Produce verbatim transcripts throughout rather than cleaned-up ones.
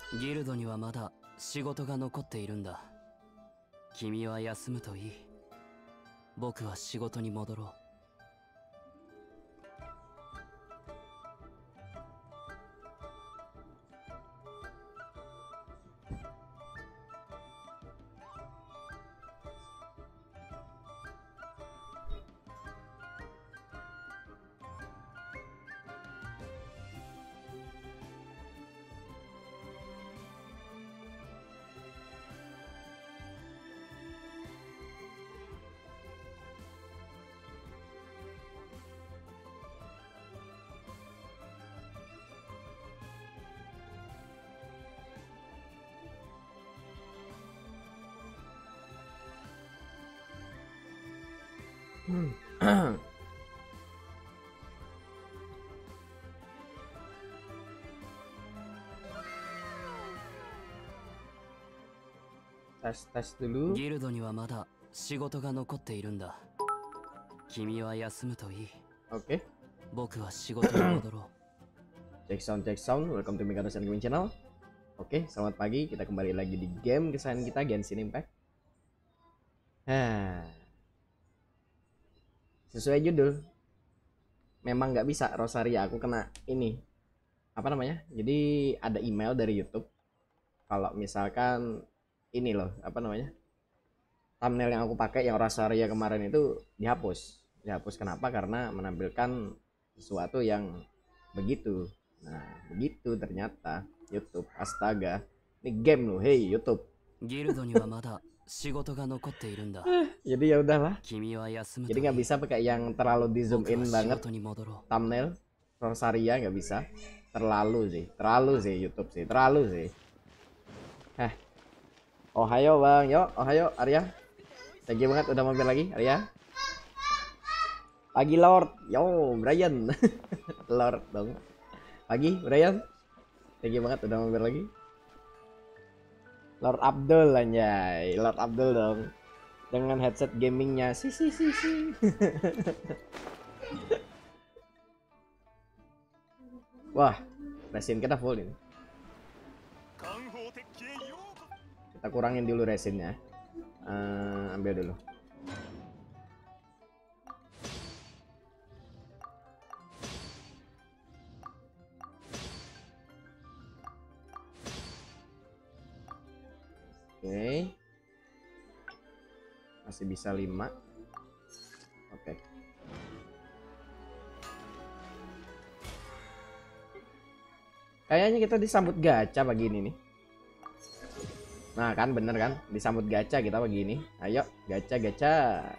ギルドにはまだ仕事が残っているんだ。君は休むといい。僕は仕事に戻ろう。 Hmm. tes tes dulu. ギルドにはまだ仕事が残っているんだ。君は休むといい。 Oke. 僕は仕事に戻ろう。 Check sound, check sound. Welcome to Mikado San Gaming Channel. Oke, selamat pagi. Kita kembali lagi di game kesayangan kita, Genshin Impact. Nah, sesuai judul, memang nggak bisa Rosaria. Aku kena ini, apa namanya? Jadi ada email dari YouTube. Kalau misalkan ini loh, apa namanya? Thumbnail yang aku pakai yang Rosaria kemarin itu dihapus. Dihapus kenapa? Karena menampilkan sesuatu yang begitu. Nah, begitu ternyata YouTube. Astaga. Ini game loh, hey YouTube. ギルドにはまだ仕事が残っているんだ。 Jadi ya udahlah. 君は休むと Jadi いい。 nggak bisa pakai yang terlalu di zoom 僕 in は仕 banget 事に戻ろう。 thumbnail Rosaria, nggak bisa. Terlalu sih, terlalu sih YouTube sih, terlalu sih. Heh. Ohayo bang, yo, ohayo Arya. Thank you banget udah mampir lagi Arya. Pagi Lord, yo Brian. Lord dong. Pagi Brian. Thank you banget udah mampir lagi. Lord Abdul anjay, Lord Abdul dong. Dengan headset gamingnya, si si si si. Wah, resin kita full ini. Kita kurangin dulu resinnya. Uh, ambil dulu. Oke. Okay. Masih bisa lima. Oke. Okay. Kayaknya kita disambut gacha pagi ini nih. Nah kan bener kan, disambut gacha kita pagi ini. Ayo gacha gacha.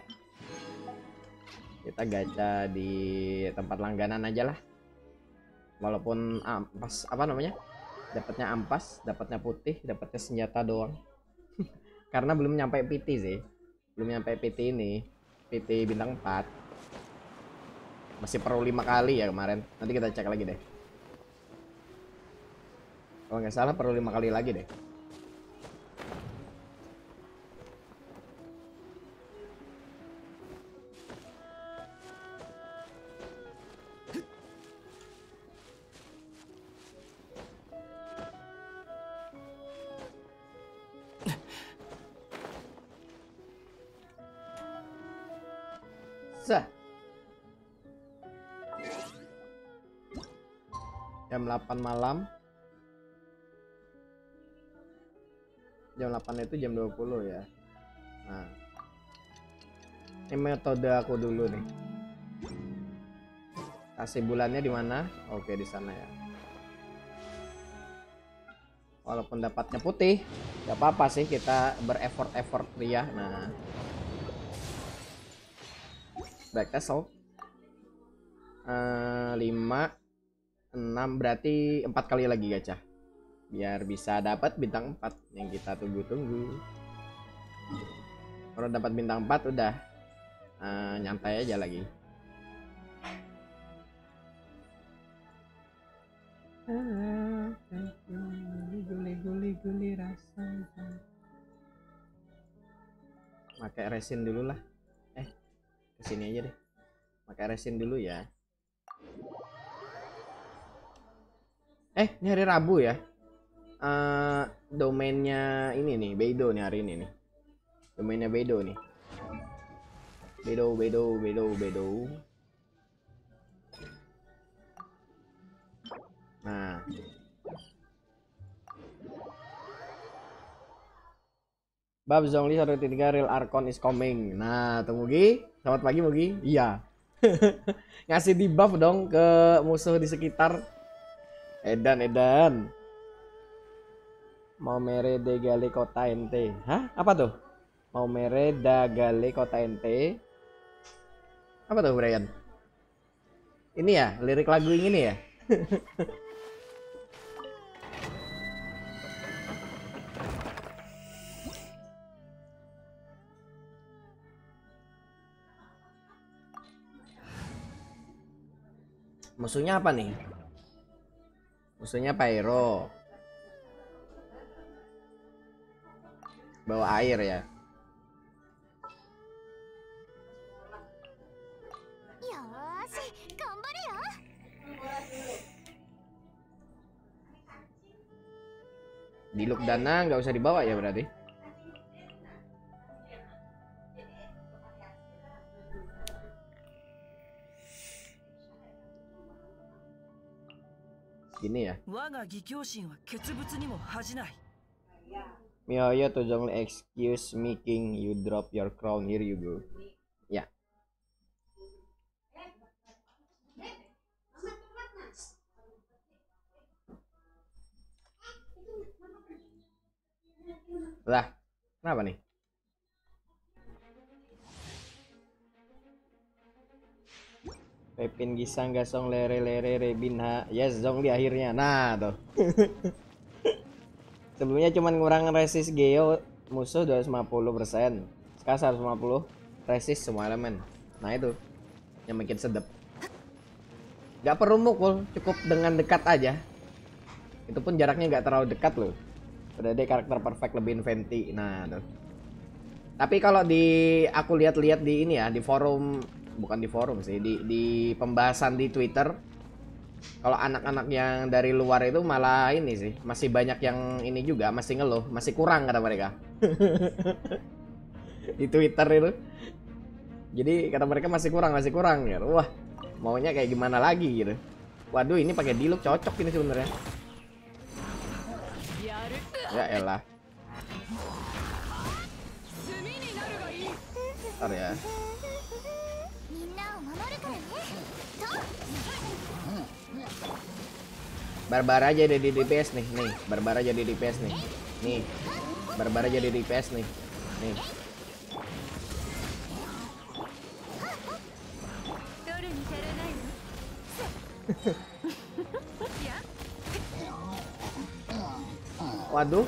Kita gacha di tempat langganan aja lah. Walaupun ampas apa namanya? Dapatnya ampas, dapatnya putih, dapatnya senjata doang. Karena belum nyampe P T sih. Belum nyampe P T ini. P T bintang empat. Masih perlu lima kali ya kemarin. Nanti kita cek lagi deh. Kalau nggak salah perlu lima kali lagi deh. Sah. Jam delapan malam. Jam delapan itu jam dua puluh ya. Nah. Ini metode aku dulu nih. Kasih bulannya di mana? Oke, di sana ya. Walaupun dapatnya putih, nggak apa-apa sih kita bereffort-effort ya. Nah. Back assault. Uh, lima enam berarti empat kali lagi gacha. Biar bisa dapat bintang empat yang kita tunggu-tunggu. Kalau dapat bintang empat udah uh, nyantai aja lagi. Guli-guli rasanya. Pakai resin dulu lah. Eh, kesini aja deh. Pakai resin dulu ya. Eh, ini hari Rabu ya. uh, domainnya ini nih, Beidou nih hari ini nih. Domainnya Beidou nih. Beidou, Beidou, Beidou, Beidou. Nah. Bab Zhongli satu titik tiga Real Archon is coming. Nah, tuh Mugi. Selamat pagi Mugi. Iya. Ngasih debuff dong ke musuh di sekitar. Edan, edan. Mau mere de gale kota ente. Hah? Apa tuh? Mau mere da gale kota ente. Apa tuh, Brian? Ini ya, lirik lagu ini ya? Musuhnya apa nih? Musuhnya Pyro. Bawa air ya. Diluc dana nggak usah dibawa ya berarti. Gini ya. Mihoyo to Zhongli, excuse me king, you drop your crown, here you go. Ya. Lah, kenapa nih? Pepin gisang gasong lere lere rebinha. Yes, Zhongli akhirnya. Nah, tuh. Sebelumnya cuman ngurangin resist geo musuh dua ratus lima puluh persen. Sekarang seratus lima puluh resist semua elemen. Nah, itu yang bikin sedep. Gak perlu mukul, cukup dengan dekat aja. Itu pun jaraknya gak terlalu dekat loh. Udah deh karakter perfect lebih inventi. Nah, tuh. Tapi kalau di aku lihat-lihat di ini ya, di forum, bukan di forum sih, di di pembahasan di Twitter, kalau anak-anak yang dari luar itu malah ini sih, masih banyak yang ini juga, masih ngeluh, masih kurang kata mereka. Di Twitter itu. Jadi kata mereka masih kurang, masih kurang ya. Wah, maunya kayak gimana lagi gitu. Waduh, ini pakai Diluc cocok ini sebenarnya. Ya elah. Ntar ya. Barbara jadi di D P S nih, nih. Barbara jadi di D P S nih. Nih. Barbara jadi di D P S nih. Nih. Waduh.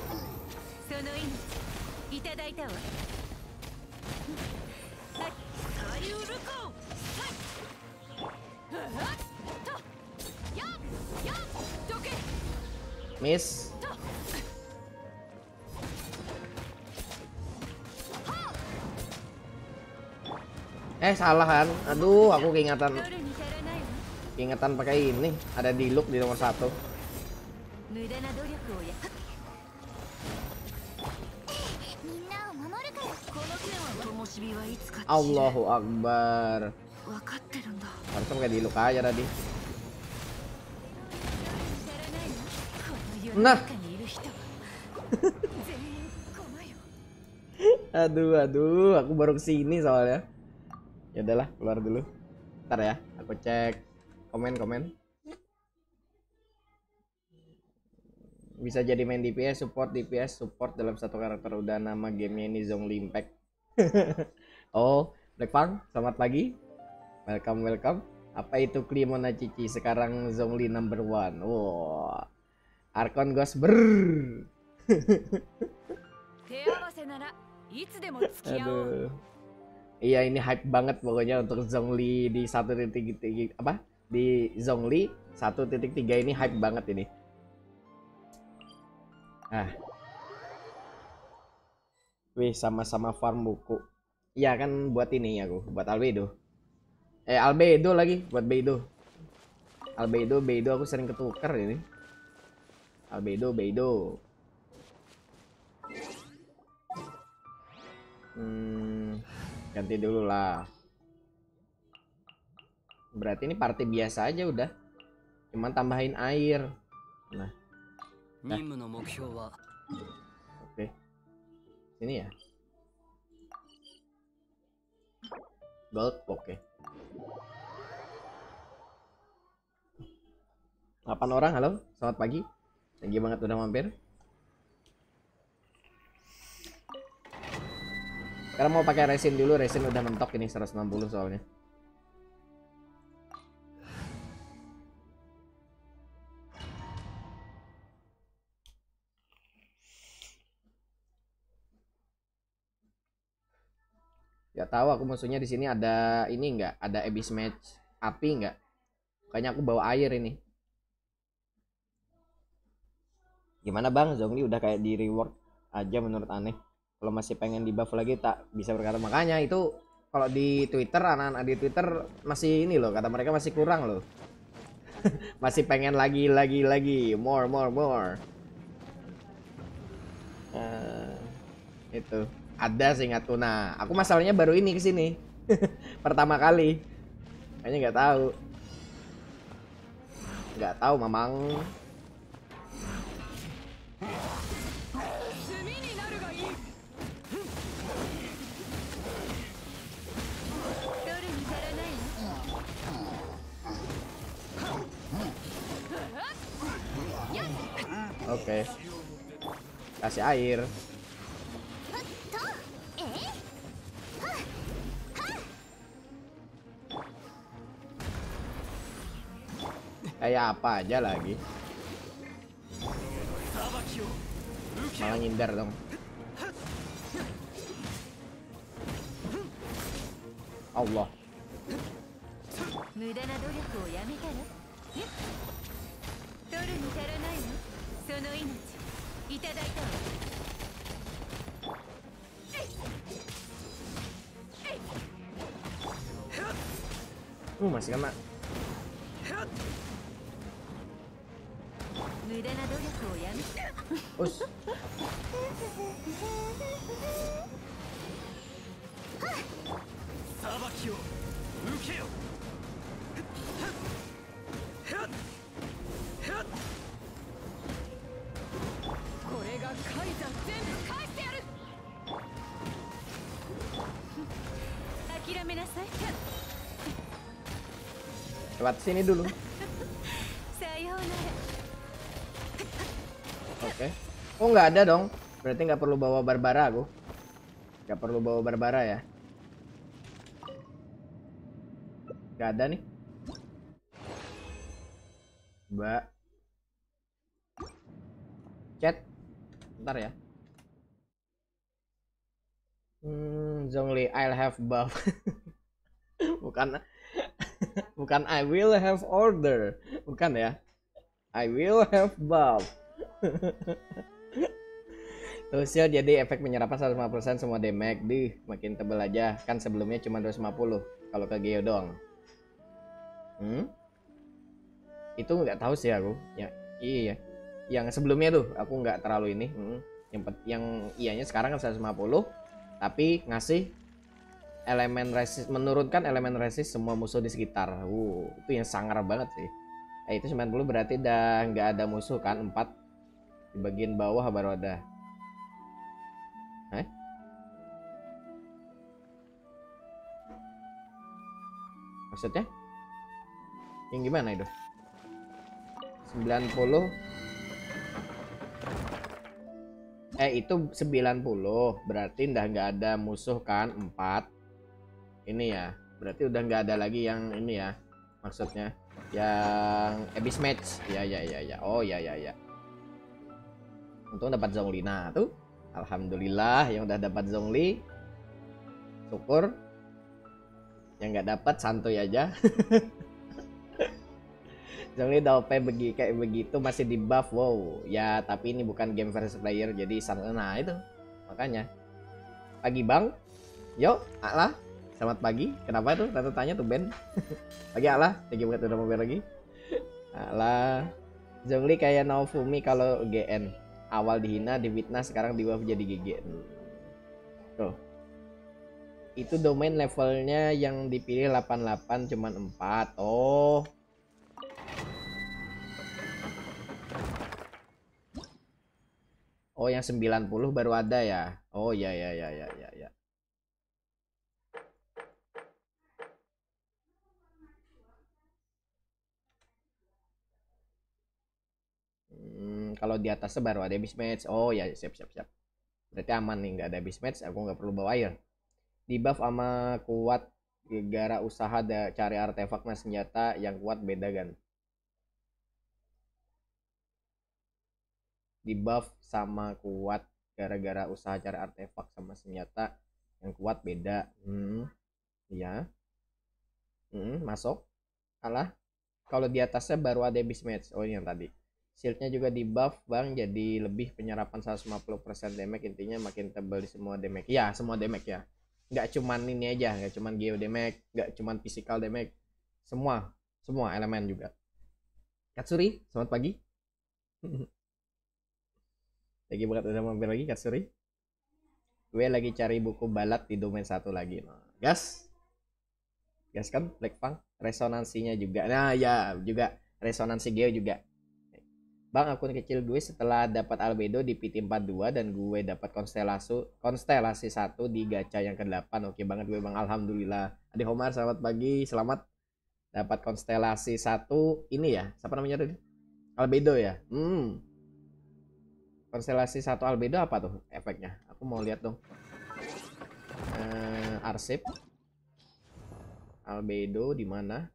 Miss. Eh salah kan? Aduh, aku keingatan. Keingatan pakai ini. Ada Diluc di nomor satu. Allahu Akbar. Harusnya pakai Diluc aja tadi. Nah. Aduh, aduh, aku baru kesini soalnya. Ya udahlah, keluar dulu. Ntar ya, aku cek komen-komen. Bisa jadi main D P S, support D P S, support dalam satu karakter. Udah nama gamenya ini Zhongli Impact. Oh, Blackfang, selamat pagi. Welcome, welcome. Apa itu Klimona Cici? Sekarang Zhongli number one. Wow. Archon Ghost ber. Aduh. Iya, ini hype banget pokoknya untuk Zhongli di satu titik tiga apa? Di Zhongli satu titik tiga ini hype banget ini. Ah. Wih, sama-sama farm buku. Iya kan buat ini aku, buat Albedo. Eh, Albedo lagi, buat Beidou. Albedo, Beidou aku sering ketukar ini. Albedo, Beidou. Hmm, ganti dulu lah. Berarti ini party biasa aja udah. Cuman tambahin air. Nah. Nah. Oke. Sini ya. Gold, oke. delapan orang, halo. Selamat pagi. Thank you banget udah mampir. Sekarang mau pakai resin dulu, resin udah mentok ini seratus enam puluh soalnya. Gak tahu aku musuhnya di sini ada ini enggak? Ada abyss match api enggak? Kayaknya aku bawa air ini. Gimana Bang? Zhongli udah kayak di reward aja menurut aneh. Kalau masih pengen di buff lagi tak bisa berkata. Makanya itu kalau di Twitter, anak-anak di Twitter masih ini loh, kata mereka masih kurang loh. Masih pengen lagi lagi lagi more more more. Uh, itu ada sih Ngatuna. Aku masalahnya baru ini kesini. Pertama kali. Kayaknya nggak tahu. Nggak tahu Mamang. Oke. Kasih air. Kayak apa aja lagi. Malah ngindar dong. Allah. Uh, masih kena. Us. Lewat sini dulu. Oke. Okay. Oh nggak ada dong. Berarti nggak perlu bawa Barbara aku. Nggak perlu bawa Barbara ya. Nggak ada nih. Mbak. Chat. Bentar ya. Hmm, Zhongli, I'll have buff. Bukan. Bukan I will have order. Bukan ya. I will have buff. Terus ya jadi efek penyerapan seratus lima puluh persen semua damage. Dih, makin tebel aja. Kan sebelumnya cuma dua ratus lima puluh kalau ke Geo doang. Hmm? Itu nggak tahu sih aku. Ya, iya. Yang sebelumnya tuh aku nggak terlalu ini. Hmm. Yang yang ianya sekarang kan seratus lima puluh tapi ngasih elemen resist, menurunkan elemen resist semua musuh di sekitar. Uh, itu yang sangar banget sih. Eh, itu sembilan puluh berarti udah nggak ada musuh kan, empat di bagian bawah baru ada. Eh? Maksudnya? Yang gimana itu? sembilan puluh Eh itu sembilan puluh berarti udah nggak ada musuh kan, empat. Ini ya, berarti udah nggak ada lagi yang ini ya. Maksudnya yang abyss match. Ya ya ya ya. Oh ya ya ya. Untung dapat Zhongli. Nah, tuh. Alhamdulillah yang udah dapat Zhongli. Syukur. Yang nggak dapat santuy aja. Zhongli udah O P begi kayak begitu masih di buff. Wow. Ya, tapi ini bukan game versus player jadi santai. Nah, itu. Makanya. Pagi, Bang. Yuk, Akla. Selamat pagi. Kenapa tuh? Tante tanya tuh Ben. Pagi Akla. Thank you banget udah mampir lagi. Akla. Zhongli kayak Naofumi kalau G N. Awal dihina, difitnah, sekarang di buff jadi G G. Tuh. Itu domain levelnya yang dipilih delapan puluh delapan cuman empat. Oh. Oh, yang sembilan puluh baru ada ya. Oh, ya ya ya ya ya ya. Hmm, kalau di atasnya baru ada habis match. Oh ya, siap siap siap. Berarti aman nih, nggak ada habis match. Aku nggak perlu bawa air. Di buff sama kuat gara usaha da, cari artefak nah senjata yang kuat beda kan. Di buff sama kuat gara-gara usaha cari artefak sama senjata yang kuat beda. Hmm, ya. Hmm, masuk. Alah, kalau di atasnya baru ada habis match. Oh, ini yang tadi. Shieldnya juga di buff bang, jadi lebih penyerapan seratus lima puluh persen damage, intinya makin tebal di semua damage. Ya, semua damage ya. Nggak cuman ini aja, nggak cuman geo damage, nggak cuman physical damage. Semua, semua elemen juga. Katsuri, selamat pagi. Lagi banget udah mampir lagi Katsuri. Gue lagi cari buku balat di domain satu lagi. Nah, gas. Gas kan Black Fang. Resonansinya juga. Nah ya, juga resonansi geo juga. Bang, akun kecil gue setelah dapat albedo di P T empat puluh dua dan gue dapat konstelasi konstelasi satu di gacha yang ke delapan. Oke banget gue Bang, alhamdulillah. Adi Homar, selamat pagi. Selamat dapat konstelasi satu ini ya. Siapa namanya tadi? Albedo ya. Hmm. Konstelasi satu albedo apa tuh efeknya? Aku mau lihat dong. Eh, arsip. Albedo di mana?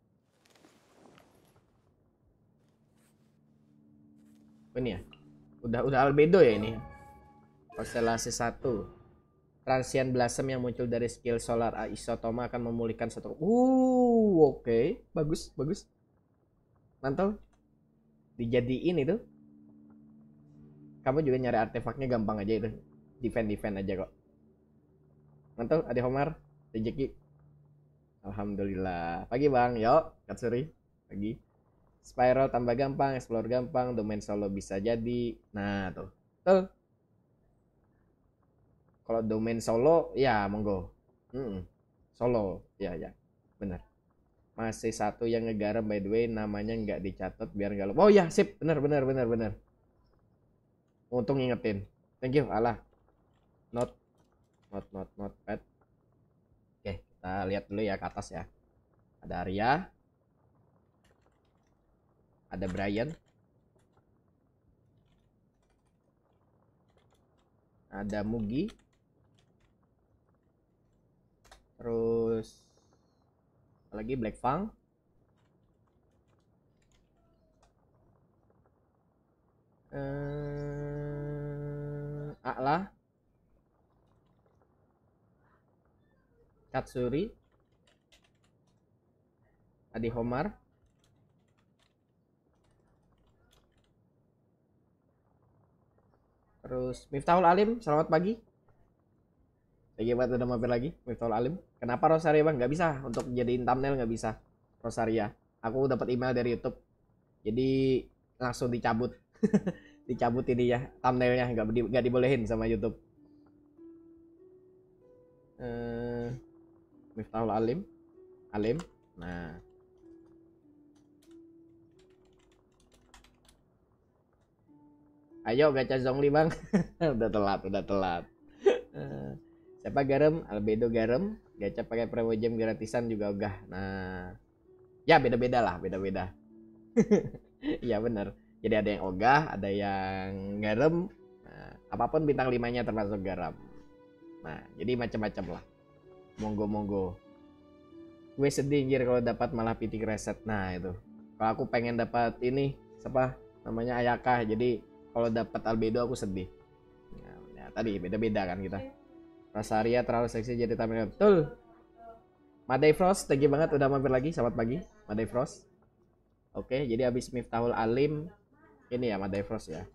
Ini ya. Udah udah albedo ya ini. Konstelasi satu. Transient Blossom yang muncul dari skill Solar Isotoma akan memulihkan satu. Uh, oke, okay. Bagus, bagus. Mantap. Dijadiin itu. Kamu juga nyari artefaknya gampang aja itu. Defend-defend aja kok. Mantap, Ade Homar, rezeki. Alhamdulillah. Pagi Bang, yuk, Katsuri. Pagi. Spiral tambah gampang, explore gampang, domain solo bisa jadi. Nah, tuh. Tuh. Kalau domain solo, ya monggo. Hmm, solo, ya ya. Bener. Masih satu yang ngegarap by the way, namanya nggak dicatat biar nggak lupa. Oh ya, sip. Bener, bener, bener, bener. Untung ngingetin. Thank you, Allah. Not, not, not, not bad. Oke, kita lihat dulu ya ke atas ya. Ada Arya. Ada Brian. Ada Mugi. Terus lagi Black Fang. Eh, Akla. Katsuri. Adi Homar. Terus Miftahul Alim, selamat pagi. Lagi buat udah mampir lagi, Miftahul Alim. Kenapa Rosaria Bang? Nggak bisa untuk jadiin thumbnail, nggak bisa. Rosaria. Aku dapat email dari YouTube. Jadi langsung dicabut. Dicabut ini ya thumbnailnya, nggak di, nggak dibolehin sama YouTube. Eh, Miftahul Alim. Alim. Nah. Ayo gacha Zhongli Bang. Udah telat, udah telat. Siapa garam? Albedo garam. Gacha pakai promo jam gratisan juga ogah. Nah, ya beda-beda lah, beda-beda. Iya bener. Jadi ada yang ogah, ada yang garam. Nah, apapun bintang limanya termasuk garam. Nah, jadi macam-macam lah. Monggo-monggo. Gue sedih anjir kalau dapat malah pitik reset. Nah, itu. Kalau aku pengen dapat ini, siapa namanya Ayaka. Jadi kalau dapat albedo aku sedih. Nah, ya, tadi beda-beda kan kita. Rosaria terlalu seksi jadi tampilnya. Betul. Madai Frost, thank you banget udah mampir lagi. Selamat pagi, Madai Frost. Oke, jadi habis Miftahul Alim ini ya Madai Frost ya.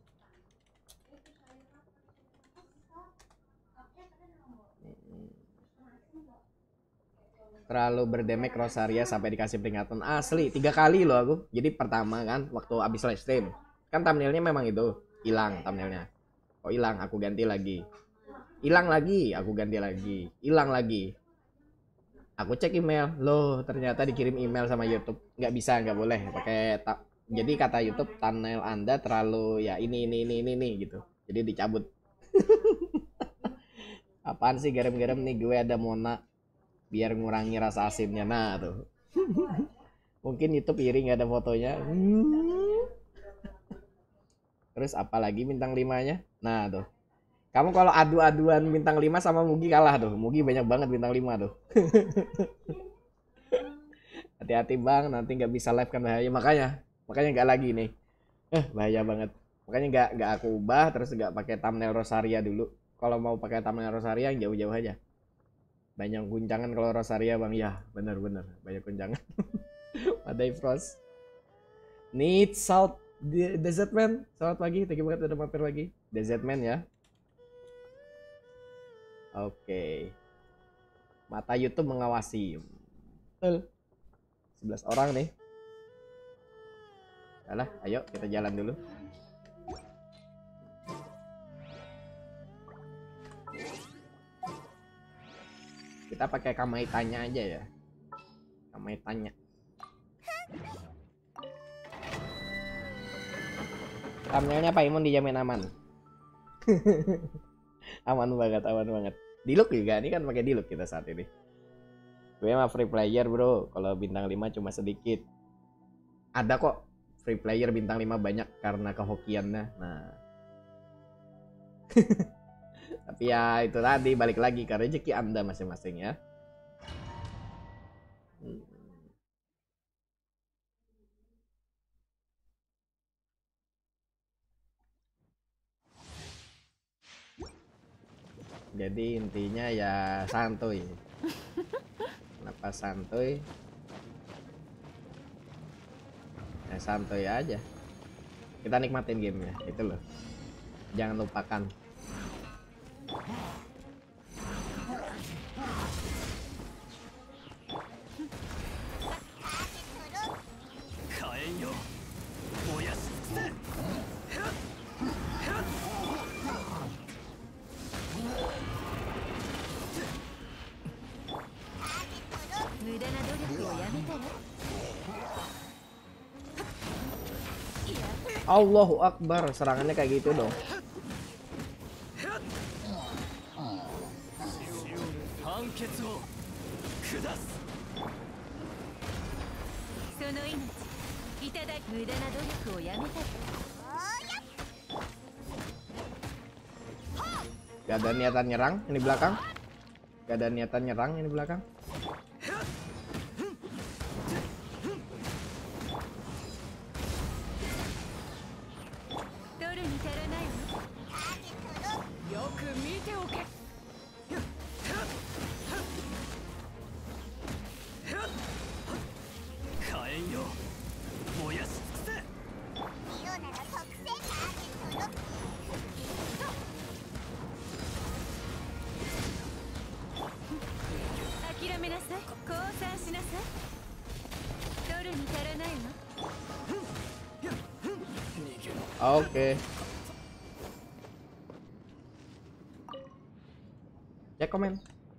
Terlalu berdemek Rosaria sampai dikasih peringatan asli tiga kali loh aku. Jadi pertama kan waktu habis live stream Kan thumbnailnya memang itu hilang thumbnailnya. Oh hilang, aku ganti lagi. Hilang lagi, aku ganti lagi. Hilang lagi. Aku cek email, loh ternyata dikirim email sama YouTube. Nggak bisa, nggak boleh pakai ta- jadi kata YouTube thumbnail Anda terlalu ya ini ini ini ini, ini gitu. Jadi dicabut. Apaan sih garam-garam nih, gue ada Mona biar ngurangi rasa asinnya. Nah tuh. Mungkin YouTube iri nggak ada fotonya. Hmm. Terus apalagi bintang limanya? Nah tuh. Kamu kalau adu-aduan bintang lima sama Mugi kalah tuh. Mugi banyak banget bintang lima tuh. Hati-hati bang, nanti nggak bisa live kan bahaya. Makanya, makanya nggak lagi nih. Eh bahaya banget. Makanya nggak nggak aku ubah, terus nggak pakai thumbnail Rosaria dulu. Kalau mau pakai thumbnail Rosaria yang jauh-jauh aja. Banyak guncangan kalau Rosaria bang. Ya bener-bener banyak guncangan. Badai Frost. Need salt. Desert Man. Selamat pagi. Thank you banget udah mampir lagi. Desert Man ya. Oke. Mata YouTube mengawasi. Betul. sebelas orang nih. Alah, ayo kita jalan dulu. Kita pakai Kamaitanya aja ya. Kamaitanya. Thumbnailnya Pak Imun dijamin aman. Aman banget, aman banget. Dialog juga, ini kan pakai dialog kita saat ini. Gue mah free player bro, kalau bintang lima cuma sedikit. Ada kok free player bintang lima banyak karena kehokiannya. Nah. Tapi ya itu tadi, balik lagi ke rezeki Anda masing-masing ya. Hmm. Jadi intinya ya santuy. Kenapa santuy? Ya santuy aja. Kita nikmatin gamenya, itu loh. Jangan lupakan. Allahu Akbar, serangannya kayak gitu dong. Gak ada niatan nyerang ini belakang. Gak ada niatan nyerang ini belakang. Oke. Cek komen.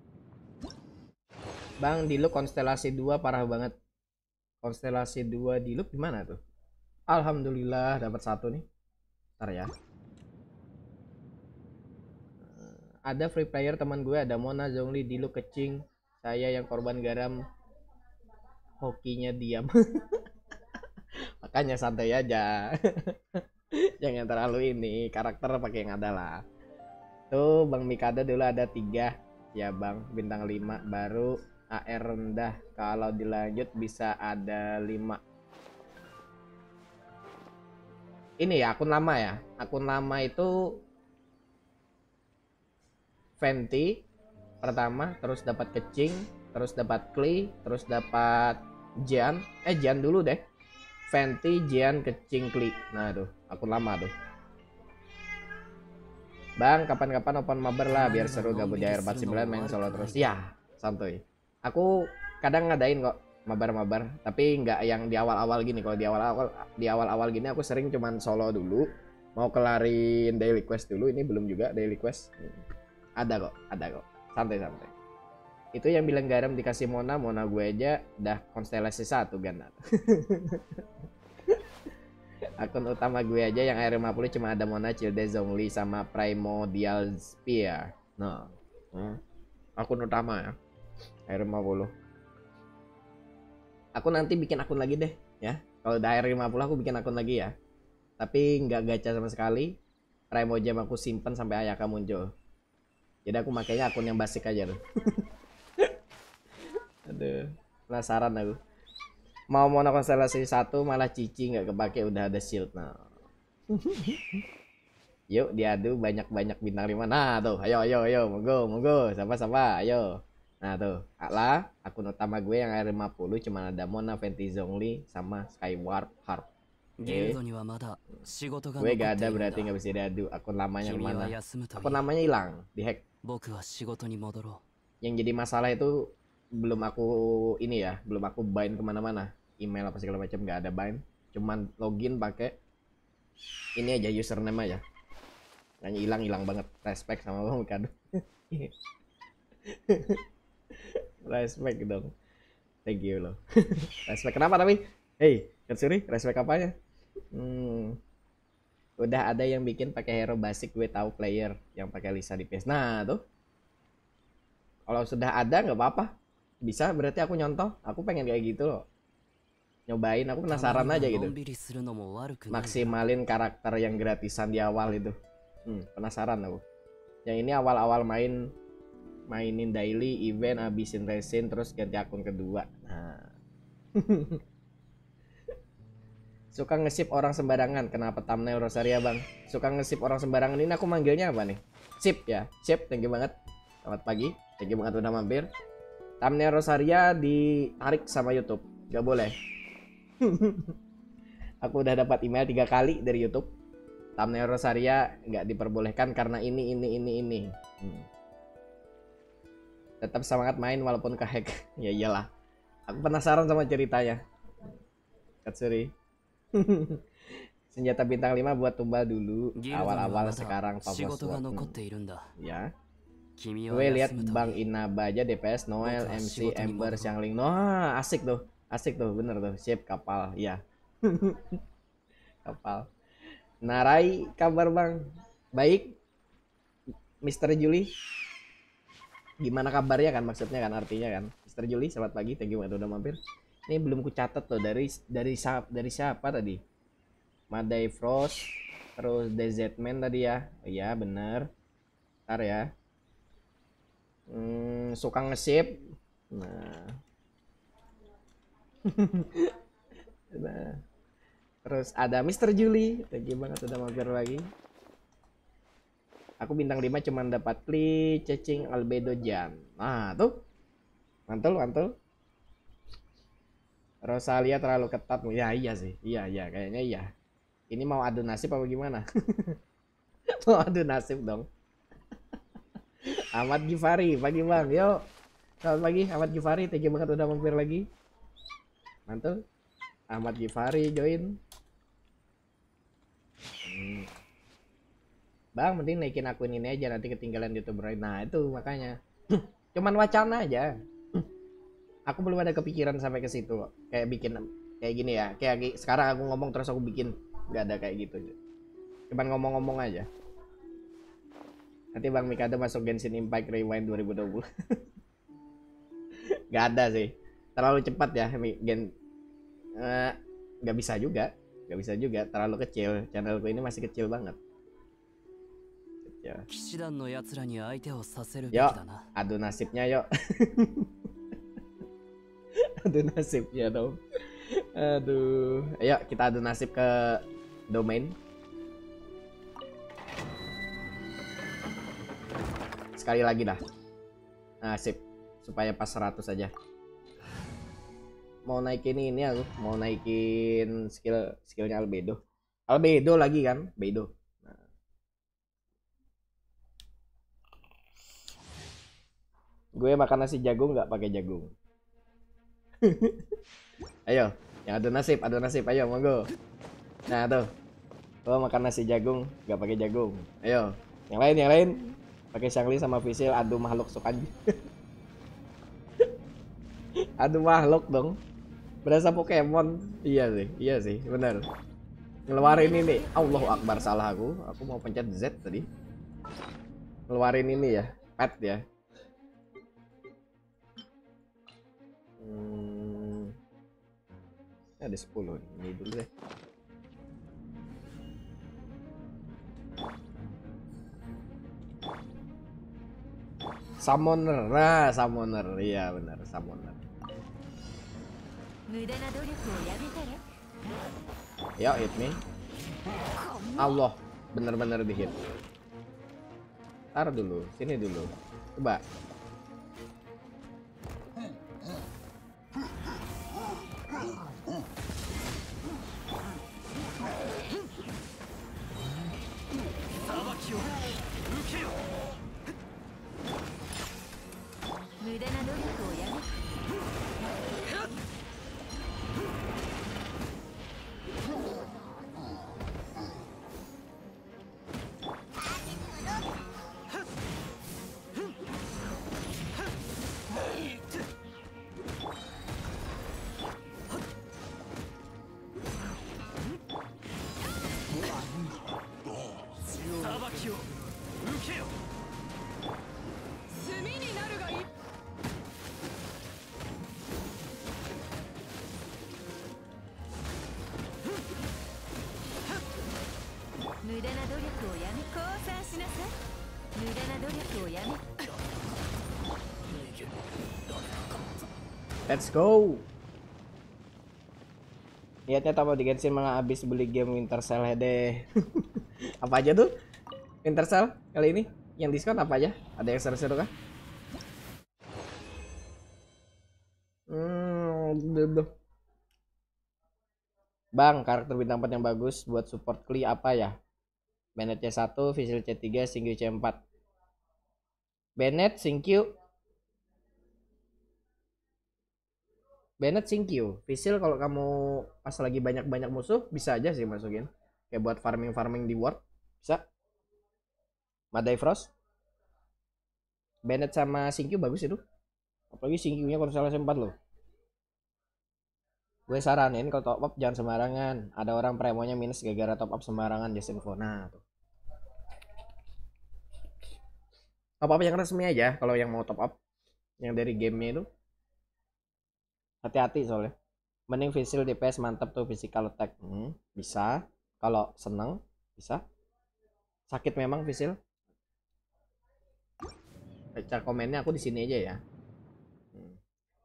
Bang, di look konstelasi dua parah banget. Konstelasi dua di look gimana tuh? Alhamdulillah dapat satu nih. Ntar ya. Ada free player teman gue, ada Mona, Zhongli, di look kecing. Saya yang korban garam. Hokinya diam. Makanya santai aja. Jangan terlalu ini, karakter pakai yang ada lah. Tuh Bang Mikado dulu ada tiga ya Bang, bintang lima, baru A R rendah, kalau dilanjut bisa ada lima. Ini ya akun lama ya, akun lama itu Fenty pertama, terus dapat kecing, terus dapat Klee, terus dapat Jian, eh Jian dulu deh, Fenty, Jian, kecing, Klee. Nah tuh akun lama tuh. Bang, kapan-kapan open mabar lah biar seru, gabut J R empat puluh sembilan main solo terus. Ya, santuy. Aku kadang ngadain kok. mabar-mabar, tapi nggak yang di awal-awal gini. Kalau di awal-awal di awal-awal gini aku sering cuman solo dulu, mau kelarin daily quest dulu. Ini belum juga daily quest. Ada kok, ada kok, santai-santai. Itu yang bilang garam dikasih Mona, Mona gue aja udah konstelasi satu Gana. Akun utama gue aja yang R lima puluh cuma ada Mona, Childe, Zhongli sama Primordial Spear. Nah, hmm. akun utama ya R lima puluh. Aku nanti bikin akun lagi deh ya. Kalau udah R lima puluh aku bikin akun lagi ya. Tapi nggak gacha sama sekali. Primo Jam aku simpen sampai Ayaka muncul. Jadi aku makanya akun yang basic aja tuh. Aduh, penasaran aku. Mau mono konstelasi satu malah cici nggak kepake, udah ada shield. Nah. Yuk diadu banyak-banyak bintang lima. Nah tuh, ayo ayo ayo, monggo monggo, sama-sama, ayo. Nah tuh, ala akun utama gue yang R lima puluh cuma ada Mona, Fenty, Zhongli sama Skyward Harp. Oke. Gue gak ada berarti nggak bisa diadu. Akun lamanya kemana? Akun namanya hilang, dihack. Yang jadi masalah itu belum aku ini ya, belum aku bind kemana-mana. Email apa segala macam nggak ada bind. Cuman login pakai ini aja, username aja. Hanya hilang hilang banget. Respect sama Bang Kado. Respect dong. Thank you loh. Respect kenapa tapi? Hey, Katsuri, respect apanya? Hmm. Udah ada yang bikin pakai hero basic, gue tahu player yang pakai Lisa di P S. Nah, tuh. Kalau sudah ada nggak apa-apa. Bisa berarti aku nyontoh. Aku pengen kayak gitu loh. Nyobain, aku penasaran aja gitu. Maksimalin karakter yang gratisan di awal itu. Hmm, penasaran aku. Yang ini awal-awal main mainin daily, event, abisin resin, terus ganti akun kedua. Nah. Suka ngesip orang sembarangan. Kenapa thumbnail Rosaria bang? Suka ngesip orang sembarangan ini aku manggilnya apa nih? Sip ya, sip, thank you banget. Selamat pagi, thank you banget udah mampir. Thumbnail Rosaria ditarik sama YouTube, gak boleh. Aku udah dapat email tiga kali dari YouTube. Thumbnail Rosaria nggak diperbolehkan karena ini ini ini ini. Hmm. Tetap semangat main walaupun kehack. Ya iyalah. Aku penasaran sama ceritanya. Katsuri. Senjata bintang lima buat tumbal dulu awal-awal, sekarang Pavos hmm. Ya. Gue lihat Bang Inaba aja D P S Noel, M C, Ember, Xiangling. Nah, asik tuh. Asik tuh, bener tuh. Sip kapal, ya. Kapal. Narai, kabar bang? Baik, Mister Juli. Gimana kabarnya kan maksudnya kan artinya kan. Mister Juli, selamat pagi. Thank you banget udah mampir. Ini belum ku catat tuh dari dari dari siapa tadi? Madai Frost, terus D Z Man tadi ya. Iya bener. Ntar ya. Hmm, suka ngesip. Nah. Nah. Terus ada Mister Juli, thank you banget udah mampir lagi. Aku bintang lima cuman dapat Pli, Cacing, Albedo, Jan. Nah tuh, mantul mantul. Rosalia terlalu ketat. Ya iya sih, iya iya kayaknya iya. Ini mau adu nasib apa gimana? Mau adu nasib dong. Ahmad Gifari, pagi bang, yuk. Selamat pagi Ahmad Gifari, thank you banget udah mampir lagi. Mantul. Ahmad Gifari join. Hmm. Bang, mending naikin akun ini aja nanti ketinggalan YouTuber. Nah, itu makanya. Cuman wacana aja. Aku belum ada kepikiran sampai ke situ kok. Kayak bikin kayak gini ya. Kayak sekarang aku ngomong terus aku bikin, nggak ada kayak gitu. Cuman ngomong-ngomong aja. Nanti Bang Mikado masuk Genshin Impact Rewind dua ribu dua puluh. Nggak ada sih. Terlalu cepat ya Gen uh, nggak bisa juga. Nggak bisa juga, terlalu kecil. Channelku ini masih kecil banget. Ya. Yuk, adu nasibnya yuk. Adu nasibnya dong. Aduh, ayo kita adu nasib ke domain. Sekali lagi dah. Nasib supaya pas seratus aja. Mau naikin ini aku, mau naikin skill skillnya Albedo. Albedo lagi kan, Bedo. Gue makan nasi jagung nggak pakai jagung. Ayo, yang adu nasib, adu nasib, ayo monggo. Nah tuh, lo makan nasi jagung, nggak pakai jagung. Ayo, yang lain, yang lain, pakai Shangli sama Visil, adu makhluk suka. Adu makhluk dong, berasa Pokemon. Iya sih, iya sih, benar. Ngeluarin ini, Allahu Akbar, salah aku, aku mau pencet Z tadi. Ngeluarin ini ya, pet ya. Hmm, ada sepuluh nih, ini dulu deh. Summoner, nah summoner, iya benar summoner. Yo hit me. Allah, bener-bener di hit. Taruh dulu, sini dulu, coba. Let's go. Niatnya tambah di Genshin malah habis beli game Winter Cell deh. Apa aja tuh Winter Cell kali ini? Yang diskon apa aja? Ada yang seru-seru kah? Hmm, Bang, karakter bintang empat yang bagus buat support Kli apa ya? Bennett C satu, Visil C tiga, Xingqiu C empat. Bennett, Xingqiu. Bennett, Xingqiu. Visil kalau kamu pas lagi banyak-banyak musuh bisa aja sih masukin. Kayak buat farming-farming di ward bisa. Madai Frost. Bennett sama Xingqiu bagus itu. Apalagi Xingqiu-nya konsolasi empat loh. Gue saranin kalau top up jangan sembarangan. Ada orang premonya minus gara-gara top up sembarangan just info. Nah tuh. Top up yang resmi aja kalau yang mau top up. Yang dari gamenya itu. Hati-hati soalnya. Mending Visil D P S mantap tuh physical attack. Hmm, bisa. Kalau seneng bisa. Sakit memang Visil. Baca komennya aku di sini aja ya. Hmm.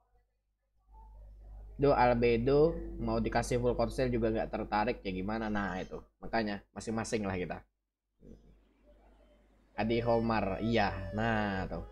Do albedo mau dikasih full console juga nggak tertarik ya gimana? Nah itu makanya masing-masing lah kita. Adi Homar, iya. Nah tuh.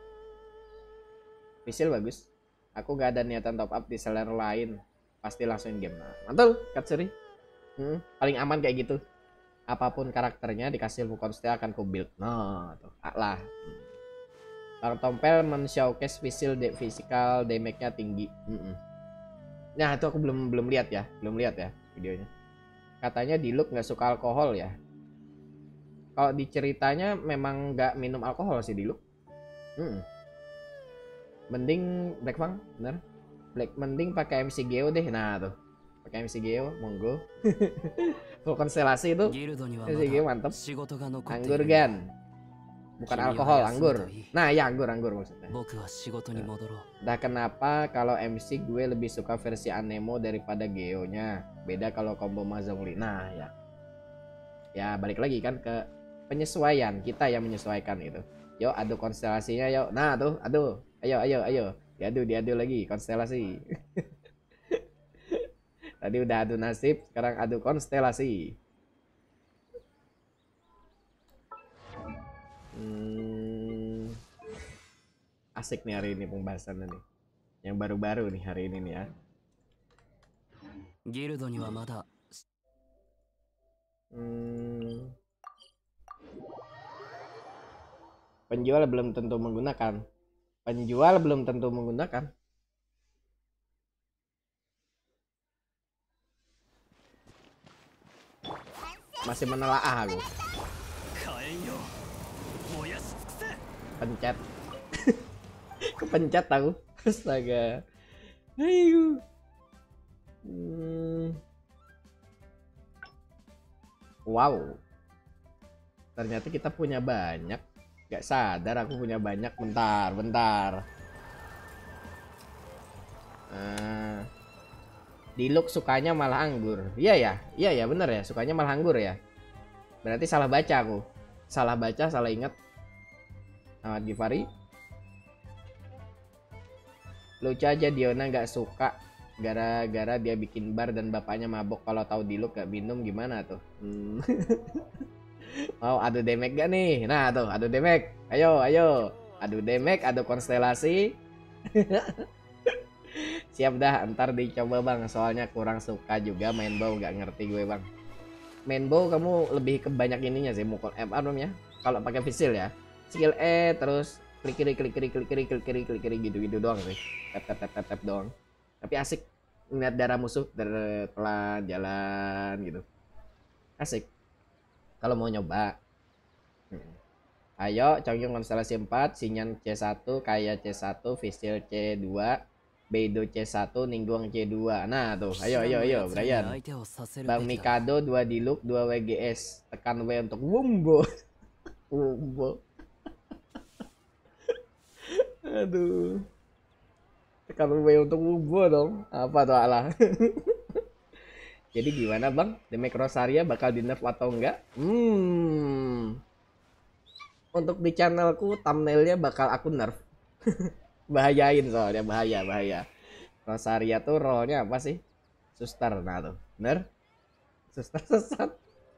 Visil bagus. Aku gak ada niatan top up di seller lain. Pasti langsung game. Nah, mantul, Katsuri. Hmm, paling aman kayak gitu. Apapun karakternya dikasih full console akan ku build. Nah tuh. Ah, lah. Hmm. Kalau Tompel men-showcase Visil de physical damage-nya tinggi. Mm-mm. Nah itu aku belum belum lihat ya, belum lihat ya videonya. Katanya Diluc nggak suka alkohol ya. Kalau diceritanya memang nggak minum alkohol sih Diluc. Mm. Mending Black Fang, bener? Black mending pakai M C Geo deh. Nah tuh, pakai M C Geo, monggo. Full konstelasi itu M C Geo mantep. Anggur Gan. Bukan alkohol, anggur. Nah ya anggur, anggur maksudnya. Dah kenapa kalau M C gue lebih suka versi Anemo daripada Geo-nya. Beda kalau combo Mazongli. Nah ya. Ya balik lagi kan ke penyesuaian. Kita yang menyesuaikan itu. Yuk adu konstelasinya yuk. Nah tuh, aduh. Ayo, ayo, ayo. Diadu, diadu lagi konstelasi. Tadi udah adu nasib, sekarang adu konstelasi. Hmm, asik nih hari ini pembahasannya nih. Yang baru-baru nih hari ini nih ya. Hmm, penjual belum tentu menggunakan. Penjual belum tentu menggunakan. masih menelaah aku. Pencet. Kepencet aku. Astaga. Ayo. Hmm. Wow. Ternyata kita punya banyak. Gak sadar aku punya banyak. Bentar, bentar. Nah. Diluc sukanya malah anggur. Iya ya, iya ya bener ya. Sukanya malah anggur ya. Berarti salah baca aku. Salah baca, salah ingat. Ahmad Gifari. Lucu aja Diona nggak suka gara-gara dia bikin bar dan bapaknya mabok. Kalau tahu Diluc gak minum gimana tuh? Hmm. Mau adu demek gak nih? Nah tuh adu demek. Ayo ayo. Adu demek, adu konstelasi. Siap dah, ntar dicoba bang. Soalnya kurang suka juga main bow, nggak ngerti gue bang. Main bow kamu lebih ke banyak ininya sih, mukul M R ya. Kalau pakai visil ya, skill E terus klik kiri klik kiri klik kiri klik kiri klik kiri gitu-gitu doang sih. Tap tap tap tap tap doang. Tapi asik ngeliat darah musuh dari pelan jalan gitu. Asik. Kalau mau nyoba. Hmm. Ayo, Chongyun konstelasi empat, Sinyan C satu, Kaya C satu, Visil C dua, Beidou C satu, Ningguang C dua. Nah tuh, ayo ayo ayo Brian. Bang Mikado dua Diluc, dua W G S. Tekan W untuk Wumbo. Wumbo. Aduh. Tekan W untuk Wumbo dong. Apa tuh alah. Jadi gimana bang? Demek Rosaria bakal di nerf atau enggak? Hmm. Untuk di channelku thumbnailnya bakal aku nerf. Bahayain soalnya, bahaya bahaya. Rosaria tuh role-nya apa sih? Suster. Nah tuh, bener? Suster sesat.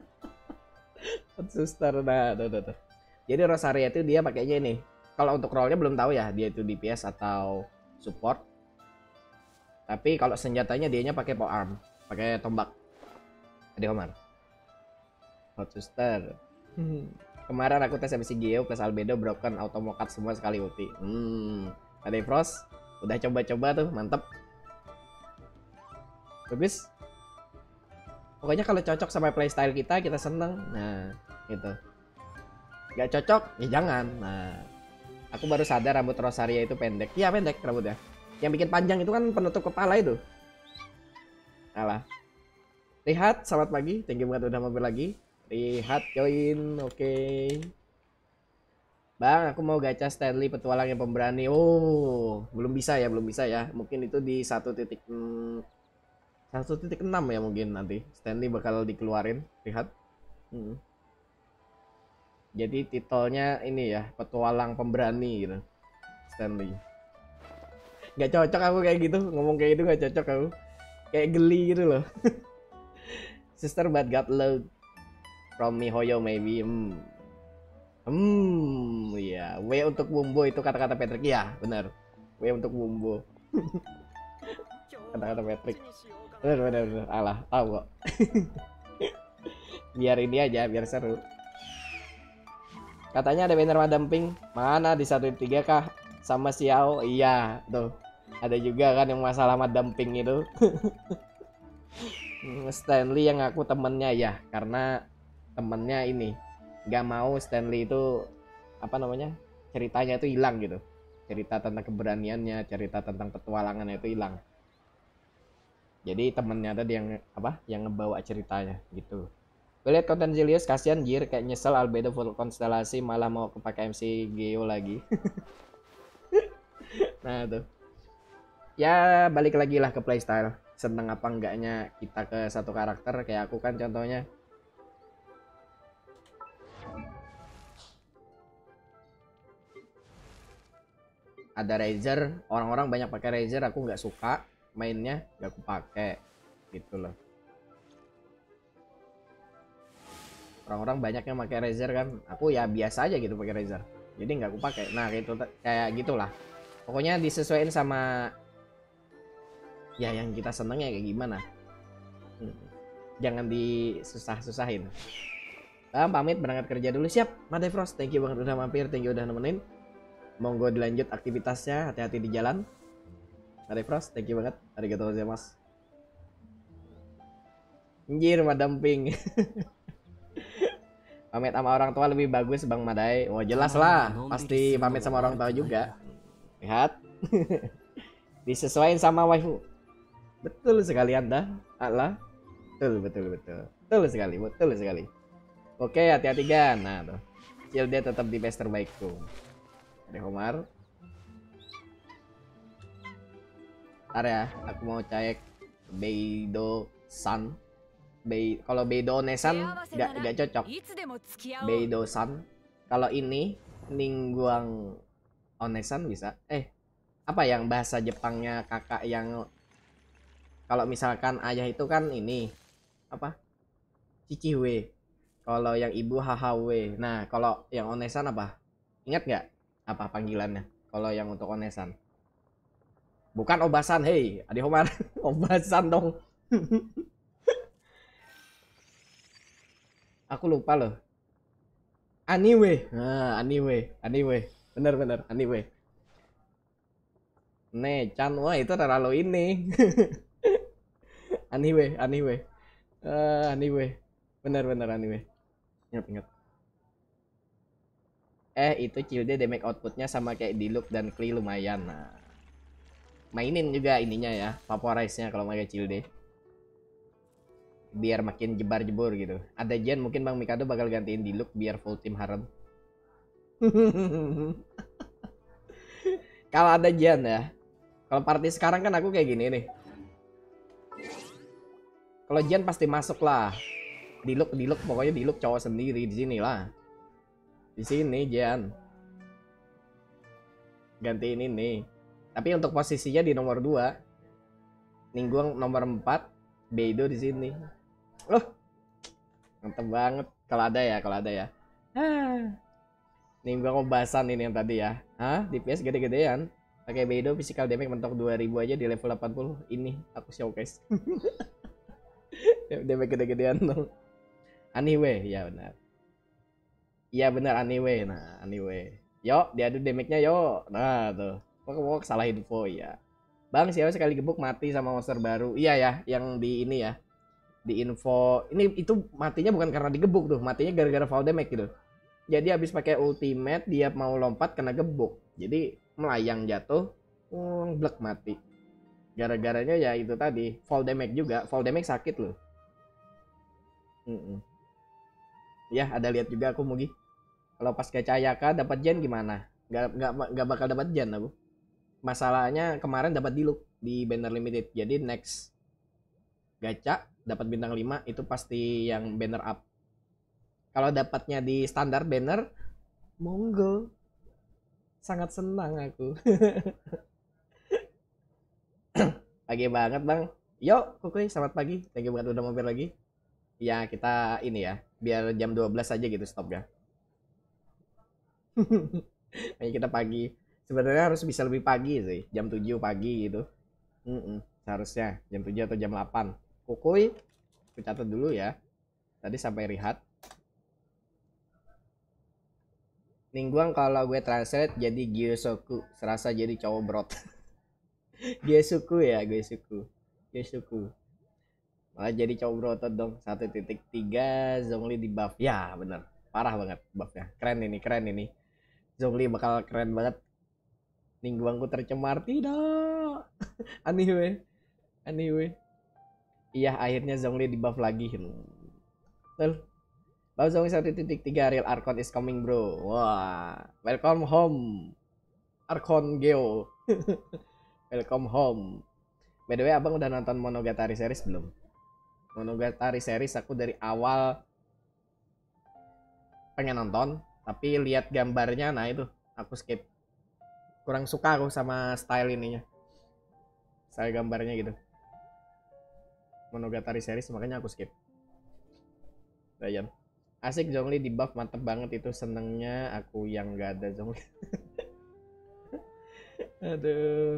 Suster. Nah tuh, tuh, tuh. Jadi Rosaria itu dia pakainya ini. Kalau untuk role-nya belum tahu ya, dia itu D P S atau support. Tapi kalau senjatanya dianya pakai polearm, pakai tombak. Ade Omar. Hot Suster. Kemarin aku tes M C Geo plus Albedo broken auto mokat semua sekali ulti. Hmm. Ade Frost udah coba-coba tuh, mantep. Bagus. Pokoknya kalau cocok sama playstyle kita, kita seneng. Nah, gitu. Gak cocok, ya jangan. Nah, aku baru sadar rambut Rosaria itu pendek. Iya pendek rambutnya. Yang bikin panjang itu kan penutup kepala itu. Alah. Lihat, selamat pagi. Thank you banget udah mampir lagi. Lihat, join. Oke. Okay. Bang, aku mau gacha Stanley petualang yang pemberani. Oh, belum bisa ya, belum bisa ya. Mungkin itu di satu titik satu titik enam ya mungkin nanti. Stanley bakal dikeluarin. Lihat. Hmm. Jadi titelnya ini ya, petualang pemberani gitu. Stanley. Gak cocok aku kayak gitu, ngomong kayak gitu gak cocok aku. Kayak geli gitu loh. Sister but got load from MiHoYo maybe. Hmm. Hmm, iya. W untuk Wumbo itu kata-kata Patrick. Iya, benar. W untuk Wumbo. Kata-kata Patrick. Benar, benar, benar. Alah, tahu kok. Biar ini aja, biar seru. Katanya ada banner Madam Pink. Mana di satu tiga kah? Sama Xiao. Iya, tuh. Ada juga kan yang masalah Madam Pink itu. Stanley yang aku temennya ya, karena temennya ini gak mau Stanley itu apa namanya, ceritanya itu hilang gitu, cerita tentang keberaniannya, cerita tentang petualangannya itu hilang. Jadi temennya tadi yang apa, yang ngebawa ceritanya gitu. Gue liat konten Zilius, kasihan Jir, kayak nyesel Albedo full konstelasi malah mau kepakai M C Geo lagi. Nah tuh, ya balik lagi lah ke playstyle, seneng apa enggaknya kita ke satu karakter. Kayak aku kan contohnya ada Razer, orang-orang banyak pakai Razer, aku nggak suka mainnya, nggak aku pakai gitu loh. Orang-orang banyak yang pakai Razer kan, aku ya biasa aja gitu pakai Razer, jadi nggak aku pakai. Nah gitu, kayak gitulah, pokoknya disesuaikan sama ya yang kita senengnya kayak gimana. Hmm. Jangan disusah-susahin. Bang, pamit berangkat kerja dulu. Siap, Made Frost, thank you banget udah mampir, thank you udah nemenin. Monggo dilanjut aktivitasnya, hati-hati di jalan. Made Frost, thank you banget. Arigatou gozaimasu. Anjir, Madam Pink. Pamit sama orang tua lebih bagus Bang Madai. Wah jelas lah, pasti pamit sama orang tua juga. Lihat. Disesuaikan sama waifu. Betul sekali Anda. Allah. Betul, betul, betul. Betul sekali, betul sekali. Oke, hati-hati Gan. Nah, tuh. Cilde tetap di base terbaikku. Ada Homar. Ntar ya, aku mau cek Beidou San. Bei kalau Beidou Nesan nggak nggak cocok. Beidou San. Kalau ini Ningguang Onesan bisa. Eh, apa yang bahasa Jepangnya kakak yang kalau misalkan ayah itu kan ini apa? Cichiwe. Kalau yang ibu hahawe. Nah, kalau yang Onesan apa? Ingat nggak apa panggilannya? Kalau yang untuk Onesan. Bukan Obasan, hei, Adi Homar. Obasan dong. Aku lupa loh. Anyway, nah, anyway, anyway, bener-bener anyway. Nih, Chan, wah itu terlalu ini. Anyway, anyway, uh, anyway, bener-bener anyway. Ingat-ingat. Eh, itu Cilde damage outputnya sama kayak Diluc dan Klee lumayan. Nah, mainin juga ininya ya, vaporize-nya kalau pakai Cilde. Biar makin jebar-jebur gitu. Ada Jen mungkin Bang Mikado bakal gantiin Diluc biar full tim harem. Kalau ada Jen ya. Kalau party sekarang kan aku kayak gini nih. Kalau Jen pasti masuk lah. Diluc Diluc pokoknya Diluc cowok sendiri di sini lah. Di sini Jen. Gantiin ini. Tapi untuk posisinya di nomor dua. Ningguang nomor empat, Beidou di sini. Loh, mantep banget kalau ada ya, kalau ada ya. Ah. Nih gua ngobasan ini yang tadi ya. Hah? D P S gede-gedean. Pakai Beidou physical damage mentok dua ribu aja di level delapan puluh. Ini aku showcase. Damage gede-gedean dong. Anyway, ya benar. Iya benar anyway. Nah, anyway. Yo, diadu damage-nya yo. Nah, tuh. Pokok-pokok salah info ya. Bang, siapa sekali gebuk mati sama monster baru. Iya ya, yang di ini ya. Di info ini itu matinya bukan karena digebuk tuh, matinya gara-gara fall damage gitu. Jadi habis pakai ultimate dia mau lompat kena gebuk, jadi melayang jatuh, um, blek mati. Gara-garanya ya itu tadi fall damage juga, fall damage sakit loh. Mm -mm. Ya ada lihat juga aku Mugi. Kalau pas gacha Ayaka dapat gen gimana? Gak, gak, gak bakal dapat gen aku. Masalahnya kemarin dapat Diluc di banner limited, jadi next gacha dapat bintang lima itu pasti yang banner up. Kalau dapatnya di standar banner, monggo. Sangat senang aku. Pagi banget Bang. Yo, Kukuy, selamat pagi. Thank you banget udah mampir lagi. Ya, kita ini ya, biar jam dua belas aja gitu stop ya. Ayo kita pagi. Sebenarnya harus bisa lebih pagi sih, jam tujuh pagi gitu. Mm -mm, seharusnya jam tujuh atau jam delapan. Kukuy, aku catat dulu ya. Tadi sampai Rihat. Ningguang kalau gue translate jadi Gyosoku, serasa jadi cowok brot. Gyosuku ya, Gyosuku. Gyosuku. Malah jadi cowok brotot dong. satu titik tiga Zhongli di buff. Ya, bener. Parah banget buffnya. Keren ini, keren ini. Zhongli bakal keren banget. Ningguangku tercemar tidak. Anyway. Anyway. Iya, akhirnya Zhongli di buff lagi. Betul. Bang Zhongli satu titik tiga Real Archon is coming bro. Wah, welcome home Archon Geo. Welcome home. By the way, abang udah nonton Monogatari series belum? Monogatari series aku dari awal pengen nonton, tapi lihat gambarnya, nah itu aku skip. Kurang suka aku sama style ininya, style gambarnya gitu. Monogatari series makanya aku skip. Dayan. Asik Zhongli di buff, mantep banget itu, senengnya aku yang gak ada Zhongli. Aduh.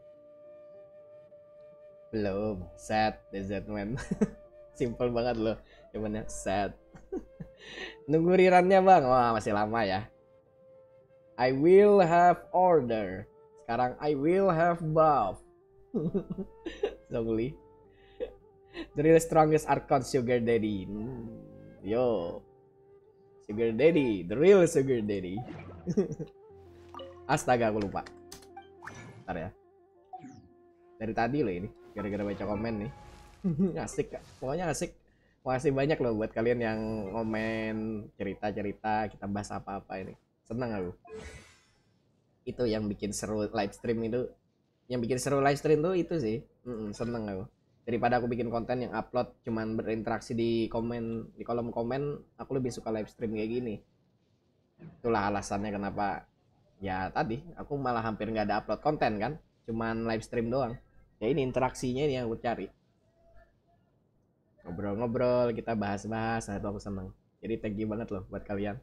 Belum, sad Desert Man. Simple banget loh, cuman ya sad. Nunggu rirannya Bang, wah masih lama ya. I will have order. Sekarang I will have buff. Zhongli. The real strongest Archon Sugar Daddy. Hmm. Yo. Sugar Daddy, the real Sugar Daddy. Astaga, aku lupa. Bentar ya. Dari tadi loh ini, gara-gara baca komen nih. Asik, Kak. Pokoknya asik. Makasih banyak loh buat kalian yang komen cerita-cerita, kita bahas apa-apa ini. Seneng aku. Itu yang bikin seru live stream itu. Yang bikin seru live stream tuh itu sih. Mm-mm, seneng aku. Daripada aku bikin konten yang upload cuman berinteraksi di komen, di kolom komen, aku lebih suka live stream kayak gini. Itulah alasannya kenapa ya tadi aku malah hampir nggak ada upload konten kan, cuman live stream doang. Ya ini interaksinya ini yang aku cari. Ngobrol-ngobrol, kita bahas-bahas, nah itu aku seneng. Jadi thank you banget loh buat kalian.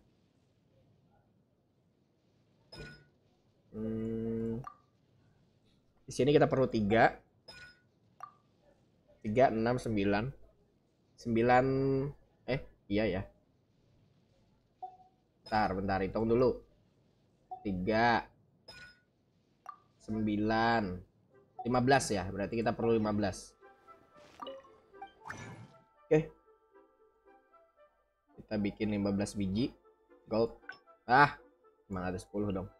Hmm, di sini kita perlu tiga, tiga, enam, sembilan, sembilan. Eh iya ya. Bentar, bentar hitung dulu. Tiga, sembilan, lima belas ya. Berarti kita perlu lima belas. Oke. Kita bikin lima belas biji gold. Ah, emang ada sepuluh dong.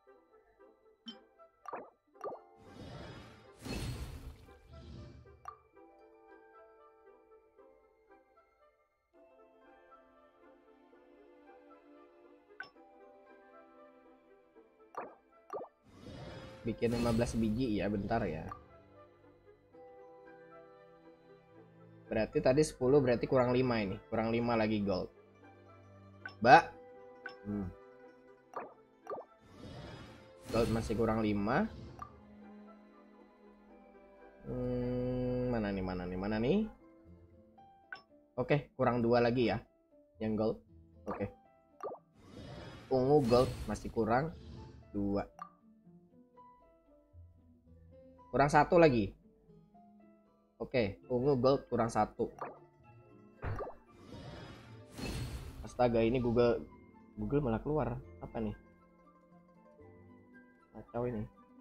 Bikin lima belas biji ya, bentar ya. Berarti tadi sepuluh, berarti kurang lima ini. Kurang lima lagi gold. Mbak. Hmm. Gold masih kurang lima. Hmm, mana nih, mana nih, mana nih? Oke, kurang dua lagi ya. Yang gold. Oke. Ungu gold masih kurang dua. Kurang satu lagi. Oke, ungu gold kurang satu. Astaga, ini Google Google malah keluar apa nih? Kacau ini.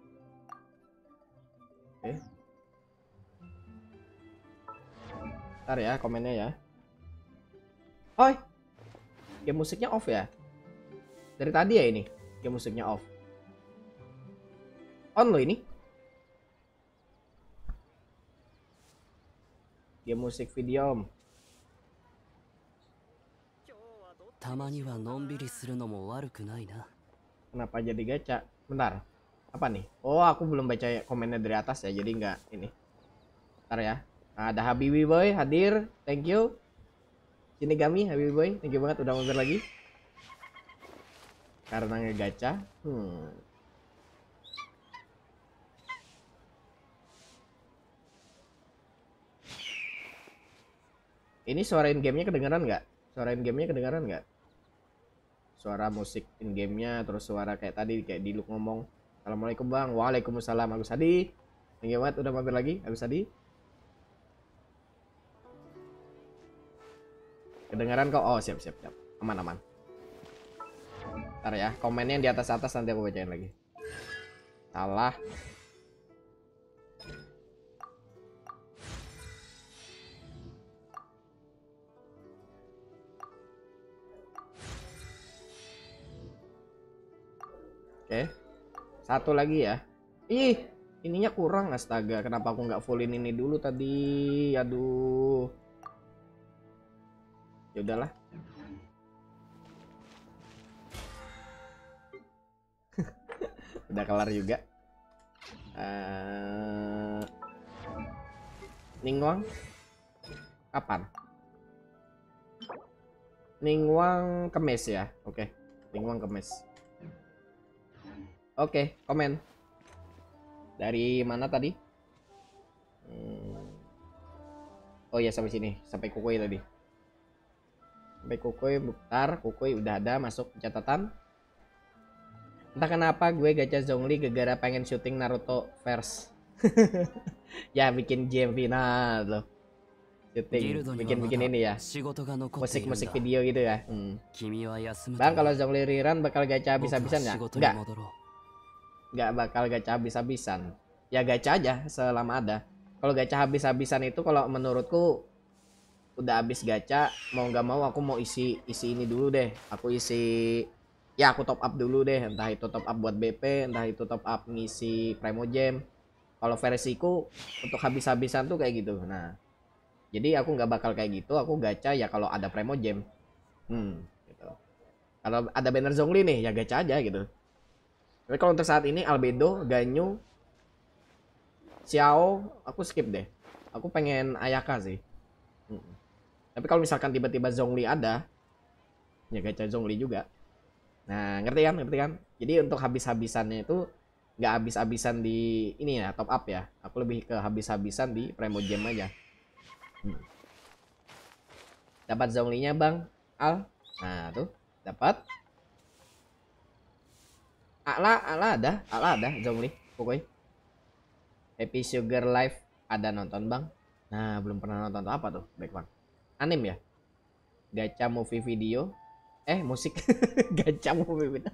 Oke. Ntar ya komennya ya. Oh, game musiknya off ya? Dari tadi ya ini game musiknya off. On loh ini. Game musik video. たまにはのんびりするのも悪くないな。 Kenapa jadi gacha? Bentar. Apa nih? Oh, aku belum baca komennya dari atas ya, jadi nggak ini. Bentar ya. Nah, ada Habibi Boy hadir. Thank you. Sini kami Habibi Boy. Thank you banget udah mampir lagi. Karena ngegacha. Hmm. Ini suara in gamenya kedengeran nggak? Suara in gamenya kedengeran nggak? Suara musik in gamenya, terus suara kayak tadi kayak Diluk ngomong assalamualaikum bang. Waalaikumsalam Agus Hadi. Thank you banget udah mampir lagi Agus Hadi. Kedengaran kok? Oh siap siap siap. Aman aman. Ntar ya komennya yang di atas atas nanti aku bacain lagi. Salah. Oke, satu lagi ya. Ih, ininya kurang astaga. Kenapa aku nggak fullin ini dulu tadi? Aduh. Ya udahlah. Udah kelar juga. Uh... Ningwang, kapan? Ningwang Kemis ya. Oke, Ningwang Kemis. Oke, komen. Dari mana tadi? Hmm. Oh ya sampai sini, sampai Kukui tadi. Sampai Kukui, bentar, Kukui udah ada masuk catatan. Entah kenapa gue gacha Zhongli gara-gara pengen syuting Naruto verse. Ya bikin game final loh. Syuting, bikin-bikin ini ya. Musik-musik video gitu ya. Hmm. Bang, kalau Zhongli rerun bakal gacha habis-habisan nggak? Enggak. Nggak bakal gacha habis-habisan. Ya gacha aja selama ada. Kalau gacha habis-habisan itu kalau menurutku udah habis gacha, mau nggak mau aku mau isi isi ini dulu deh. Aku isi, ya aku top up dulu deh, entah itu top up buat B P, entah itu top up ngisi Primogems. Kalau versiku untuk habis-habisan tuh kayak gitu. Nah, jadi aku nggak bakal kayak gitu, aku gacha ya kalau ada Primogems. Hmm, gitu. Kalau ada banner Zhongli nih, ya gacha aja gitu. Tapi kalau untuk saat ini Albedo, Ganyu, Xiao, aku skip deh. Aku pengen Ayaka sih. Hmm. Tapi kalau misalkan tiba-tiba Zhongli ada, ya gacha Zhongli juga. Nah, ngerti kan? Ngerti kan? Jadi untuk habis-habisannya itu nggak habis-habisan di ini ya, top up ya. Aku lebih ke habis-habisan di Primogems aja. Hmm. Dapat Zhongli-nya, Bang Al. Nah, tuh, dapat. Ala, ala ada, ala ada Zhongli, pokoknya. Happy Sugar Life ada nonton, Bang. Nah, belum pernah nonton apa tuh, baik Bang. Anim ya? Gacha movie video. Eh, musik. Gacha movie video.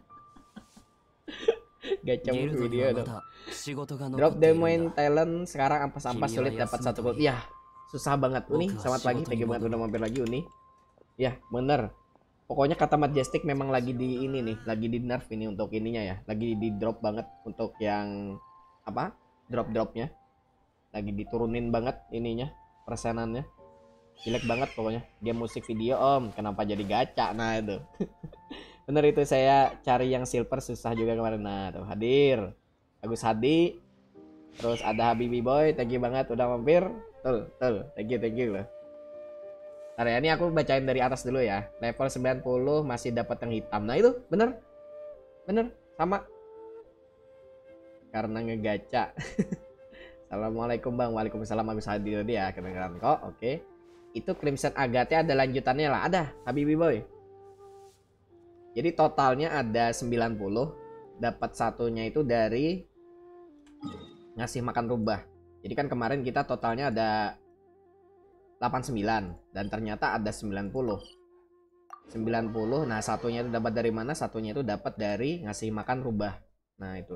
Gacha movie video dong. Drop the main talent sekarang ampas-ampas sulit dapat satu gold. Ya, susah banget Uni. Selamat pagi, thank you banget udah mampir lagi Uni. Ya, bener. Pokoknya kata Majestic memang lagi di ini nih, lagi di nerf ini untuk ininya ya. Lagi di drop banget untuk yang apa? Drop-dropnya. Lagi diturunin banget ininya, persenannya. Jelek banget pokoknya. Game musik video om, kenapa jadi gacha? Nah itu. Bener itu, saya cari yang silver susah juga kemarin. Nah tuh hadir Agus Hadi. Terus ada Habibi Boy, thank you banget udah mampir. Tuh, tuh, thank you, thank you loh. Ntar ya, ini aku bacain dari atas dulu ya. Level sembilan puluh masih dapat yang hitam. Nah itu bener. Bener, sama. Karena ngegacha. Assalamualaikum Bang. Waalaikumsalam Agus Hadi tadi ya, kedengeran kok. Oke. Itu Crimson Agate ada lanjutannya lah. Ada, Habibi Boy. Jadi totalnya ada sembilan puluh. Dapat satunya itu dari ngasih makan rubah. Jadi kan kemarin kita totalnya ada delapan puluh sembilan. Dan ternyata ada sembilan puluh. sembilan puluh. Nah satunya itu dapat dari mana? Satunya itu dapat dari ngasih makan rubah. Nah itu.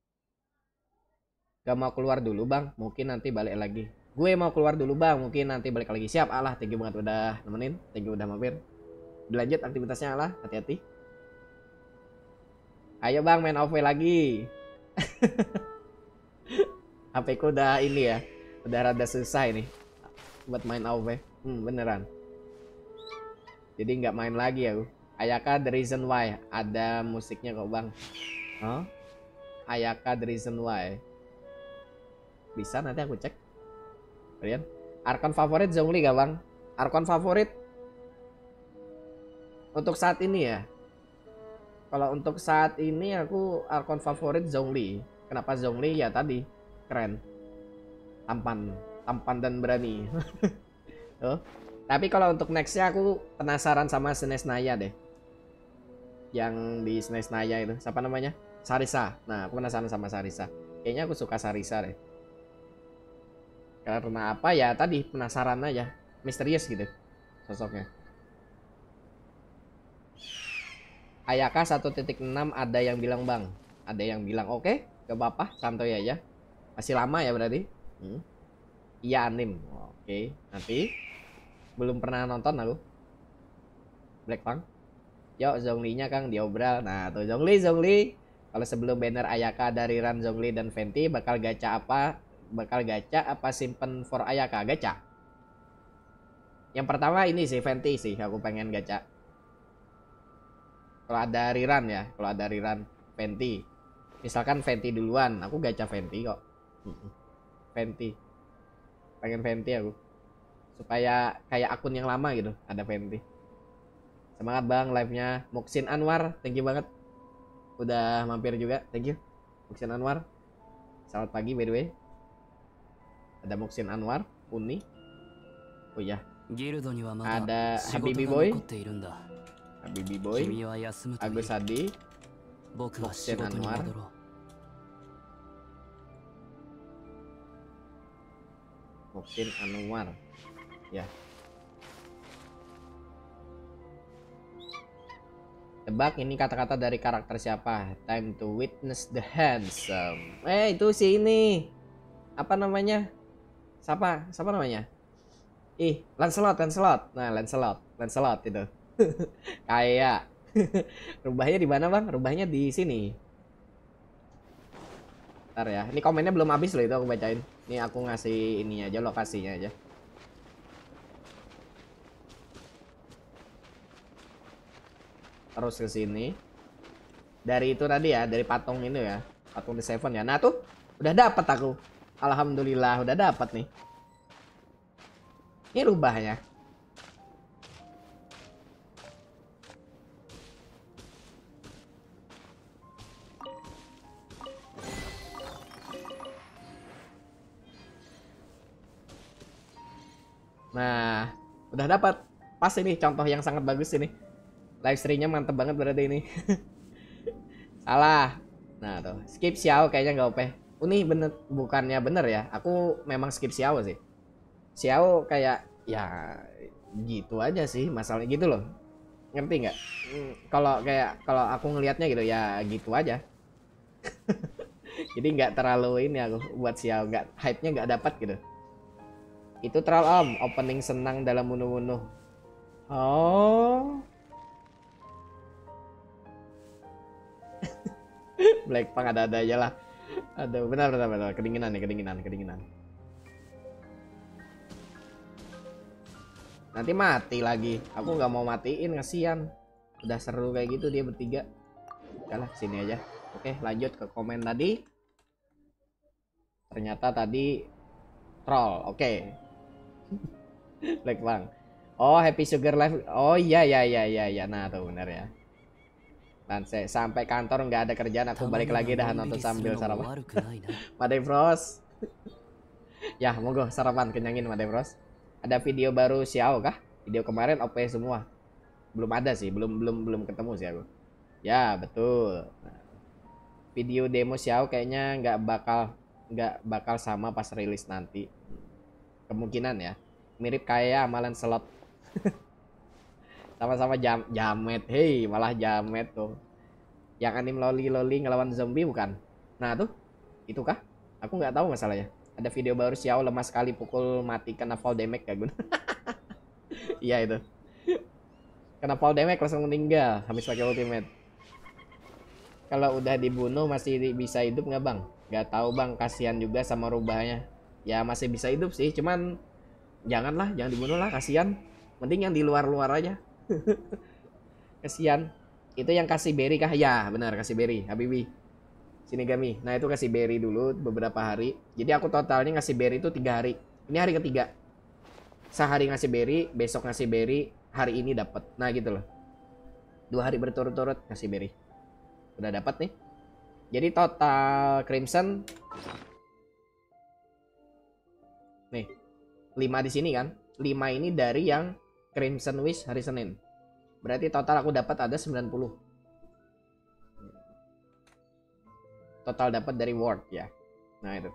Gak mau keluar dulu Bang. Mungkin nanti balik lagi. Gue mau keluar dulu Bang, mungkin nanti balik lagi. Siap Allah, thank you banget udah nemenin. Thank you udah mampir. Dilanjut aktivitasnya Allah, hati-hati. Ayo Bang main A W lagi. H P ku udah ini ya, udah rada susah ini buat main A W. Hmm, beneran. Jadi nggak main lagi aku. Ayaka The Reason Why, ada musiknya kok Bang. Huh? Ayaka The Reason Why. Bisa nanti aku cek. Kalian Arkon favorit Zhongli gak Bang? Arkon favorit untuk saat ini ya. Kalau untuk saat ini aku Arkon favorit Zhongli. Kenapa Zhongli? Ya tadi keren, tampan, tampan dan berani. Tuh. Tapi kalau untuk nextnya aku penasaran sama Snesnaya deh. Yang di Snesnaya itu siapa namanya? Sarisa. Nah aku penasaran sama Sarisa. Kayaknya aku suka Sarisa deh. Karena apa ya, tadi penasaran aja, misterius gitu sosoknya. Ayaka satu titik enam ada yang bilang Bang. Ada yang bilang oke, okay, gak apa-apa, santai aja. Masih lama ya berarti. Hmm. Iya anim. Oke, okay. Nanti belum pernah nonton aku Blackpunk. Yuk Zhongli-nya Kang diobral. Nah tuh Zhongli, Zhongli. Kalau sebelum banner Ayaka dari Ran, Zhongli dan Venti bakal gacha apa? Bakal gacha apa simpen for Ayaka? Gacha. Yang pertama ini sih Venti sih, aku pengen gacha. Kalau ada Riran ya, kalau ada Riran Venti. Misalkan Venti duluan, aku gacha Venti kok. Venti. Pengen Venti aku. Supaya kayak akun yang lama gitu, ada Venti. Semangat Bang live-nya. Muksin Anwar, thank you banget. Udah mampir juga, thank you. Muksin Anwar. Selamat pagi by the way. Ada Muksin Anwar, Uni. Oh iya. Ada Habibi Boy. Habibi Boy. Agus Hadi. Muksin Anwar. Muksin Anwar. Ya. Tebak ini kata-kata dari karakter siapa? Time to witness the handsome. Eh itu si ini. Apa namanya? Siapa? Siapa namanya? Ih, Lancelot, Lancelot. Nah, Lancelot, Lancelot itu. Kayak rubahnya di mana, Bang? Rubahnya di sini. Ntar ya. Ini komennya belum habis loh itu aku bacain. Ini aku ngasih ininya aja, lokasinya aja. Terus ke sini. Dari itu tadi ya, dari patung ini ya. Patung di Seven ya. Nah, tuh udah dapat aku. Alhamdulillah udah dapat nih. Ini rubahnya. Nah, udah dapat. Pas ini contoh yang sangat bagus ini. Live streamnya mantep banget berarti ini. Salah. Nah, tuh. Skip Xiao kayaknya nggak O P. Oh, ini bener bukannya bener ya. Aku memang skip Xiao sih. Xiao kayak ya gitu aja sih, masalahnya gitu loh. Ngerti nggak? Hmm, kalau kayak kalau aku ngelihatnya gitu ya gitu aja. Jadi nggak terlalu ini aku buat Xiao, nggak hype-nya nggak dapat gitu. Itu troll om, opening senang dalam bunuh-bunuh. Oh. Blackpink ada-ada aja lah. Aduh, benar benar benar kedinginan nih, kedinginan, kedinginan. Nanti mati lagi. Aku nggak mau matiin, kasihan. Udah seru kayak gitu dia bertiga. Udah lah, sini aja. Oke, lanjut ke komen tadi. Ternyata tadi troll. Oke. Blackpink. Oh, Happy Sugar Life. Oh iya iya iya iya iya. Nah, tuh benar ya. Dan saya sampai kantor nggak ada kerjaan, aku balik lagi dah nonton sambil sarapan. Made Bros. Ya, monggo sarapan kenyangin Made Bros. Ada video baru Xiao kah? Video kemarin O P semua. Belum ada sih, belum belum belum ketemu sih aku. Ya, betul. Nah, video demo Xiao kayaknya nggak bakal nggak bakal sama pas rilis nanti. Kemungkinan ya. Mirip kayak amalan slot. Sama-sama jam jamet. Hei, malah jamet tuh. Yang anim loli loli ngelawan zombie bukan? Nah, tuh. Itu kah? Aku nggak tahu masalahnya. Ada video baru Xiao lemah sekali pukul mati kena fall damage gak guna. Iya itu. Kena fall damage langsung meninggal habis pakai ultimate. Kalau udah dibunuh masih bisa hidup nggak bang? Nggak tahu bang, kasihan juga sama rubahnya. Ya masih bisa hidup sih, cuman janganlah, jangan dibunuh lah, kasihan. Mending yang di luar-luar aja. Kasihan. Itu yang kasih berry kah? Ya benar, kasih berry Habibi. Sini Gami. Nah itu kasih berry dulu beberapa hari. Jadi aku totalnya ngasih berry itu tiga hari. Ini hari ketiga. Sehari ngasih berry, besok ngasih berry, hari ini dapat. Nah gitu loh. Dua hari berturut-turut ngasih berry. Udah dapat nih. Jadi total Crimson nih lima di sini kan. lima ini dari yang Crimson Wish hari Senin. Berarti total aku dapat ada sembilan puluh. Total dapat dari Word ya. Nah itu.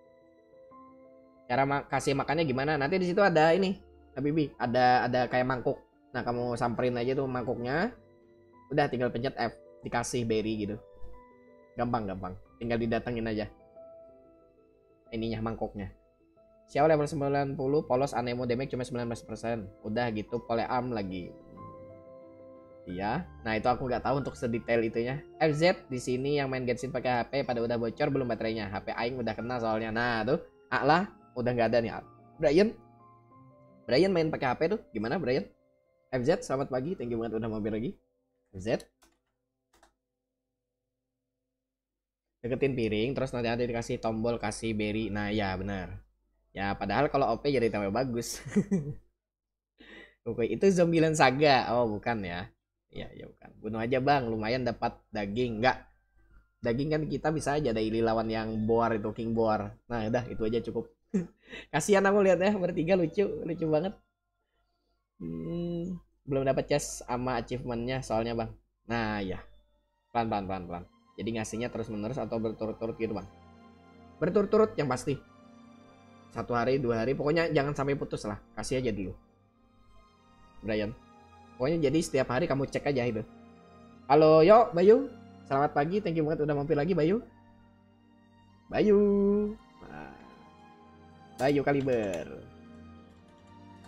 Cara ma kasih makannya gimana? Nanti di situ ada ini, Habibi, ada ada kayak mangkuk. Nah, kamu samperin aja tuh mangkuknya. Udah tinggal pencet F, dikasih berry gitu. Gampang, gampang. Tinggal didatengin aja. Ininya mangkuknya. Xiao level sembilan puluh, polos anemo damage cuma sembilan belas persen. Udah gitu polearm lagi. Iya. Nah, itu aku nggak tahu untuk sedetail itunya. F Z di sini yang main Genshin pakai H P pada udah bocor belum baterainya. H P aing udah kena soalnya. Nah, tuh. Ah lah, udah nggak ada nih. Brian. Brian main pakai H P tuh. Gimana, Brian? F Z, selamat pagi. Thank you banget udah mampir lagi. F Z. Deketin piring terus nanti ada dikasih tombol kasih berry. Nah, ya benar. Ya, padahal kalau O P jadi tambah bagus. Oke, itu Zombieland Saga. Oh, bukan ya. Ya, ya bukan. Bunuh aja, Bang. Lumayan dapat daging. Enggak. Daging kan kita bisa aja daily lawan yang boar itu, King Boar. Nah, udah itu aja cukup. Kasihan aku lihat ya, bertiga lucu, lucu banget. Hmm, belum dapat chest sama achievementnya soalnya, Bang. Nah, ya. Pelan pelan pelan pelan. Jadi ngasihnya terus menerus atau berturut-turut gitu, Bang. Berturut-turut yang pasti. Satu hari, dua hari, pokoknya jangan sampai putus lah. Kasih aja dulu. Brian. Pokoknya jadi setiap hari kamu cek aja itu. Halo, yo, Bayu. Selamat pagi, thank you banget udah mampir lagi, Bayu. Bayu. Nah. Bayu Kaliber.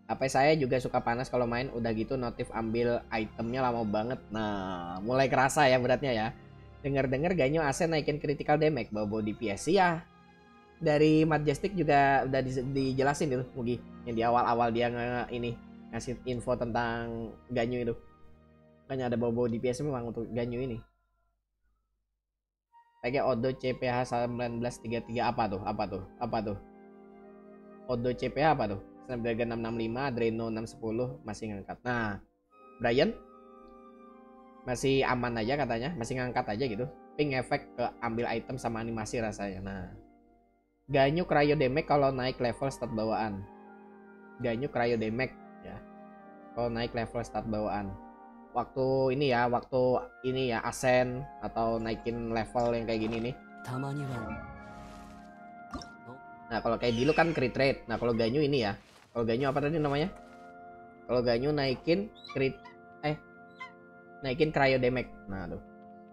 H P saya juga suka panas kalau main, udah gitu notif ambil itemnya lama banget. Nah, mulai kerasa ya beratnya ya. Dengar-dengar Ganyu Asen naikin critical damage, bawa D P S ya. Dari Majestic juga udah di, dijelasin itu Mugi, yang di awal-awal dia nge, ini ngasih info tentang Ganyu itu. Makanya ada bawa D P S memang untuk Ganyu ini. Pakai Odo C P H seribu sembilan ratus tiga puluh tiga apa tuh? Apa tuh? Apa tuh? Odo C P H apa tuh? Snapdragon enam enam lima, Adreno enam sepuluh masih ngangkat. Nah, Brian masih aman aja katanya, masih ngangkat aja gitu. Ping efek ke ambil item sama animasi rasanya. Nah, Ganyu Cryo Damage kalau naik level stat bawaan. Ganyu Cryo Damage ya. Kalau naik level stat bawaan. Waktu ini ya, waktu ini ya Ascend atau naikin level yang kayak gini nih. Nah, kalau kayak dulu kan crit rate. Nah, kalau Ganyu ini ya. Kalau Ganyu apa tadi namanya? Kalau Ganyu naikin crit eh naikin cryo damage. Nah, tuh.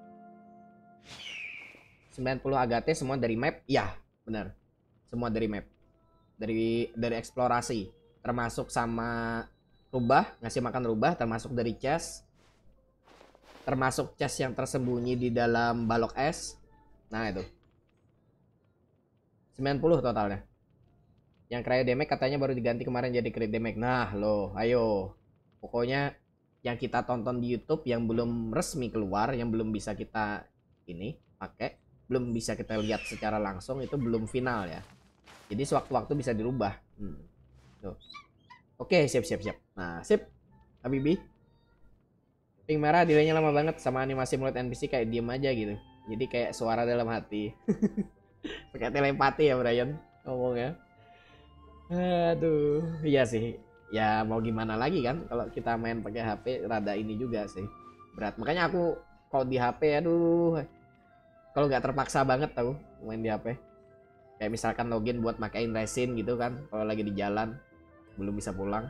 sembilan puluh Agate semua dari map. Ya, benar. Semua dari map. Dari dari eksplorasi, termasuk sama rubah, ngasih makan rubah, termasuk dari chest. Termasuk chest yang tersembunyi di dalam balok es. Nah, itu. sembilan puluh totalnya. Yang cryo damage katanya baru diganti kemarin jadi crit damage. Nah, loh, ayo. Pokoknya yang kita tonton di YouTube yang belum resmi keluar, yang belum bisa kita ini pakai, belum bisa kita lihat secara langsung, itu belum final ya. Jadi sewaktu-waktu bisa dirubah. Hmm. Tuh. Oke, siap siap siap. Nah, sip. Habibi. Pink merah delaynya lama banget, sama animasi mulut N P C kayak diem aja gitu. Jadi kayak suara dalam hati. Pakai telepati ya Brian ngomongnya. Aduh, iya sih. Ya mau gimana lagi kan, kalau kita main pakai H P rada ini juga sih berat. Makanya aku kalau di H P aduh, kalau nggak terpaksa banget tau main di H P. Kayak misalkan login buat makain resin gitu kan, kalau lagi di jalan belum bisa pulang.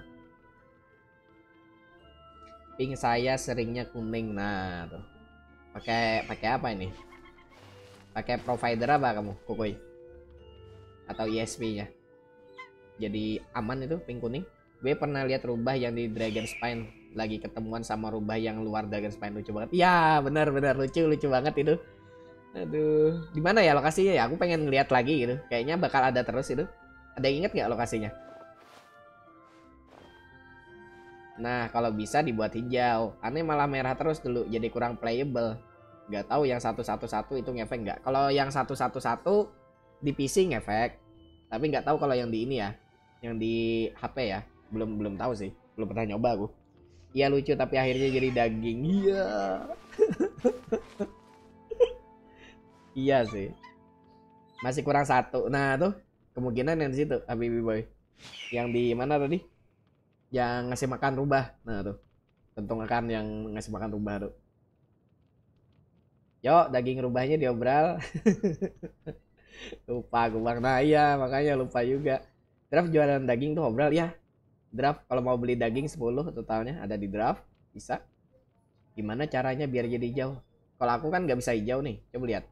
Ping saya seringnya kuning. Nah, tuh. Pakai pakai apa ini? Pakai provider apa kamu, Kokoi? Atau I S P-nya? Jadi aman itu ping kuning. Gue pernah lihat rubah yang di Dragon Spine lagi ketemuan sama rubah yang luar Dragon Spine, lucu banget. Ya, benar-benar lucu, lucu banget itu. Aduh, di mana ya lokasinya ya? Aku pengen ngeliat lagi gitu. Kayaknya bakal ada terus itu. Ada yang inget nggak lokasinya? Nah, kalau bisa dibuat hijau. Aneh malah merah terus dulu, jadi kurang playable. Nggak tahu yang satu satu satu itu ngefek nggak? Kalau yang satu satu satu di P C ngefek, tapi nggak tahu kalau yang di ini ya, yang di H P ya, belum belum tahu sih, belum pernah nyoba aku. Iya lucu tapi akhirnya jadi daging. Iya. Iya sih. Masih kurang satu. Nah tuh kemungkinan yang di situ, Habibi Boy. Yang di mana tadi? Yang ngasih makan rubah. Nah tuh. Tentu akan yang ngasih makan rubah tuh. Yo, daging rubahnya diobral. Lupa aku bang. Nah iya makanya lupa juga. Draft jualan daging tuh obral ya. Draft kalau mau beli daging sepuluh totalnya ada di draft. Bisa. Gimana caranya biar jadi hijau? Kalau aku kan nggak bisa hijau nih. Coba lihat.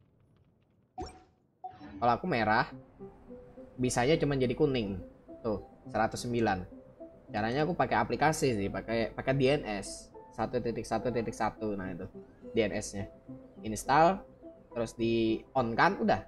Kalau aku merah, bisanya cuma jadi kuning. Tuh, seratus sembilan. Caranya aku pakai aplikasi sih, pakai pakai D N S satu titik satu titik satu. Nah itu D N S-nya. Install, terus di on kan udah.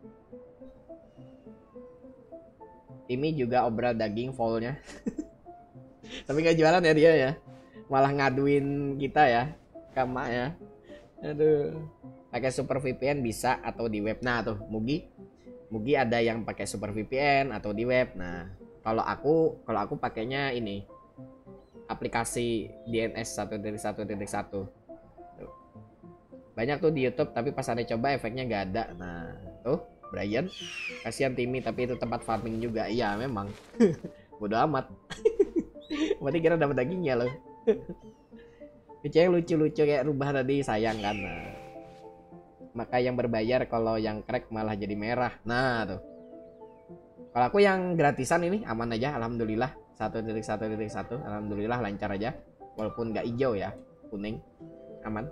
Ini juga obral daging fullnya. Tapi nggak jualan ya dia ya. Malah ngaduin kita ya, kama ya. Aduh. Pakai super V P N bisa atau di web. Nah tuh Mugi, Mugi ada yang pakai super V P N atau di web. Nah kalau aku, kalau aku pakainya ini aplikasi D N S satu titik satu titik satu. Banyak tuh di YouTube tapi pas ada coba efeknya nggak ada. Nah tuh Brian, kasihan Timmy tapi itu tempat farming juga. Iya memang. Bodoh amat. Berarti kira dapat dagingnya loh. Kecil lucu-lucu kayak rubah tadi sayang kan. Nah. Maka yang berbayar kalau yang crack malah jadi merah. Nah tuh. Kalau aku yang gratisan ini aman aja alhamdulillah. satu titik satu titik satu alhamdulillah lancar aja. Walaupun nggak hijau ya, kuning. Aman.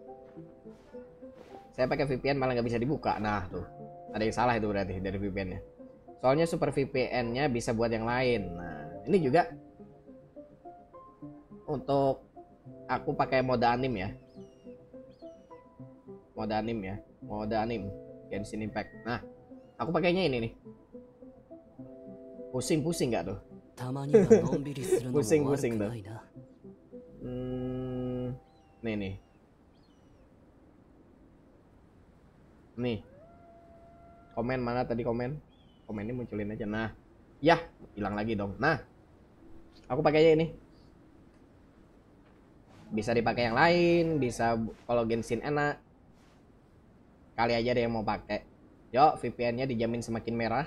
Saya pakai V P N malah nggak bisa dibuka. Nah tuh. Ada yang salah itu berarti dari V P N-nya. Soalnya super V P N-nya bisa buat yang lain. Nah, ini juga Untuk aku pakai mode anim ya. Mode anim ya. Mode anim. Genshin Impact. Nah, aku pakainya ini nih. Pusing-pusing nggak tuh? たまにはのんびりするのも悪 Pusing-pusing く tuh. ないな。 Hmm, nih nih. Nih. Komen mana tadi komen? Komennya munculin aja. Nah, ya hilang lagi dong. Nah, aku pakainya ini. Bisa dipakai yang lain, bisa kalau Genshin enak. Kali aja ada yang mau pakai. Yuk, V P N-nya dijamin semakin merah.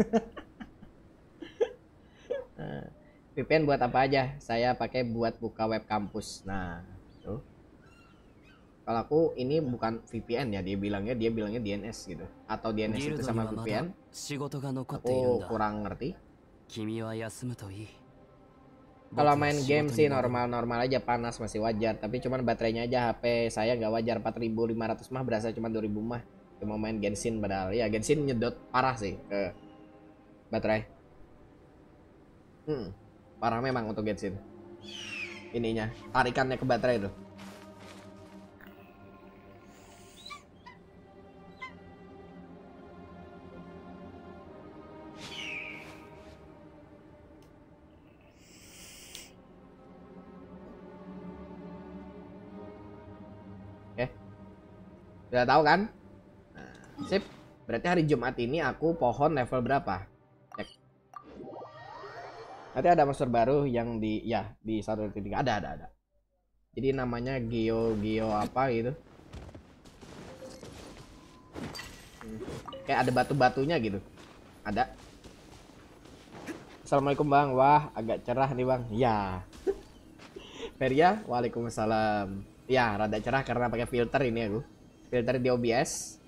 Nah, V P N buat apa aja? Saya pakai buat buka web kampus. Nah, tuh. Kalau aku ini bukan V P N ya, dia bilangnya dia bilangnya D N S gitu. Atau D N S ギル itu ドに sama は V ま P N. だ仕事が残っているん Aku だ。 kurang ngerti. 君は休むといい。 Kalau 僕は main 仕 game 事 sih に戻る。 normal-normal aja, panas masih wajar. Tapi cuman baterainya aja H P saya nggak wajar, empat ribu lima ratus mah berasa cuma dua ribu mah. Cuma main Genshin padahal ya Genshin nyedot parah sih ke baterai. Hmm, parah memang untuk Genshin. Ininya, tarikannya ke baterai tuh. Oke. Sudah tahu kan? Nah, sip. Berarti hari Jumat ini aku pohon level berapa? Cek. Nanti ada monster baru yang di ya di satu titik ada ada ada. Jadi namanya Geo Geo apa gitu. Hmm. Kayak ada batu-batunya gitu. Ada. Assalamualaikum Bang. Wah, agak cerah nih Bang. Ya. Feria, waalaikumsalam. Ya, rada cerah karena pakai filter ini aku. Filter di O B S.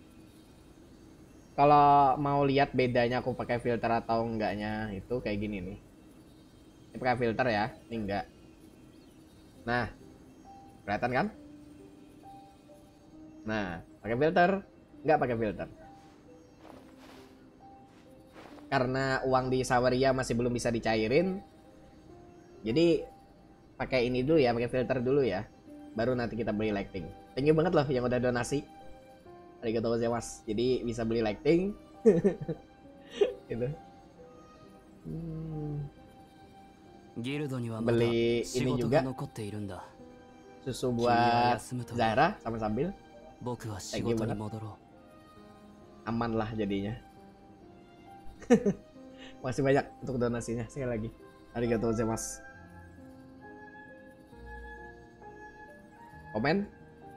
Kalau mau lihat bedanya aku pakai filter atau enggaknya itu kayak gini nih. Ini pakai filter ya, ini enggak. Nah, kelihatan kan? Nah, pakai filter, enggak pakai filter. Karena uang di Saweria masih belum bisa dicairin, jadi pakai ini dulu ya, pakai filter dulu ya. Baru nanti kita beli lighting. Thank you banget loh yang udah donasi. Arigatou gozaimasu. Jadi bisa beli lighting. Gitu. Hmm. ギルドにはまだ Beli 仕 ini 事 juga が残っているんだ。 susu 君は buat 休むといい。 Zara sama sambil 僕は仕事に戻ろ aman lah jadinya. Masih banyak untuk donasinya sekali lagi. Arigatou gozaimasu. Komen.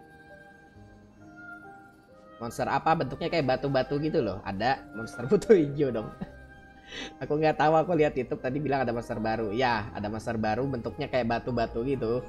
Monster apa bentuknya kayak batu-batu gitu loh. Ada monster butuh hijau dong. Aku nggak tahu, aku lihat YouTube tadi bilang ada monster baru. Ya, ada monster baru bentuknya kayak batu-batu gitu.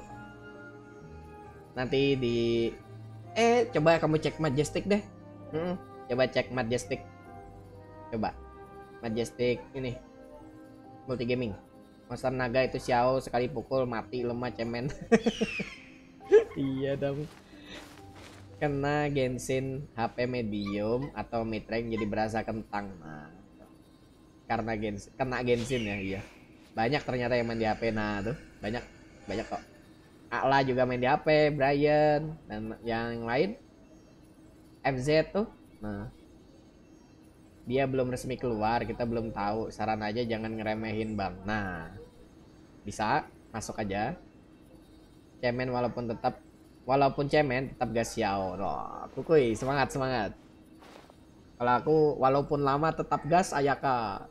Nanti di eh coba kamu cek Majestic deh. Hmm, coba cek Majestic. Coba Majestic ini multi gaming. Monster naga itu Xiao sekali pukul mati lemah cemen. Iya dong. Kena Genshin H P medium atau mid rank jadi berasa kentang. Nah, karena Genshin, kena Genshin ya, iya. Banyak ternyata yang main di H P. Nah, tuh, banyak banyak kok. Akla juga main di H P, Brian dan yang lain. F Z tuh. Nah. Dia belum resmi keluar, kita belum tahu. Saran aja jangan ngeremehin, Bang. Nah. Bisa masuk aja. Cemen walaupun tetap walaupun cemen tetap gas Xiao. Oh, kukuy, semangat semangat. Kalau aku walaupun lama tetap gas Ayaka.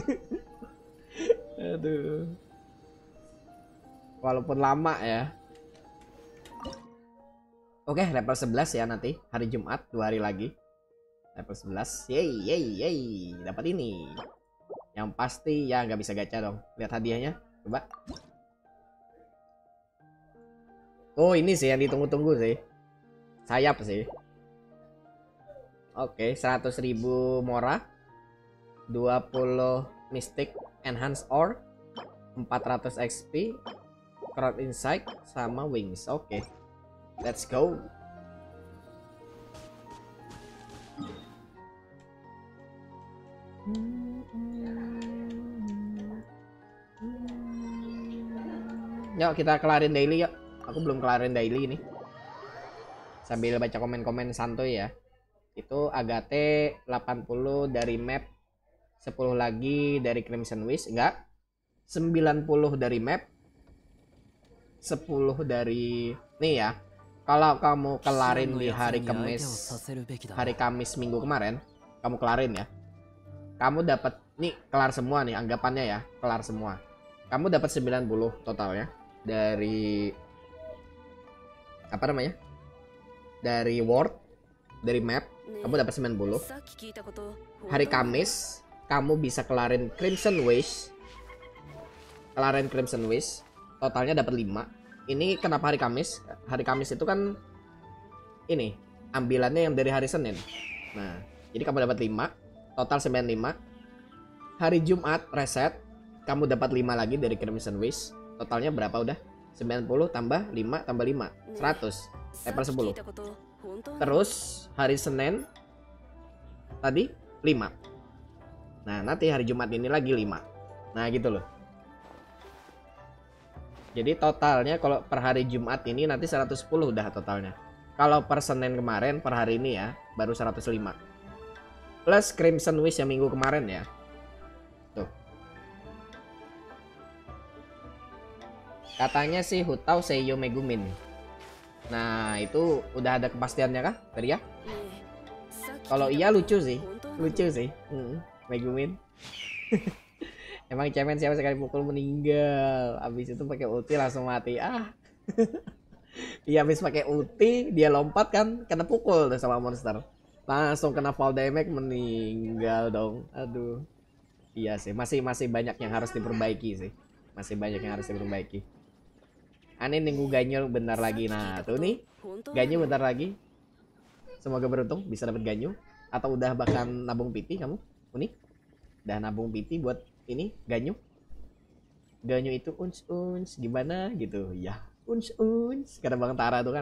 Aduh. Walaupun lama ya. Oke, level sebelas ya nanti hari Jumat, dua hari lagi. Level sebelas. Yeay, yeay, yeay. Dapat ini. Yang pasti ya nggak bisa gacha dong. Lihat hadiahnya. Coba. Oh, ini sih yang ditunggu-tunggu sih. Sayap sih. Oke, seratus ribu Mora. dua puluh Mystic Enhance Ore. empat ratus X P. Crowd Insight sama Wings. Oke. Let's go. Yuk kita kelarin daily yuk. Aku belum kelarin daily ini. Sambil baca komen-komen santuy ya. Itu Agate delapan puluh dari map, sepuluh lagi dari Crimson Wish. Enggak, sembilan puluh dari map, sepuluh dari nih ya. Kalau kamu kelarin di hari Kamis, hari Kamis minggu kemarin, kamu kelarin ya, kamu dapat nih, kelar semua nih anggapannya ya, kelar semua. Kamu dapat sembilan puluh total ya dari apa namanya? Dari world, dari map, kamu dapat sembilan puluh. Hari Kamis kamu bisa kelarin Crimson Wish. Kelarin Crimson Wish, totalnya dapat lima. Ini kenapa hari Kamis? Hari Kamis itu kan ini ambilannya yang dari hari Senin. Nah, jadi kamu dapat lima, total sembilan puluh lima. Hari Jumat reset, kamu dapat lima lagi dari Crimson Wish. Totalnya berapa udah? sembilan puluh tambah lima tambah lima, seratus. Level sepuluh. Terus hari Senin tadi lima. Nah, nanti hari Jumat ini lagi lima. Nah, gitu loh. Jadi totalnya kalau per hari Jumat ini nanti seratus sepuluh udah totalnya. Kalau per Senin kemarin per hari ini ya baru seratus lima. Plus Crimson Wish yang minggu kemarin ya. Tuh. Katanya sih Hutau Seiyo Megumin. Nah, itu udah ada kepastiannya kah, Ria? Kalau iya lucu sih. Lucu sih. Hmm, Megumin. Emang cemen siapa sekali pukul meninggal. Abis itu pakai ulti langsung mati. Ah. Iya, habis pakai ulti dia lompat kan kena pukul tuh sama monster. Langsung kena fall damage meninggal dong. Aduh. Iya sih, masih masih banyak yang harus diperbaiki sih. Masih banyak yang harus diperbaiki. Aneh nunggu Ganyu bentar lagi. Nah, tuh nih. Ganyu bentar lagi. Semoga beruntung bisa dapat Ganyu atau udah bahkan nabung piti kamu. Unik. Udah nabung piti buat ini Ganyu. Ganyu itu uns uns gimana gitu ya, uns uns kata Bang Tara tuh kan.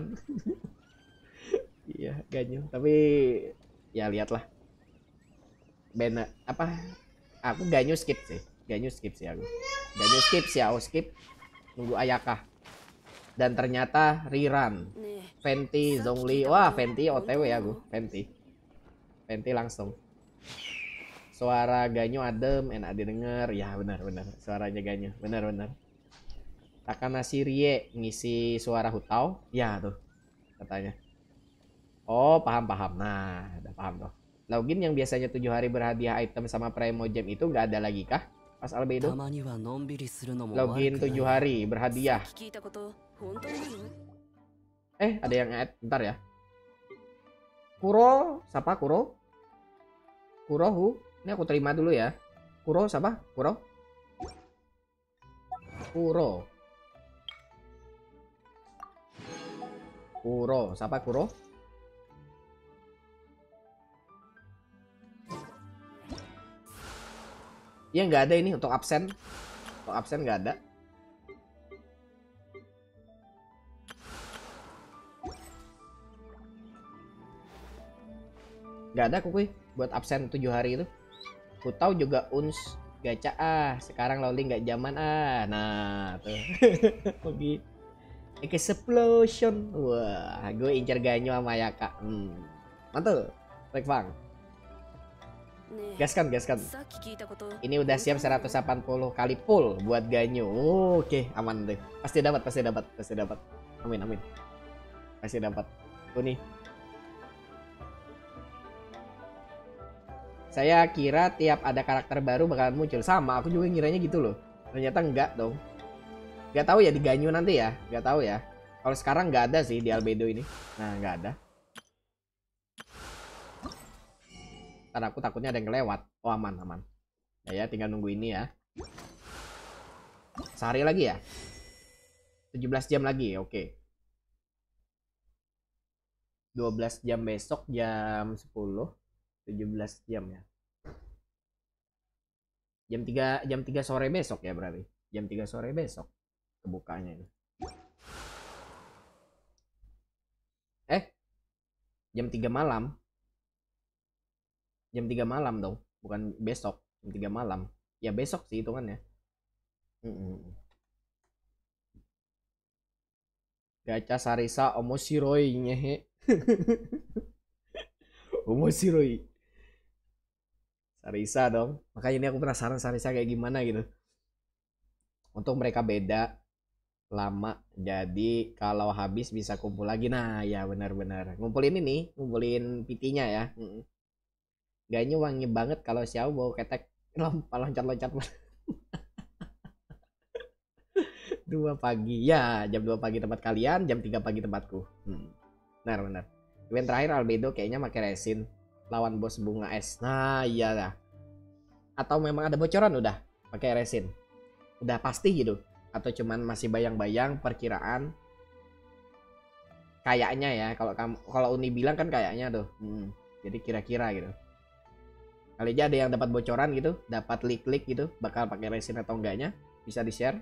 Iya Ganyu, tapi ya lihatlah benar apa, aku Ganyu skip sih, Ganyu skip sih aku, Ganyu skip sih aku skip nunggu Ayaka. Dan ternyata rerun Fenty Zhongli. Wah, Fenty O T W ya aku, Fenty Fenty langsung. Suara Ganyu adem, enak didengar. Ya benar-benar suaranya Ganyu, benar-benar. Takanashi Rie ngisi suara Hutau. Ya tuh katanya. Oh, paham-paham. Nah, udah paham tuh. Login yang biasanya tujuh hari berhadiah item sama Primo Gem itu nggak ada lagi kah? Pas Albedo. Login tujuh hari berhadiah. Eh, ada yang add. Bentar ya. Kuro, siapa Kuro? Kurohu. Ini aku terima dulu ya. Kuro siapa? Kuro. Kuro. Kuro. Siapa Kuro? Ya nggak ada ini untuk absen. Untuk absen nggak ada. Nggak ada kukuy buat absen tujuh hari itu. Ku tahu juga uns gacha ah, sekarang loli nggak zaman ah. Nah tuh. Lagi explosion. Wah, gue incer Ganyu sama Ayaka. Hmm. Mantul. Baik bang. Gaskan, gaskan. Ini udah siap seratus delapan puluh kali full buat Ganyu. Oke, aman deh. Pasti dapat, pasti dapat, pasti dapat. Amin, amin. Pasti dapat. Tuh nih. Saya kira tiap ada karakter baru bakalan muncul. Sama, aku juga ngiranya gitu loh. Ternyata enggak dong. Gak tahu ya di Ganyu nanti ya. Gak tahu ya. Kalau sekarang nggak ada sih di Albedo ini. Nah, nggak ada. Karena aku takutnya ada yang kelewat. Oh, aman, aman. Ya, ya, tinggal nunggu ini ya. Sehari lagi ya? tujuh belas jam lagi, oke. dua belas jam besok jam sepuluh. tujuh belas jam ya. Jam tiga jam tiga sore besok ya berarti. Jam tiga sore besok kebukanya ini. Eh. Jam tiga malam. Jam tiga malam dong, bukan besok. Jam tiga malam. Ya besok sih hitungannya. Mm -mm. Gacha Sarisa omoshiroi nyehe. Omoshiroi. Sarisa dong. Makanya ini aku penasaran Sarisa kayak gimana gitu. Untuk mereka beda lama. Jadi kalau habis bisa kumpul lagi. Nah, ya benar-benar. Ngumpulin ini, ngumpulin P T-nya ya. Gaknya wangi banget kalau Xiao bawa ketek loncat-loncat. Dua pagi ya, jam dua pagi tempat kalian, jam tiga pagi tempatku. Hmm. Benar benar. Event terakhir Albedo kayaknya pakai resin lawan bos bunga es. Nah iya dah. Atau memang ada bocoran udah pakai resin, udah pasti gitu, atau cuman masih bayang-bayang perkiraan. Kayaknya ya, kalau kamu kalau Uni bilang kan kayaknya tuh. Hmm. Jadi kira-kira gitu. Kali aja ada yang dapat bocoran gitu, dapat leak-leak gitu, bakal pakai resin atau enggaknya, bisa di-share.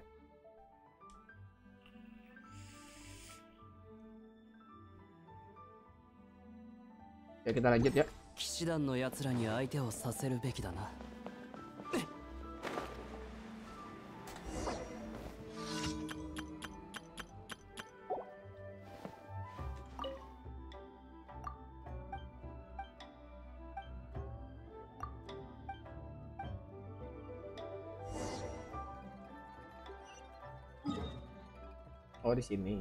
Ya kita lanjut ya. 騎士団の奴らに相手をさせるべきだな。 Oh di sini.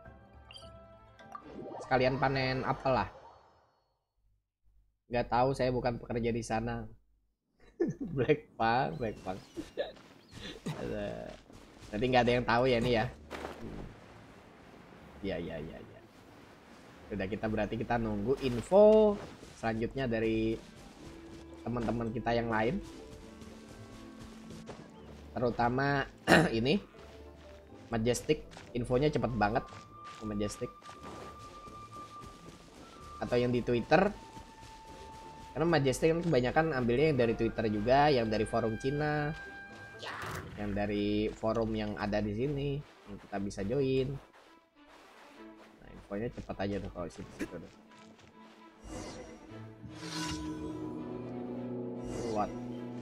Sekalian panen apel lah. Nggak tahu, saya bukan pekerja di sana. Blackpunk, Blackpunk. Nanti nggak ada yang tahu ya ini ya. Ya ya ya ya. Udah, kita berarti kita nunggu info selanjutnya dari teman-teman kita yang lain. Terutama ini Majestic, infonya cepet banget Majestic. Atau yang di Twitter. Karena Majestic kan kebanyakan ambilnya yang dari Twitter juga, yang dari forum Cina, yang dari forum yang ada di sini, yang kita bisa join. Nah, infonya cepat aja tuh kalau situ-situ tuh. What?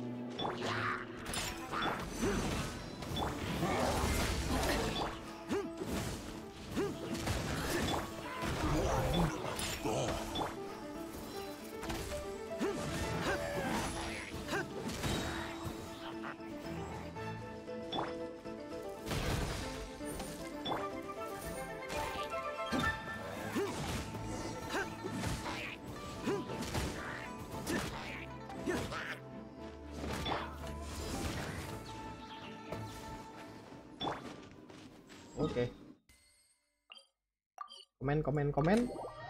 Oke. Okay. Komen, komen, komen.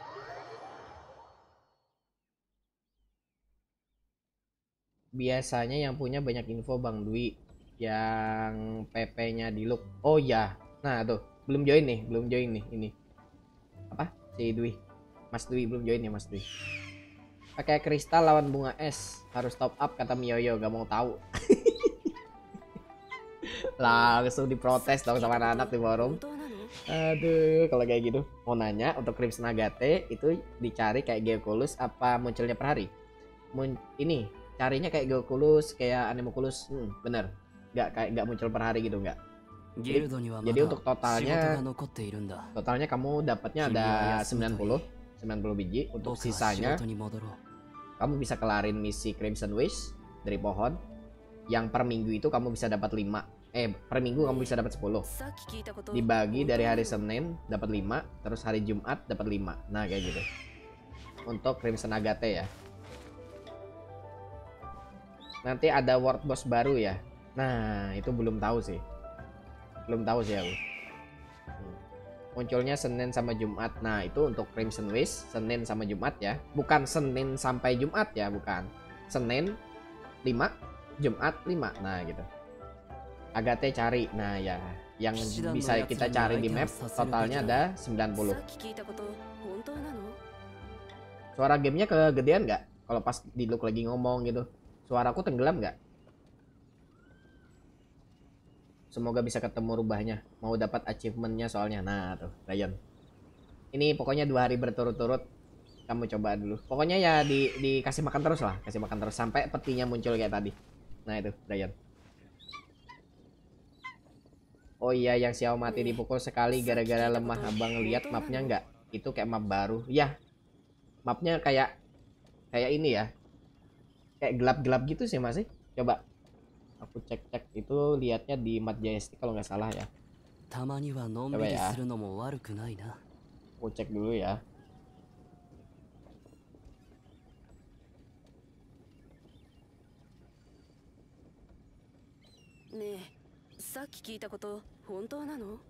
Biasanya yang punya banyak info Bang Dwi, yang P P-nya di look. Oh ya, nah tuh belum join nih, belum join nih ini. Apa? Si Dwi, Mas Dwi belum join ya Mas Dwi. Pakai kristal lawan bunga es, harus top up kata Miyoyo, gak mau tahu. Langsung diprotes dong sama anak-anak di forum. Aduh, kalau kayak gitu. Mau nanya, untuk Crimson Agate itu dicari kayak Geoculus apa munculnya per hari? Mun ini carinya kayak Geoculus, kayak Anemoculus. Hmm, bener. Gak kayak gak muncul per hari gitu, nggak? Jadi, jadi untuk totalnya totalnya kamu dapatnya ada sembilan puluh sembilan puluh biji. Untuk sisanya kamu bisa kelarin misi Crimson Wish dari pohon. Yang per minggu itu kamu bisa dapat lima. Eh, per minggu kamu bisa dapat sepuluh. Dibagi dari hari Senin dapat lima, terus hari Jumat dapat lima. Nah, kayak gitu. Untuk Crimson Agate ya. Nanti ada world boss baru ya. Nah, itu belum tahu sih. Belum tahu sih aku. Munculnya Senin sama Jumat. Nah, itu untuk Crimson Wish Senin sama Jumat ya. Bukan Senin sampai Jumat ya, bukan. Senin lima, Jumat lima. Nah, gitu. Agate cari. Nah, ya, yang bisa kita cari di map totalnya ada sembilan puluh. Suara gamenya kegedean nggak? Kalau pas di look lagi ngomong gitu. Suaraku tenggelam nggak? Semoga bisa ketemu rubahnya. Mau dapat achievementnya soalnya. Nah, tuh, Ryan. Ini pokoknya dua hari berturut-turut. Kamu coba dulu. Pokoknya ya di dikasih makan terus lah, kasih makan terus sampai petinya muncul kayak tadi. Nah, itu, Ryan. Oh iya, yang Xiao mati dipukul sekali gara-gara lemah. Abang lihat mapnya nggak? Itu kayak map baru. Ya, mapnya kayak kayak ini ya. Kayak gelap-gelap gitu sih masih. Coba aku cek-cek itu lihatnya di Majestic kalau nggak salah ya. たまにはのん Coba びり ya. するのも悪くないな。 Aku cek dulu ya. Ne, さっき聞いたこと本当なの?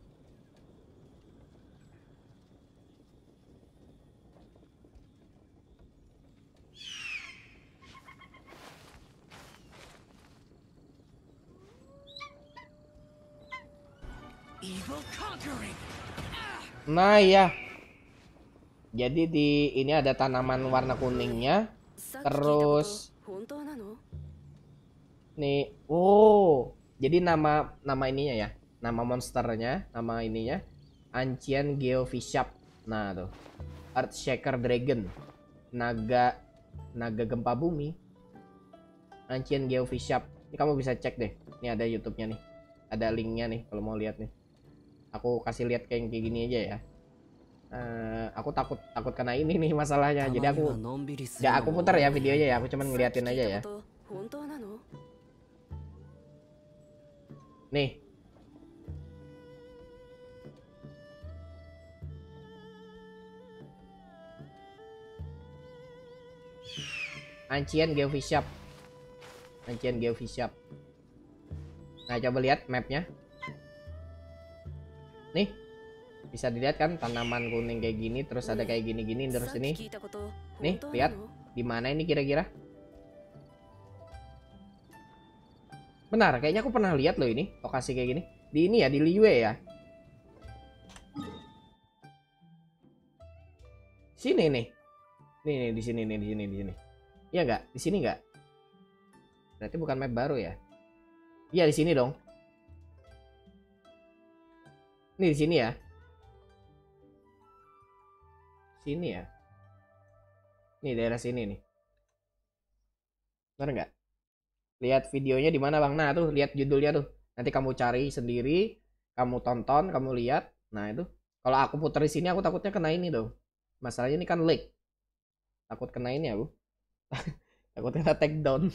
Nah ya. Jadi di ini ada tanaman warna kuningnya. Terus nih, oh, jadi nama nama ininya ya, nama monsternya, nama ininya Ancient Geofishap. Nah tuh, Earthshaker Dragon, naga naga gempa bumi, Ancient Geofishap. Ini kamu bisa cek deh. Ini ada YouTube-nya nih, ada linknya nih kalau mau lihat nih. Aku kasih lihat kayak kayak gini aja ya. Uh, aku takut takut kena ini nih masalahnya. Jadi aku nggak aku putar ya videonya ya. Aku cuman ngeliatin aja ya. Nih. Ancient Geofishap. Ancient Geofishap. Nah, coba lihat mapnya. Nih. Bisa dilihat kan tanaman kuning kayak gini, terus ada kayak gini-gini terus ini. Nih, lihat. Di mana ini kira-kira? Benar, kayaknya aku pernah lihat loh ini, lokasi kayak gini. Di ini ya, di Liyue ya. Sini nih. Nih, nih di sini nih, di sini, di sini. Iya enggak? Di sini enggak? Berarti bukan map baru ya? Iya, di sini dong. Nih di sini ya. Sini ya. Nih daerah sini nih. Benar nggak? Lihat videonya di mana Bang? Nah tuh lihat judulnya tuh. Nanti kamu cari sendiri, kamu tonton, kamu lihat. Nah itu. Kalau aku putar di sini aku takutnya kena ini dong. Masalahnya ini kan lag. Takut kena ini aku. Takut kena take down.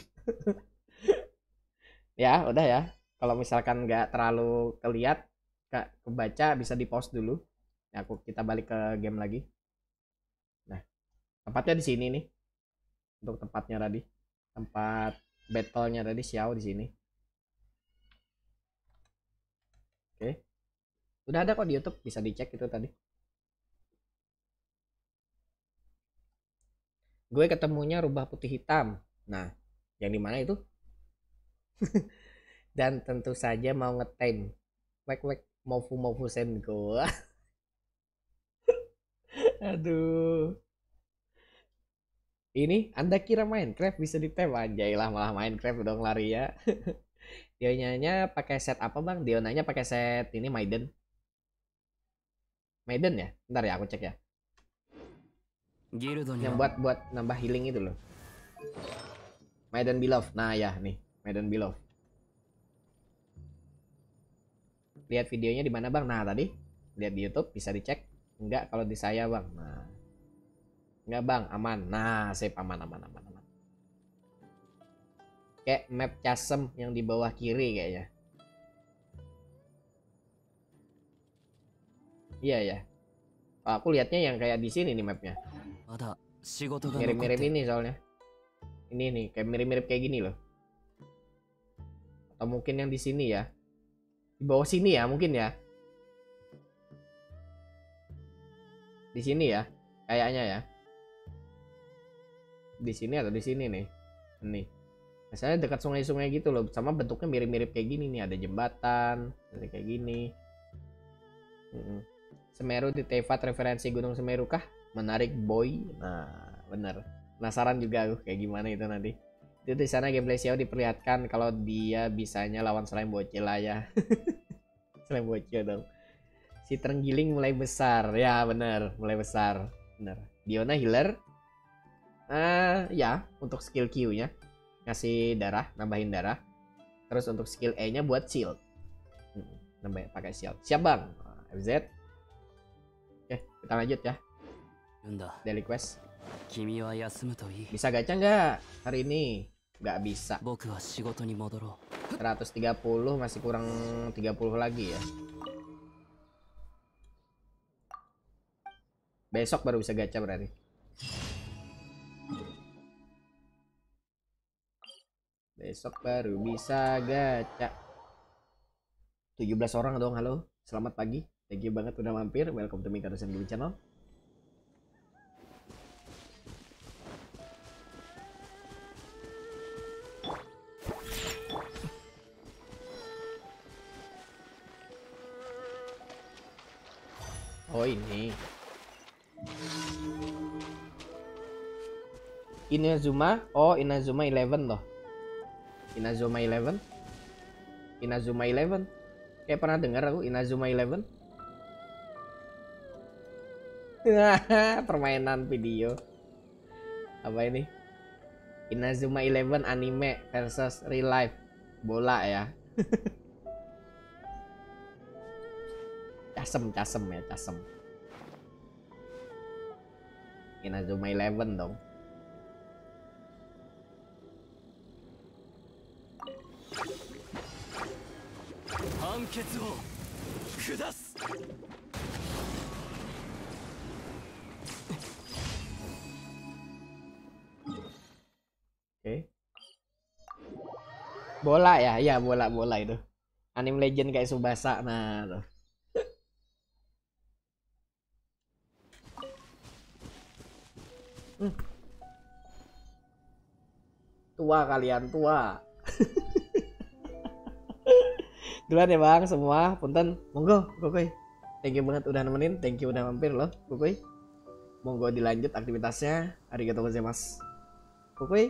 Ya udah ya. Kalau misalkan nggak terlalu keliat, kebaca bisa di pause dulu. Ya, aku kita balik ke game lagi. Nah, tempatnya di sini nih. Untuk tempatnya tadi. Tempat battle-nya tadi Xiao di sini. Oke. Udah ada kok di YouTube, bisa dicek itu tadi. Gue ketemunya rubah putih hitam. Nah, yang di mana itu? Dan tentu saja mau ngetem. Wek wek mofu mofu senko. Aduh. Ini Anda kira Minecraft bisa ditem? Anjay lah, malah Minecraft dong lari ya. Dionanya pakai set apa Bang? Dionanya pakai set ini Maiden. Maiden ya? Bentar ya aku cek ya. Yang buat buat nambah healing itu loh. Maiden Beloved. Nah ya nih, Maiden Beloved. Lihat videonya di mana Bang? Nah tadi lihat di YouTube, bisa dicek. Enggak kalau di saya Bang. Nah. Enggak Bang, aman. Nah, save aman aman aman aman. Kayak map Chasm yang di bawah kiri kayaknya. Iya ya. Oh, aku lihatnya yang kayak di sini nih mapnya. Mirip-mirip ini soalnya. Ini nih, kayak mirip-mirip kayak gini loh. Atau mungkin yang di sini ya. Di bawah sini ya, mungkin ya. Di sini ya, kayaknya ya. Di sini atau di sini nih. Nih. Misalnya dekat sungai-sungai gitu loh, sama bentuknya mirip-mirip kayak gini nih, ada jembatan, ada kayak gini. Hmm. Semeru di Tevat referensi Gunung Semeru kah? Menarik boy. Nah, bener. Penasaran juga aku kayak gimana itu nanti. Itu di sana gameplay Xiao diperlihatkan kalau dia bisanya lawan slime bocil lah ya. Slime bocil dong. Si terenggiling mulai besar. Ya, bener, mulai besar. Bener. Diona healer. Ah, uh, ya, untuk skill Q-nya ngasih darah, nambahin darah. Terus untuk skill E-nya buat shield. Nambah pakai shield. Siap bang. Nah, F Z. Oke, kita lanjut ya. るんだ Daily quest. 君は休むといい Bisa gacha nggak hari ini? Nggak bisa. 僕は仕事に戻ろ seratus tiga puluh masih kurang tiga puluh lagi ya. Besok baru bisa gacha berarti. Besok baru bisa gacha. tujuh belas orang dong. Halo, selamat pagi. Thank you banget udah mampir. Welcome to Mikadosan Gaming Channel. Oh ini Inazuma. Oh Inazuma eleven loh. Inazuma eleven. Inazuma eleven. Kayak pernah dengar aku Inazuma eleven. Permainan video. Apa ini? Inazuma eleven anime versus real life. Bola ya. Casem, casem ya, casem. Inazuma eleven dong. Oke. Bola ya, ya bola-bola itu. Anime Legend kayak Tsubasa. Nah, tuh. Hmm. Tua kalian, tua. Duluan ya bang semua, punten, monggo Kukuy. Thank you banget udah nemenin, thank you udah mampir loh Kukuy. Monggo dilanjut aktivitasnya. Arigatou gozaimasu Kukuy.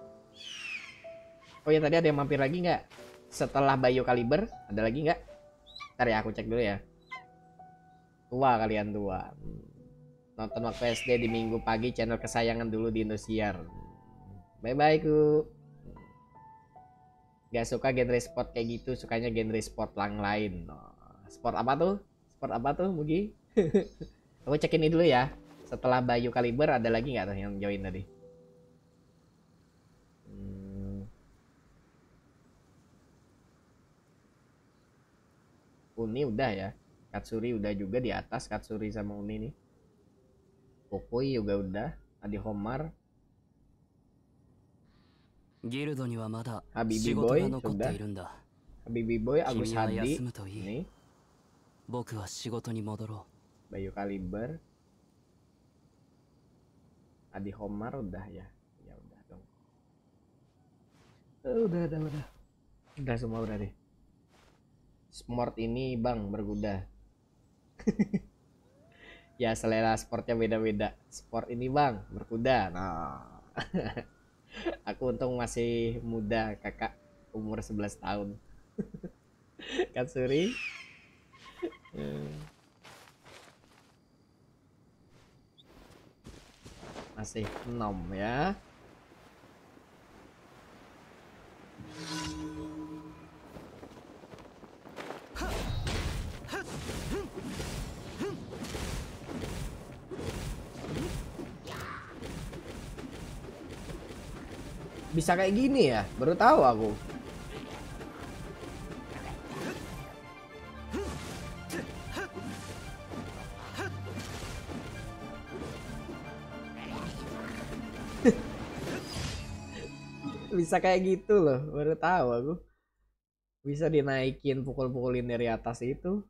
Oh ya tadi ada yang mampir lagi nggak? Setelah Bayo Kaliber ada lagi nggak? Ntar ya aku cek dulu ya. Tua kalian tua. Nonton waktu S D di minggu pagi channel kesayangan dulu di Indosiar. Bye bye ku. Gak suka genre sport kayak gitu, sukanya genre sport yang lain. Oh, sport apa tuh? Sport apa tuh Mugi? Aku cek ini dulu ya. Setelah Bayu Kaliber ada lagi nggak tuh yang join tadi? Hmm. Uni udah ya. Katsuri udah juga di atas. Katsuri sama Uni nih. Kokoi juga udah. Adi Homar. ギルドにはまだ Habibi 仕事 Boy が残って sudah. いるんだ Habibi Boy, Agus 君は Hadi. 休むといい Nih. 僕は仕事に戻ろ Bayu Kaliber. Adi Homar udah ya. Ya udah dong. Uh, udah, udah, udah. Udah semua berarti. Sport ini bang berkuda. Ya selera sportnya beda-beda. Sport ini bang berkuda. Nah. Aku untung masih muda kakak. Umur sebelas tahun. Katsuri. Masih enam ya. Bisa kayak gini ya? Baru tahu aku. Bisa kayak gitu loh, baru tahu aku. Bisa dinaikin, pukul-pukulin dari atas itu.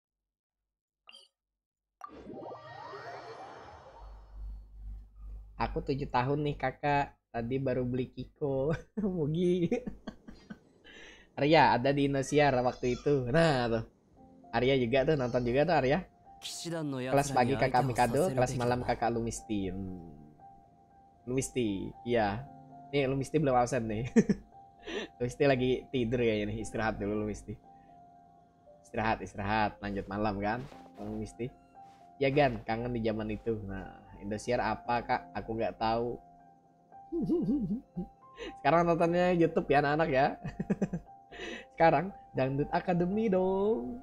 Aku tujuh tahun nih kakak. Tadi baru beli Kiko. Mugi. Arya ada di Indosiar waktu itu. Nah tuh. Arya juga tuh nonton juga tuh Arya. 騎士団のや Kelas つらに pagi 相手 kakak をさ Mikado, せるべ kelas きだ malam な kakak Lumisti. Hmm. Lumisti, iya. Nih Lumisti belum absen nih. Lumisti lagi tidur ya ini, istirahat dulu Lumisti. Istirahat, istirahat, lanjut malam kan, Lumisti. Ya Gan, kangen di zaman itu. Nah, Indosiar apa kak? Aku nggak tahu. Sekarang nontonnya YouTube ya anak-anak ya. Sekarang Dangdut Academy dong.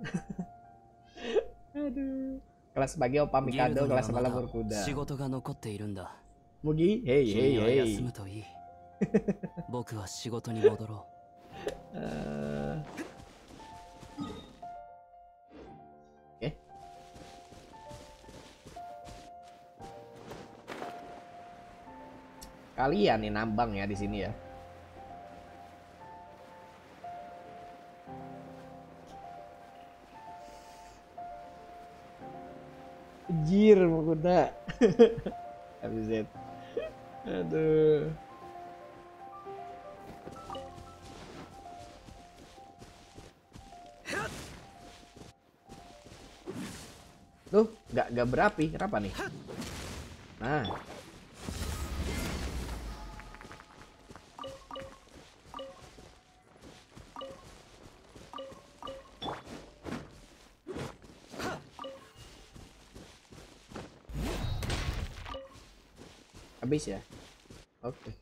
Aduh. Kelas pagi Opa ギル Mikado, ドには kelas ま malam だ berkuda. 仕事が残っているんだ。 Mugi, hey 君は hey 休 hey. むといい。僕は仕事に戻ろ Eh, Oke. Kalian nih nambang ya di sini ya. Anjir, mau kuda. Habis itu. Aduh. Tuh, nggak nggak berapi, kenapa nih? Nah, habis ya. Oke.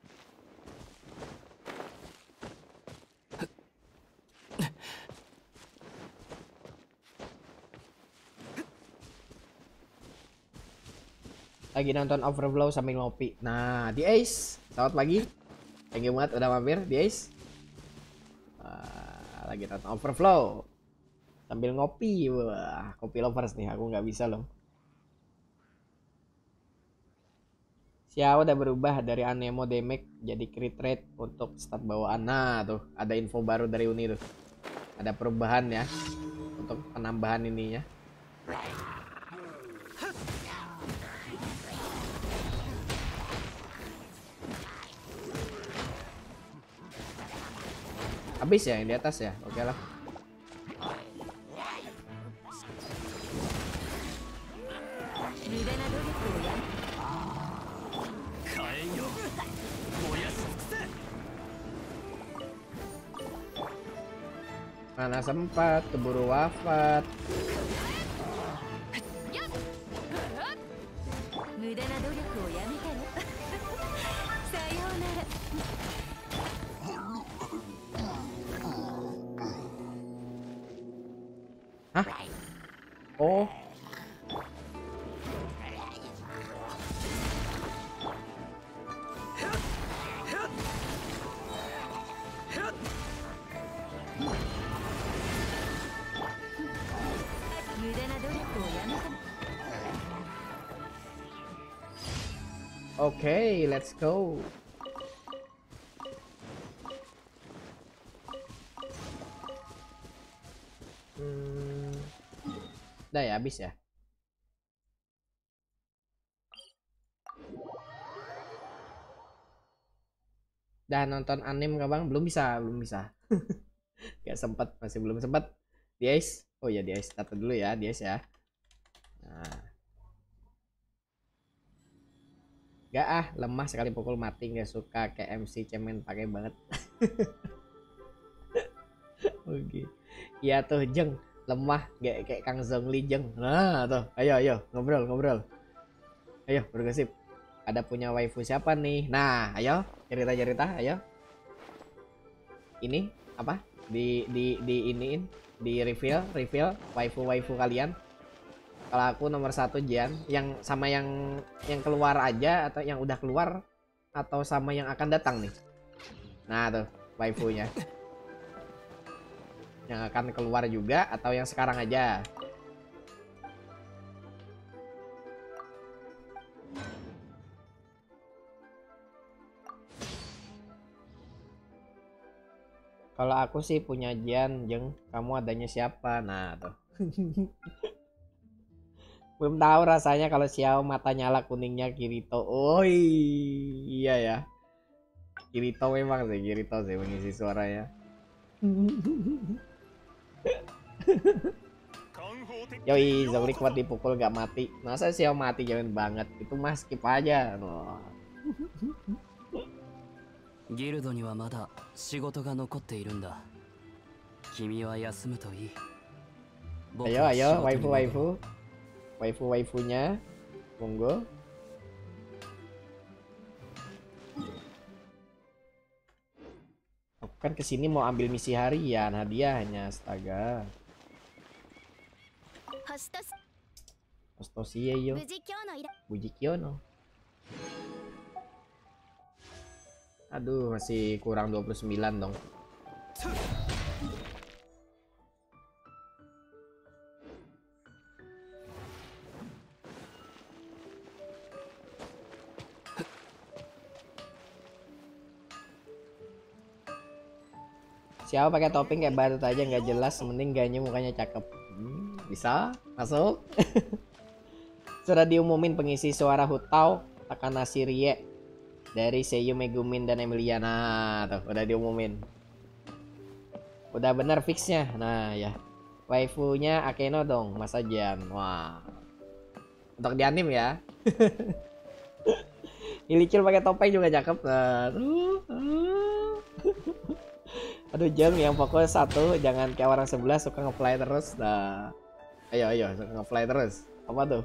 Lagi nonton Overflow sambil ngopi. Nah, di Ace, selamat pagi. Thank you banget udah mampir di Ace. Wah, lagi nonton Overflow sambil ngopi. Wah, kopi lovers nih, aku nggak bisa loh. Xiao udah berubah dari Anemo Damage jadi crit rate untuk stat bawaan. Nah, tuh ada info baru dari Uni tuh. Ada perubahan ya untuk penambahan ininya. Habis ya yang di atas ya. Oke lah. Mana sempat keburu wafat. Hah? Oh. Oke, okay, let's go. Hmm. Udah ya, habis ya. Udah nonton anime gak bang? Belum bisa, belum bisa. Gak sempat, masih belum sempat. Di Ace. Oh ya di Ace, tata dulu ya, di Ace ya. Nah. Gak ah, lemah sekali pukul mati, nggak suka kayak M C cemen pakai banget. Oke. Iya tuh Jeng, lemah kayak kayak Kang Zhongli Jeng. Nah, tuh. Ayo ayo, ngobrol ngobrol. Ayo, bergosip. Ada punya waifu siapa nih? Nah, ayo cerita-cerita, ayo. Ini apa? Di di di iniin, di reveal, reveal waifu-waifu kalian. Kalau aku nomor satu Jian, yang sama yang yang keluar aja atau yang udah keluar atau sama yang akan datang nih. Nah tuh waifunya. Yang akan keluar juga atau yang sekarang aja. Kalau aku sih punya Jian, Jeng, kamu adanya siapa? Nah tuh. Belum tahu rasanya kalau Xiao mata nyala kuningnya Kirito. Oh iya ya. Kirito memang sih, Kirito sih mengisi suaranya. Yoi, Zhongli kuat dipukul gak mati. Masa Xiao mati jangan banget. Itu mah skip aja. No. ギルドにはまだ仕事が残っているんだ。君は休むといい。 Ayo ayo waifu waifu. Waifu-waifunya, monggo. Oke. Kan kesini mau ambil misi harian, hadiahnya, astaga. 星とす Ostosie yo, 無事今日の依頼 Bujikyono. Aduh, masih kurang dua puluh sembilan dong. Siapa pakai topping kayak badut aja nggak jelas, mending gayanya mukanya cakep. Hmm, bisa masuk. Sudah diumumin pengisi suara Hutao Takanashi Rie dari Seiyu Megumin dan Emiliana. Tuh udah diumumin, udah bener fixnya. Nah ya, waifunya Akeno dong, Mas Ajan. Wah, untuk di anim ya. Ilicil pakai topeng juga cakep. Nah, aduh Jeng, yang fokus satu, jangan kayak orang sebelah suka nge-fly terus. Nah, ayo ayo suka nge-fly terus. Apa tuh?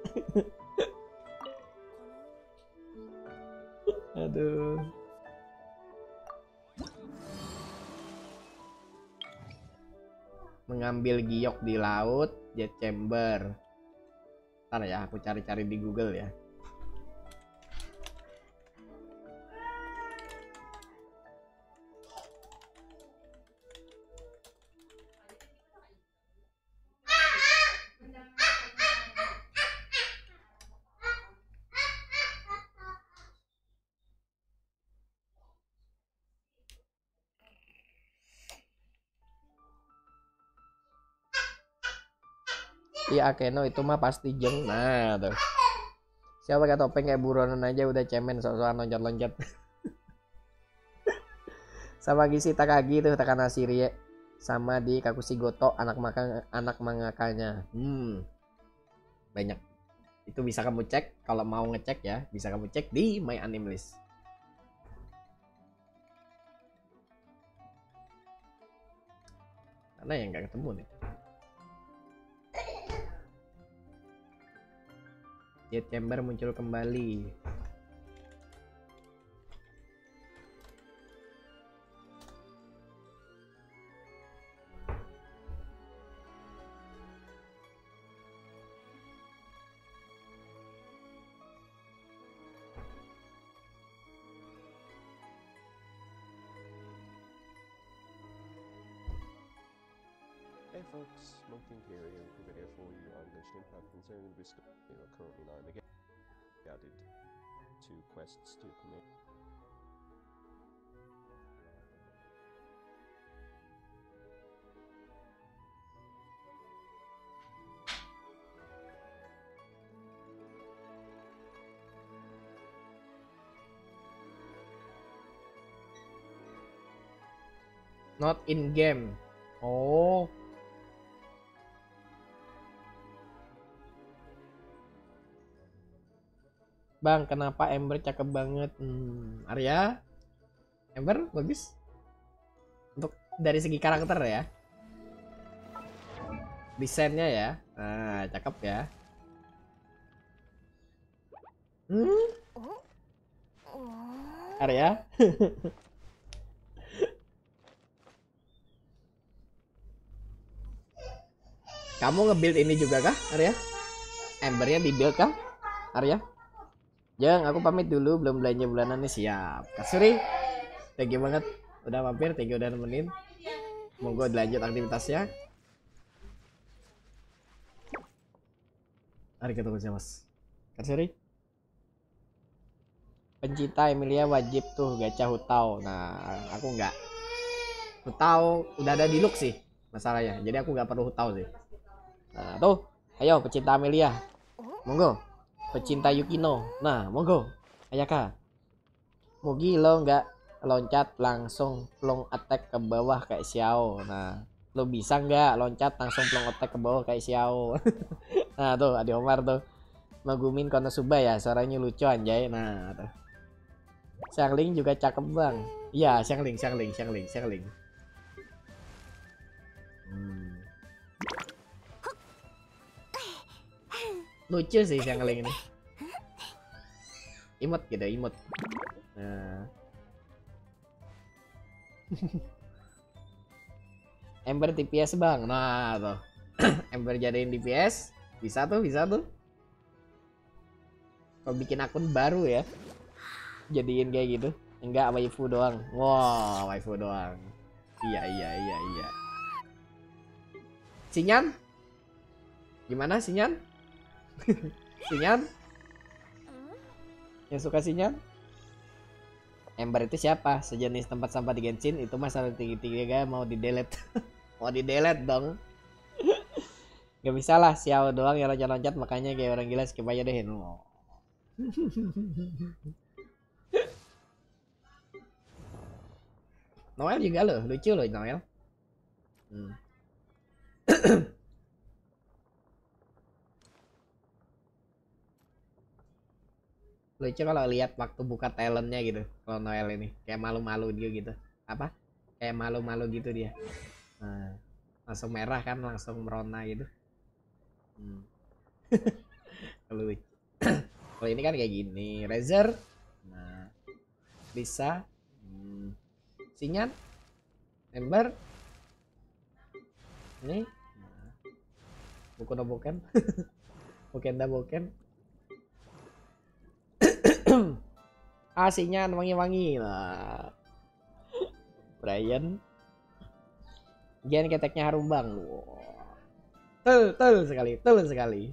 Aduh. Mengambil giok di laut, jet chamber. Ntar ya, aku cari-cari di Google ya. Iya Akeno itu mah pasti Jeng. Nah tuh, siapa pakai topeng kayak buronan aja udah cemen, sok-sokan loncat-loncat. Sama Gishi Takagi tuh Takanashi Rie, sama di Kakushigoto anak maka anak mangakanya. Hmm, banyak. Itu bisa kamu cek kalau mau ngecek ya, bisa kamu cek di My Anime List. Karena yang nggak ketemu nih. Jet chamber muncul kembali. Hey folks, Monkey here, a quick video for you on Genshin Impact concerned with the you know, currently nine again added two quests to commit. Not in game. Oh. Bang, kenapa Ember cakep banget? Hmm, Arya, Ember bagus. Untuk dari segi karakter ya, desainnya ya, nah cakep ya. Hmm, Arya. Kamu nge-build ini juga kah, Arya? Embernya di-build kah, Arya? Jeng, aku pamit dulu, belum belanja bulanan nih. Siap. Katsuri, thank you banget udah mampir, thank you udah nemenin. Monggo dilanjut aktivitasnya. Arigatou gozaimasu. Katsuri. Pencinta Emilia wajib tuh gacha Hutao. Nah, aku enggak. Hutao udah ada di look sih masalahnya. Jadi aku nggak perlu Hutao sih. Nah, tuh, ayo pecinta Amelia. Monggo. Pecinta Yukino. Nah, monggo. Ayaka. Mugi lo nggak loncat langsung plong attack ke bawah kayak Xiao. Nah, lo bisa nggak loncat langsung plong attack ke bawah kayak Xiao? Nah, tuh Adi Omar tuh. Megumin Konosuba ya, suaranya lucu anjay. Nah, tuh. Xiangling juga cakep bang. Iya, Xiangling, Xiangling, Xiangling, Xiangling. Hmm. Lucu sih Xiangling ini. Imut gitu, imut. Nah. Ember T P S bang. Nah tuh. Ember jadiin D P S. Bisa tuh, bisa tuh. Kalau bikin akun baru ya. Jadiin kayak gitu. Enggak, waifu doang. Wah, wow, waifu doang. Iya, iya, iya, iya. Sinyan? Gimana Sinyan? Sinyan? Yang suka Sinyan? Ember itu siapa? Sejenis tempat sampah di Genshin. Itu masalah tinggi-tinggi mau di delete. Mau di delete dong. Gak bisa lah, Xiao doang yang loncat-loncat, makanya kayak orang gila, skip aja deh. No. Noel juga loh, lucu loh Noel. Hmm. Lucu kalau lihat waktu buka talentnya gitu. Kalau Noel ini kayak malu-malu dia gitu. Apa? Kayak malu-malu gitu dia. Nah, langsung merah kan, langsung merona gitu. Hmm. Lucu. Kalau ini kan kayak gini, Razer. Nah, bisa. Hmm. Sinyan, Ember. Ini. Nah. Buku no bukan. Bukan dah bukan. Ah, Sinyan wangi-wangi. Nah. Brian. Gian keteknya harum bang. Wow. Tul, tul sekali, tul sekali.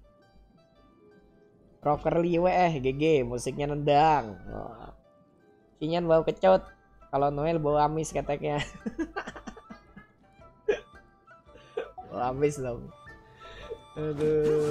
Rocker Liwe eh G G, musiknya nendang. Oh. Sinyan bau kecut. Kalau Noel bau amis keteknya. Bau amis dong. Aduh.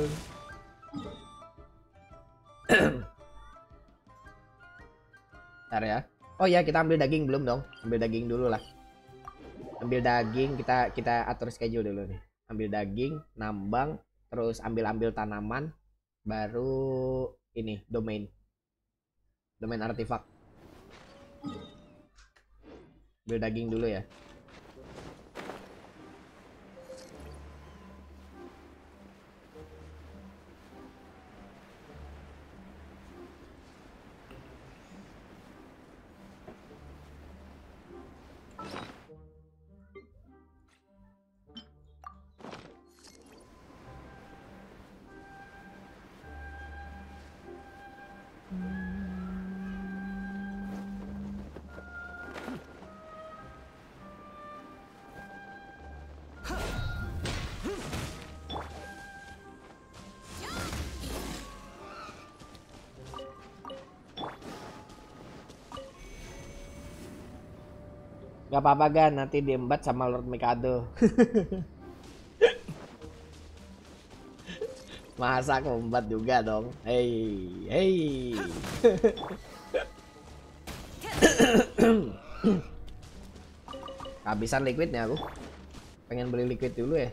Bentar ya. Oh ya, kita ambil daging belum dong? Ambil daging dulu lah. Ambil daging, kita kita atur schedule dulu nih. Ambil daging, nambang, terus ambil-ambil tanaman, baru ini domain. Domain artefak. Ambil daging dulu ya. Gak apa-apa Gan, nanti diembat sama Lord Mikado. Masa aku embat juga dong. Hei, hei. Kehabisan liquidnya aku. Pengen beli liquid dulu ya.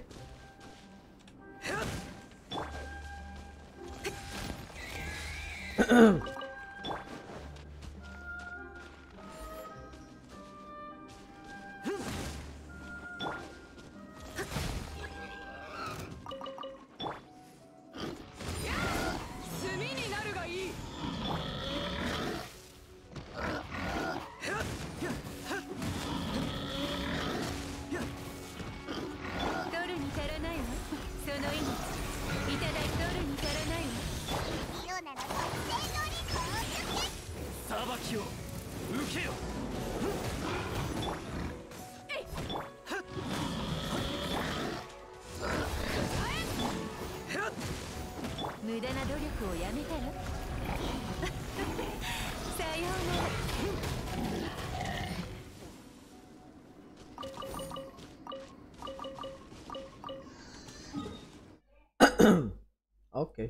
Oke.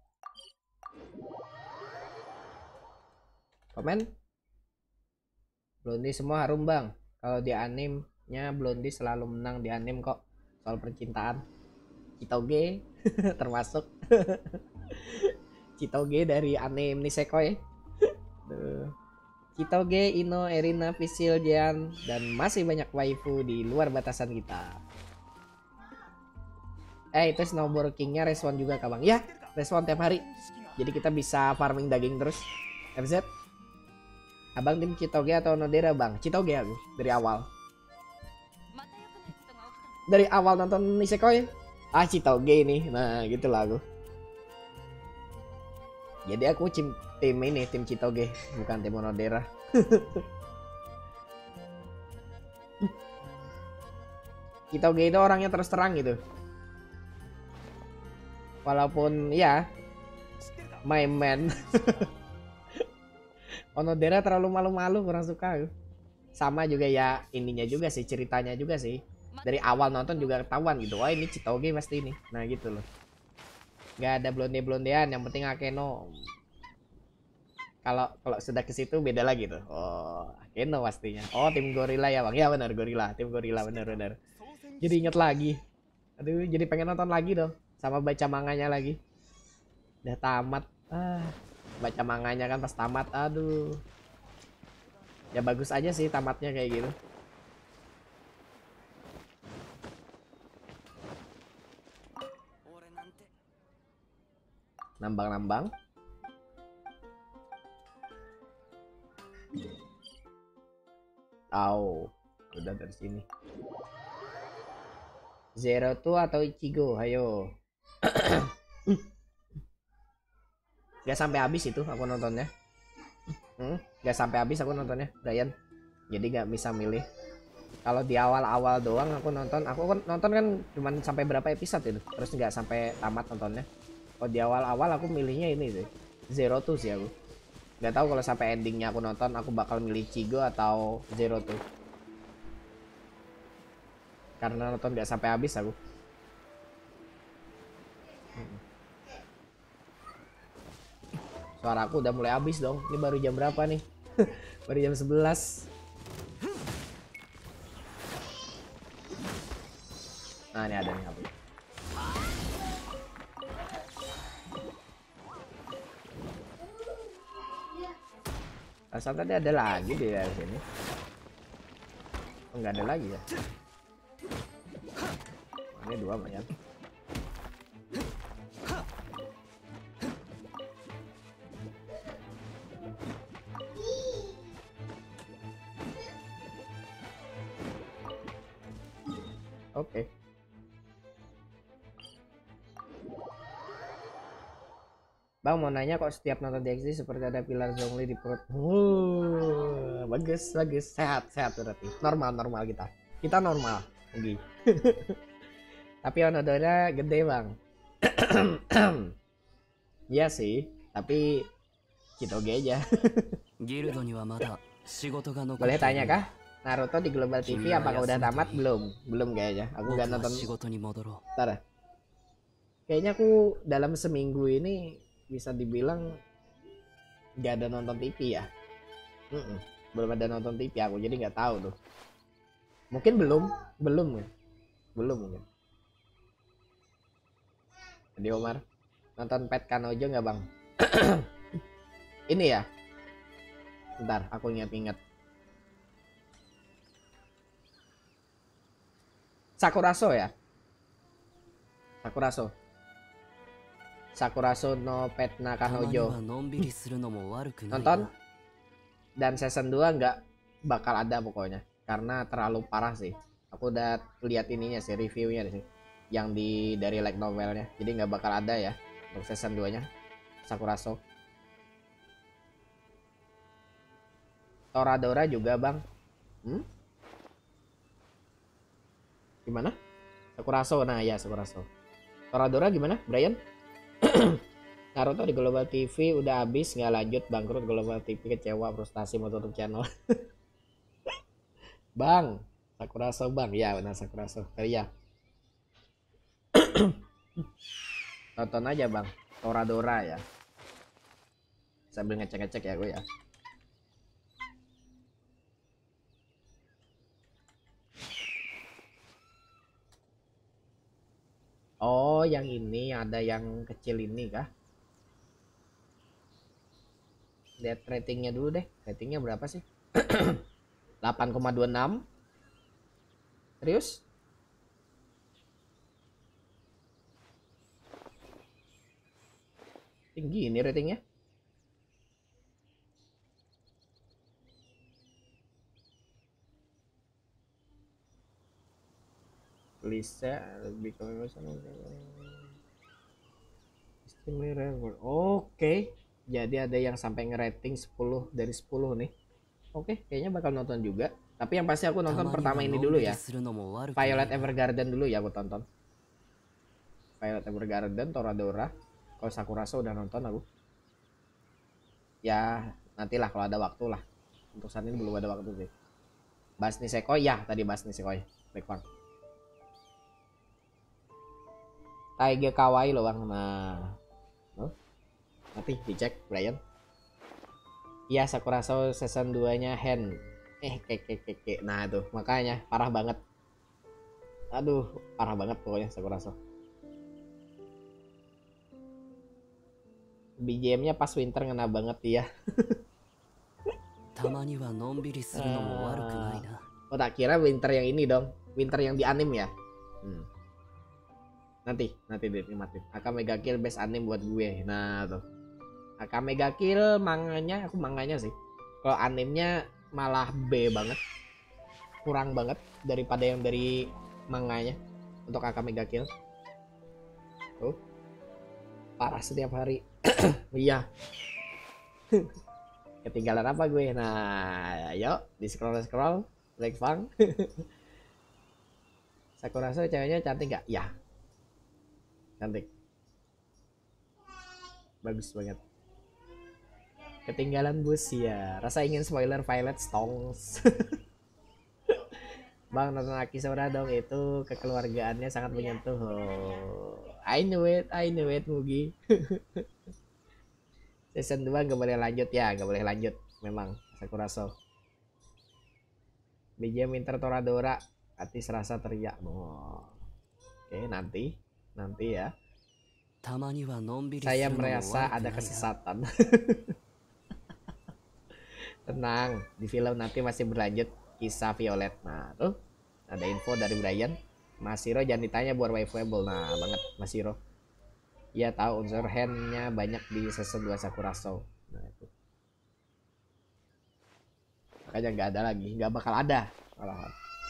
Komen. Blondie semua harum bang. Kalau di animenya Blondie selalu menang di anim kok. Soal percintaan. Chitoge termasuk. Chitoge dari anim Nisekoi. Chitoge, Ino, Erina, Fisil, Jian, dan masih banyak waifu di luar batasan kita. Eh itu Snowboard Kingnya respon juga kabang. Ya respon tiap hari. Jadi kita bisa farming daging terus. F Z Abang tim Chitoge atau Onodera bang? Chitoge aku dari awal. Dari awal nonton Nisekoi, ah Chitoge ini. Nah gitulah aku. Jadi aku tim tim ini tim Chitoge bukan tim Onodera. Chitoge itu orangnya terus terang gitu. Walaupun ya my man. Onodera terlalu malu-malu, kurang suka. Sama juga ya ininya juga sih, ceritanya juga sih. Dari awal nonton juga ketahuan gitu. Wah ini Chitoge pasti ini. Nah gitu loh. Gak ada blonde-blondean, yang penting Akeno. Kalau kalau sudah ke situ beda lagi tuh. Oh, Akeno pastinya. Oh, tim gorila ya, Bang. Ya benar, gorila. Tim gorila benar-benar. Jadi inget lagi. Aduh, jadi pengen nonton lagi dong. Sama baca manganya lagi. Udah tamat. Ah, baca manganya kan pas tamat. Aduh. Ya bagus aja sih tamatnya kayak gitu. Nambang-nambang. Tahu. Udah dari sini. Zero Two atau Ichigo, ayo. Gak sampai habis itu aku nontonnya. Hmm, gak sampai habis aku nontonnya, Brian. Jadi gak bisa milih. Kalau di awal-awal doang aku nonton, aku kan nonton kan cuman sampai berapa episode itu, terus nggak sampai tamat nontonnya. Oh di awal-awal aku milihnya ini sih, Zero Two sih aku. Nggak tahu kalau sampai endingnya aku nonton, aku bakal milih Ichigo atau Zero Two. Karena nonton nggak sampai habis aku. Suara aku udah mulai habis dong. Ini baru jam berapa nih? Baru jam sebelas. Nah ini ada nih apa? Asal tadi ada lagi di daerah sini. Oh, nggak ada lagi ya? Ini dua banyak. Oke. Okay. Bang mau nanya kok setiap nonton D X D seperti ada pilar Zhongli di perut. Uh, bagus, bagus. Sehat, sehat berarti. Normal, normal kita. Kita normal. Oke. Tapi Onodera gede, Bang. Iya sih, tapi Chitoge aja. Boleh tanya kah? Naruto di Global T V apakah udah tamat? Belum, belum kayaknya. Aku nggak nonton. Bentar. Kayaknya aku dalam seminggu ini bisa dibilang nggak ada nonton T V ya. Mm -mm. Belum ada nonton T V aku, jadi nggak tahu tuh. Mungkin belum, belum ya, belum mungkin. Jadi Omar nonton Pet Kanojo nggak bang? Ini ya. Bentar, aku ingat-ingat. Sakuraso ya? Sakuraso. Sakuraso no Pet Nakanojo. Nonton? Dan season dua nggak bakal ada pokoknya. Karena terlalu parah sih. Aku udah lihat ininya sih, reviewnya sih. Yang di dari light novelnya. Jadi nggak bakal ada ya untuk season dua nya Sakuraso. Toradora juga bang. Hmm? Gimana? Sakuraso, nah ya Sakuraso. Toradora gimana, Brian? Naruto di Global T V udah habis, nggak lanjut, bangkrut Global T V, kecewa, frustasi, mau tutup channel. Bang, Sakuraso bang, ya benar Sakuraso. Oh, iya. Tonton aja bang, Toradora ya. Sambil ngecek-ngecek ya gue ya. Oh, yang ini ada yang kecil ini kah? Lihat ratingnya dulu deh. Ratingnya berapa sih? delapan koma dua enam. Serius? Tinggi ini ratingnya. bisa lebih kebebasan. Oke, jadi ada yang sampai ngerating sepuluh dari sepuluh nih. Oke, kayaknya bakal nonton juga. Tapi yang pasti aku た nonton まに pertama は ini のん dulu びり ya. するのも悪くない Violet な Evergarden dulu ya aku tonton. Violet Evergarden, Toradora. Kalau Sakurazo udah nonton aku. Ya, nantilah kalau ada waktu lah. Untuk saat ini belum ada waktu sih. Bahas Nisekoi ya, tadi bahas Nisekoi. Baik bang. Taige Kawaii loh bang. Nah, oh, nanti dicek Brian. Iya Sakurazo season dua nya Hen. Eh keke keke. Nah itu makanya parah banget. Aduh parah banget pokoknya Sakurazo. B G M-nya pas winter ngena banget ya. たまにはのんびりするのも悪くないな Oh tak kira winter yang ini dong. Winter yang di anime ya. Hmm. Nanti nanti dinikmatin. Akame ga Kill best anime buat gue. Nah tuh. Akame ga Kill manganya aku manganya sih. Kalau animenya malah B banget. Kurang banget daripada yang dari manganya untuk Akame ga Kill. Tuh. Parah setiap hari. Iya. Ketinggalan apa gue? Nah, ayo di scroll scroll, like fun. Sakurazo ceweknya cantik gak? Ya, cantik, bagus banget. Ketinggalan bus ya. Rasa ingin spoiler Violet Stones. Bang nonton Akisora dong, itu kekeluargaannya sangat menyentuh. Oh, I knew it, I knew it Mugi. Season dua gak boleh lanjut ya, gak boleh lanjut memang Sakurazo. B G M Winter Toradora, hati serasa teriak. Oh. Oke nanti, nanti ya. たまにはのんびりす Saya るのも悪く merasa ない ada な kesesatan. Tenang, di film nanti masih berlanjut kisah Violet. Nah tuh ada info dari Brian. Masiro jangan ditanya buat waifuable. Nah banget Masiro. Ia tahu unsur handnya banyak di season dua Sakurazo. Nah itu. Makanya nggak ada lagi, nggak bakal ada malahan.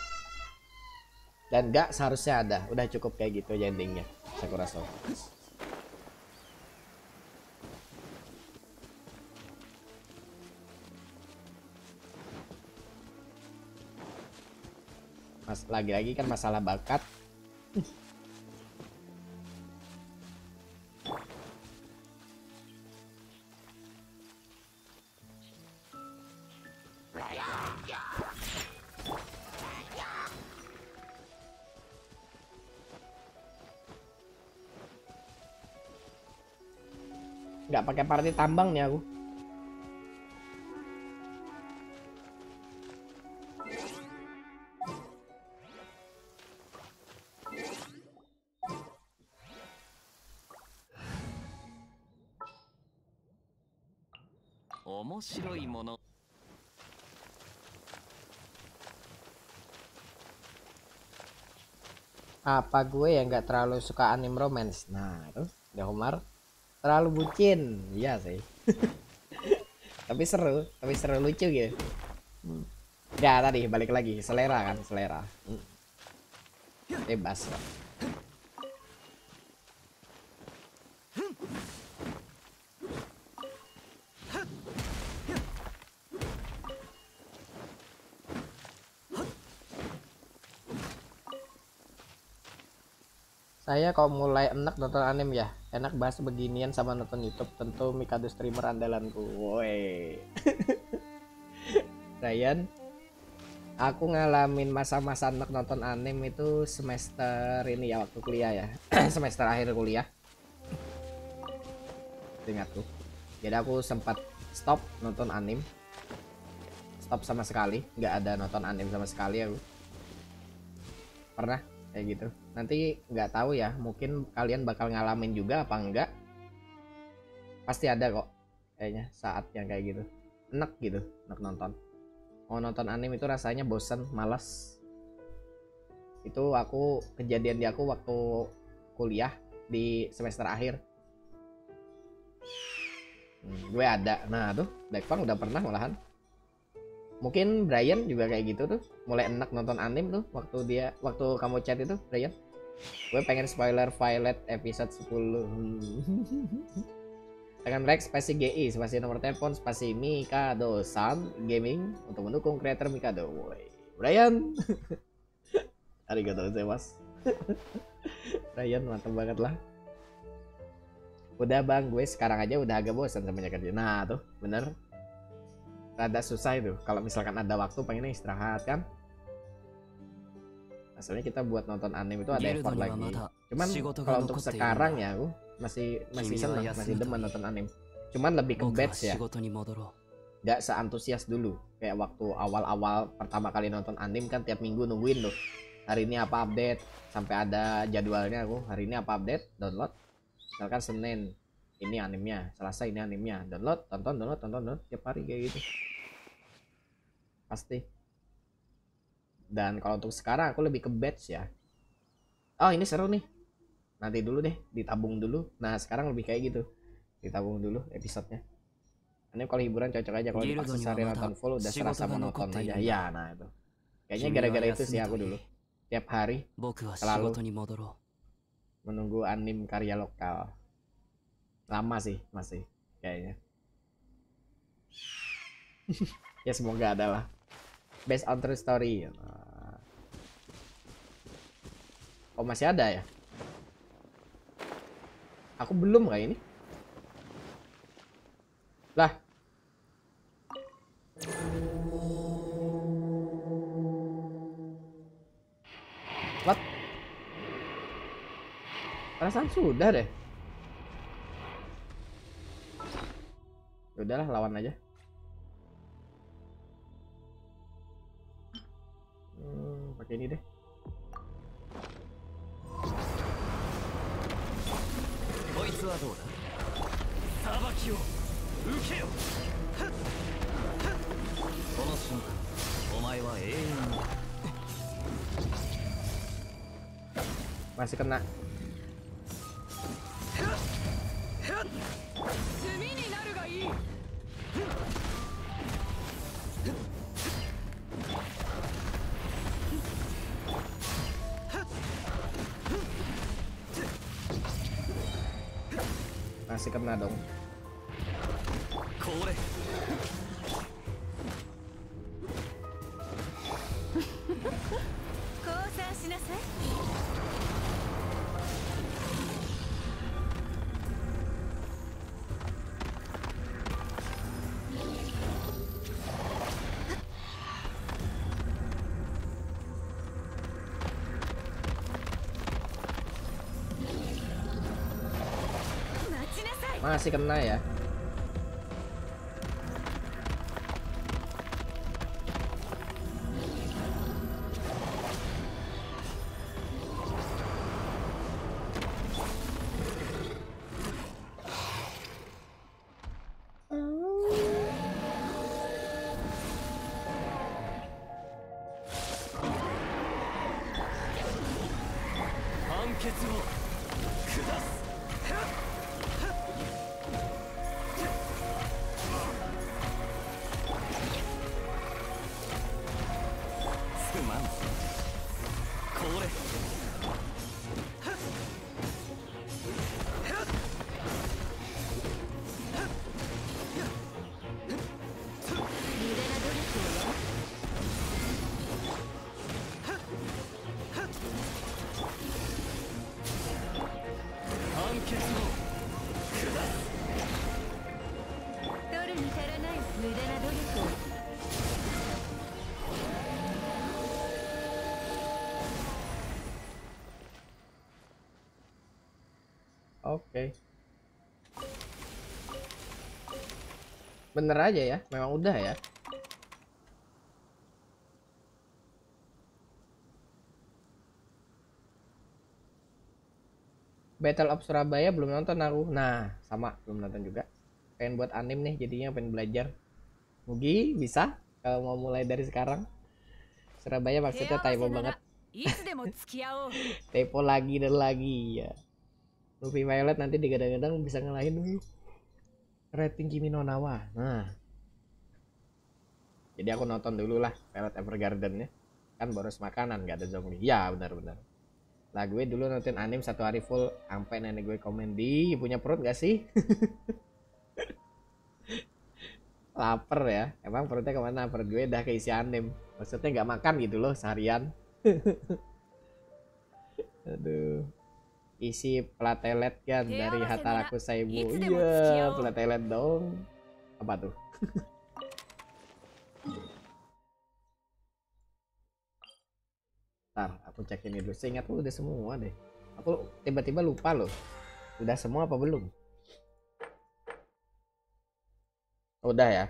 Dan nggak seharusnya ada. Udah cukup kayak gitu aja endingnya Sakurazo. Mas lagi-lagi kan masalah bakat. Nggak pakai party tambang nih aku. Apa gue yang nggak terlalu suka anime romance? Nah itu udah Umar terlalu bucin, iya sih. Tapi seru, tapi seru lucu gitu. Hmm. Ya tadi balik lagi selera kan, selera. Hmm. Bebas. Saya kalau mulai enak nonton anime ya, enak bahas beginian sama nonton YouTube, tentu Mikado streamer andalanku. Woi. Ryan, aku ngalamin masa-masa enak nonton anime itu semester ini ya, waktu kuliah ya. Semester akhir kuliah. Ingatku. Jadi aku sempat stop nonton anime. Stop sama sekali, nggak ada nonton anime sama sekali aku. Pernah kayak gitu. Nanti nggak tahu ya, mungkin kalian bakal ngalamin juga apa enggak. Pasti ada kok kayaknya saat yang kayak gitu, enak gitu, enak nonton. Mau nonton anime itu rasanya bosen, malas. Itu aku kejadian di aku waktu kuliah di semester akhir. Hmm, gue ada, nah tuh Blackpunk udah pernah malahan. Mungkin Brian juga kayak gitu tuh, mulai enak nonton anime tuh waktu dia waktu kamu chat itu Brian. Gue pengen spoiler Violet episode sepuluh. Tekan Rex spasi G I, spasi nomor telepon, spasi Mikado San Gaming untuk mendukung creator Mikado. Woi, Brian. Arigatou gozaimasu. Brian mantap banget lah. Udah bang, gue sekarang aja udah agak bosan sama kerja. Nah tuh, bener. Rada susah itu. Kalau misalkan ada waktu pengennya istirahat kan. Asalnya kita buat nonton anime itu ada effort lagi. Cuman kalau untuk sekarang ya, aku masih masih senang, masih demen nonton anime. Cuman lebih ke batch ya. Gak seantusias dulu. Kayak waktu awal-awal pertama kali nonton anime kan tiap minggu nungguin loh. Hari ini apa update, sampai ada jadwalnya aku. Hari ini apa update, download. Misalkan Senin ini animenya, Selasa ini animenya, download, tonton, download, tonton, download tiap hari kayak gitu. Pasti. Dan kalau untuk sekarang aku lebih ke batch ya. Oh ini seru nih. Nanti dulu deh, ditabung dulu. Nah sekarang lebih kayak gitu. Ditabung dulu episodenya. Ini kalau hiburan cocok aja, kalau dipaksa sehari nonton full udah serasa monoton aja. Ya nah itu. Kayaknya gara-gara itu sih aku dulu. Tiap hari selalu menunggu anime karya lokal. Lama sih masih kayaknya. Ya semoga ada lah. Based on true story. Oh masih ada ya? Aku belum kayak ini. Lah. What? Perasaan sudah deh. Udahlah lawan aja. Hmm, pakai ini deh. Masih kena. Masih kena dong. Masih kena ya. Oke. Bener aja ya, memang udah ya. Battle of Surabaya belum nonton aku. Nah, sama belum nonton juga. Pengen buat anime nih jadinya, pengen belajar. Mugi bisa kalau mau mulai dari sekarang. Surabaya maksudnya typo banget. Typo lagi dan lagi ya. Luffy Violet nanti digadang-gadang bisa ngalahin dulu rating Kimi no Na wa. Nah. Jadi aku nonton dulu lah Violet Evergarden-nya. Kan boros makanan, nggak ada zombie. Ya benar-benar. Lah gue dulu nonton anime satu hari full, sampai nenek gue komen, di punya perut gak sih? Laper ya. Emang perutnya kemana? Perut gue udah keisi anime. Maksudnya nggak makan gitu loh seharian. Aduh. Isi platelet kan dari Hataraku Saibo. Iya, platelet dong. Apa tuh? Ntar aku cek ini dulu. Seingatku udah semua deh. Aku tiba-tiba lupa loh. Udah semua apa belum? Udah ya.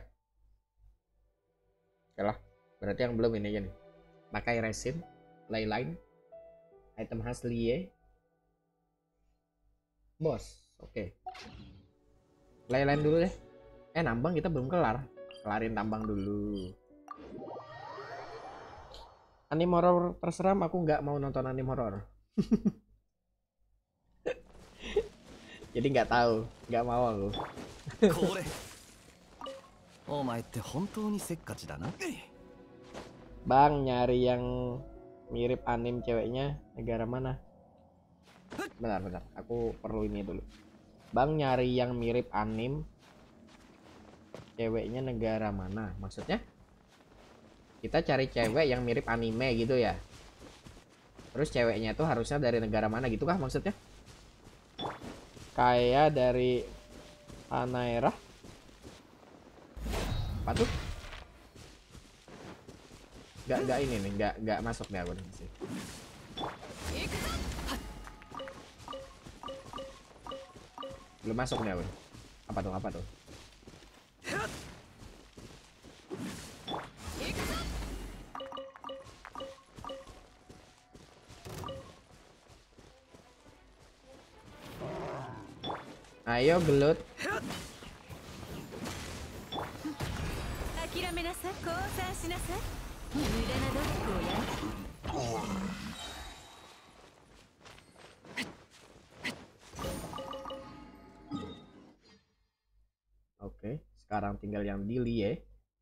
Oke lah. Berarti yang belum ini aja nih. Pakai resin, Leyline, item khas Lie, bos. Oke. Leyline dulu deh. Eh nambang kita belum kelar. Kelarin tambang dulu. Anime horror terseram, aku nggak mau nonton anime horror. Jadi nggak tahu, nggak mau aku. Bang, nyari yang mirip anime ceweknya negara mana? Bentar, bentar. Aku perlu ini dulu. Bang, nyari yang mirip anime ceweknya negara mana? Maksudnya? Kita cari cewek yang mirip anime gitu ya. Terus ceweknya itu harusnya dari negara mana gitu kah maksudnya? Kayak dari Hanaera. Apa tuh? Gak, gak ini nih, gak, gak masuk deh aku nih. Belum masuk nih aku. Apa tuh, apa tuh? Ayo gelut. Oke, sekarang tinggal yang Dili ya.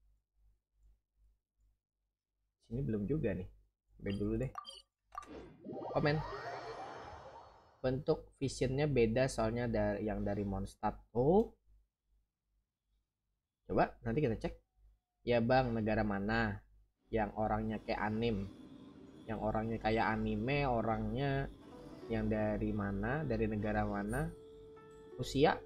Sini belum juga nih. Beda dulu deh. Komen. Bentuk visionnya beda soalnya dari yang dari Mondstadt. Oh. Coba nanti kita cek. Ya bang, negara mana yang orangnya kayak anime? Yang orangnya kayak anime, orangnya yang dari mana? Dari negara mana? Rusia?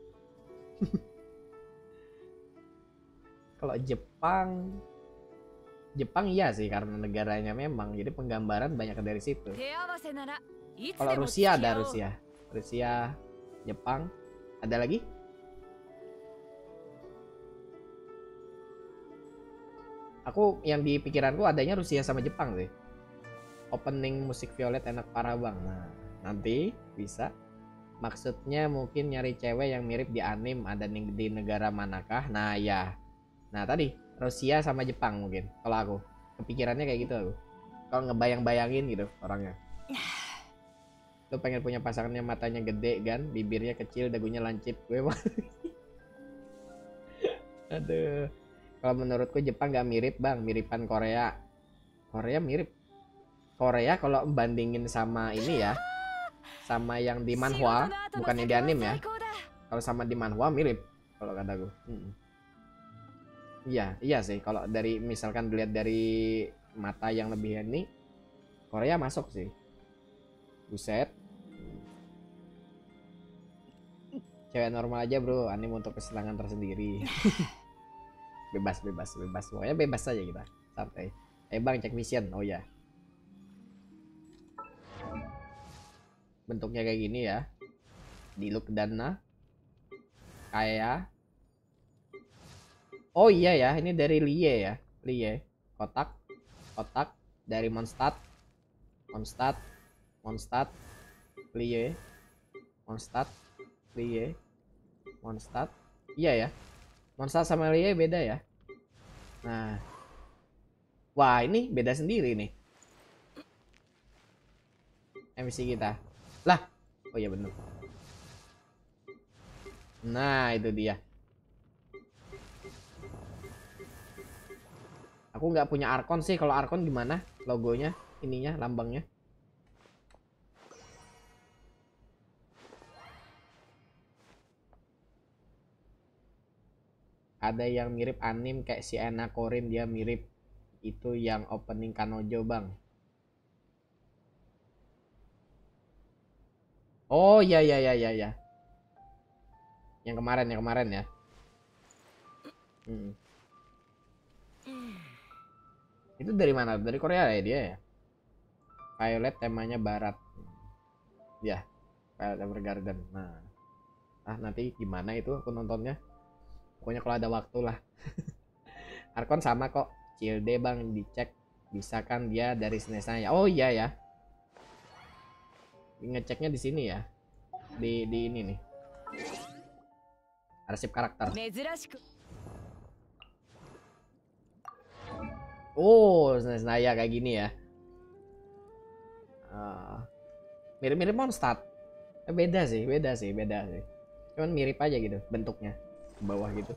Kalau Jepang, Jepang iya sih karena negaranya memang, jadi penggambaran banyak dari situ. Kalau Rusia ada Rusia, Rusia, Jepang, ada lagi? Aku yang di pikiranku adanya Rusia sama Jepang sih. Opening musik Violet enak parah bang. Nah nanti bisa. Maksudnya mungkin nyari cewek yang mirip di anime, ada di negara manakah? Nah ya. Nah tadi Rusia sama Jepang mungkin. Kalau aku kepikirannya kayak gitu aku. Kalau ngebayang-bayangin gitu orangnya. Lu pengen punya pasangannya matanya gede kan, bibirnya kecil, dagunya lancip. Gue mah. Aduh. Kalau menurutku Jepang gak mirip bang, miripan Korea. Korea mirip. Korea kalau bandingin sama ini ya, sama yang di manhwa, bukan yang di anime ya. Kalau sama di manhwa mirip, kalau kataku. Hmm. Iya, iya sih. Kalau dari misalkan dilihat dari mata yang lebih ini, Korea masuk sih. Buset. Cewek normal aja bro, anime untuk kesenangan tersendiri. Bebas, bebas, bebas. Pokoknya bebas aja kita. Santai. Eh bang, cek mission. Oh ya. Bentuknya kayak gini ya. Di look dana. Kayak. Oh iya ya, ini dari Lie ya. Lie. Kotak. Kotak. Dari Mondstadt. Mondstadt. Mondstadt. Lie. Mondstadt. Lie. Mondstadt. Iya ya. Mondstadt sama Lie beda ya. Nah. Wah ini beda sendiri nih. M C kita. Lah. Oh iya bener. Nah itu dia. Aku nggak punya Arkon sih. Kalau Arkon gimana logonya, ininya, lambangnya? Ada yang mirip anim kayak si Anna Korin, dia mirip itu yang opening Kanojo bang. Oh iya iya iya iya ya. Yang kemarin yang kemarin ya. Hmm. Itu dari mana? Dari Korea ya dia ya. Violet temanya barat. Ya, Violet Evergarden. Nah, ah nanti gimana itu aku nontonnya? Pokoknya kalau ada waktu lah. Arkon sama kok. Cilde bang, dicek bisa kan dia dari S N E S ya. Oh iya ya. Ngeceknya di sini ya. Di di ini nih. Arsip karakter. Oh, S N E S ya kayak gini ya. Uh, mirip-mirip Mondstadt. Eh, beda sih, beda sih, beda sih. Cuman mirip aja gitu bentuknya. Ke bawah gitu.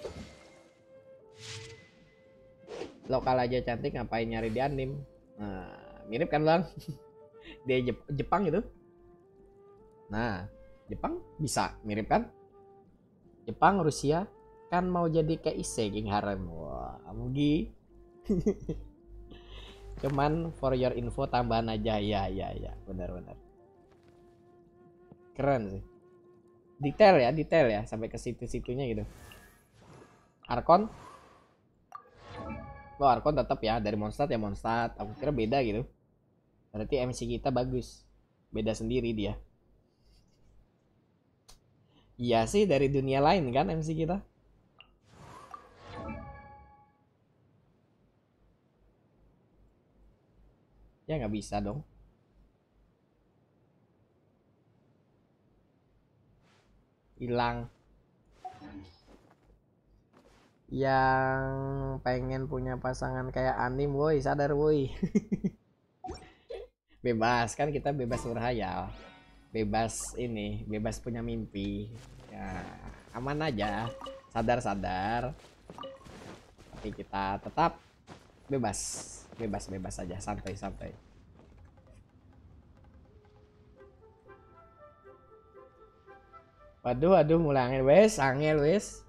Lokal aja cantik, ngapain nyari di anim? Nah, mirip kan bang? Dia Jep Jepang gitu. Nah, Jepang bisa mirip kan? Jepang, Rusia kan mau jadi kayak Issei King Harem. Wah, Mugi. Cuman for your info tambahan aja, ya ya ya, benar-benar. Keren sih. Detail ya, detail ya, sampai ke situ-situnya gitu. Arkon. Oh, Arkon tetap ya dari Mondstadt ya Mondstadt. Aku kira beda gitu. Berarti M C kita bagus. Beda sendiri dia. Iya sih dari dunia lain kan M C kita. Ya nggak bisa dong. Hilang. Yang pengen punya pasangan kayak anim, woi sadar woi. Bebas kan, kita bebas berhayal, bebas ini, bebas punya mimpi ya, aman aja, sadar-sadar, tapi kita tetap bebas bebas bebas aja, santai-santai. Waduh waduh mulai angel wes, angel wes.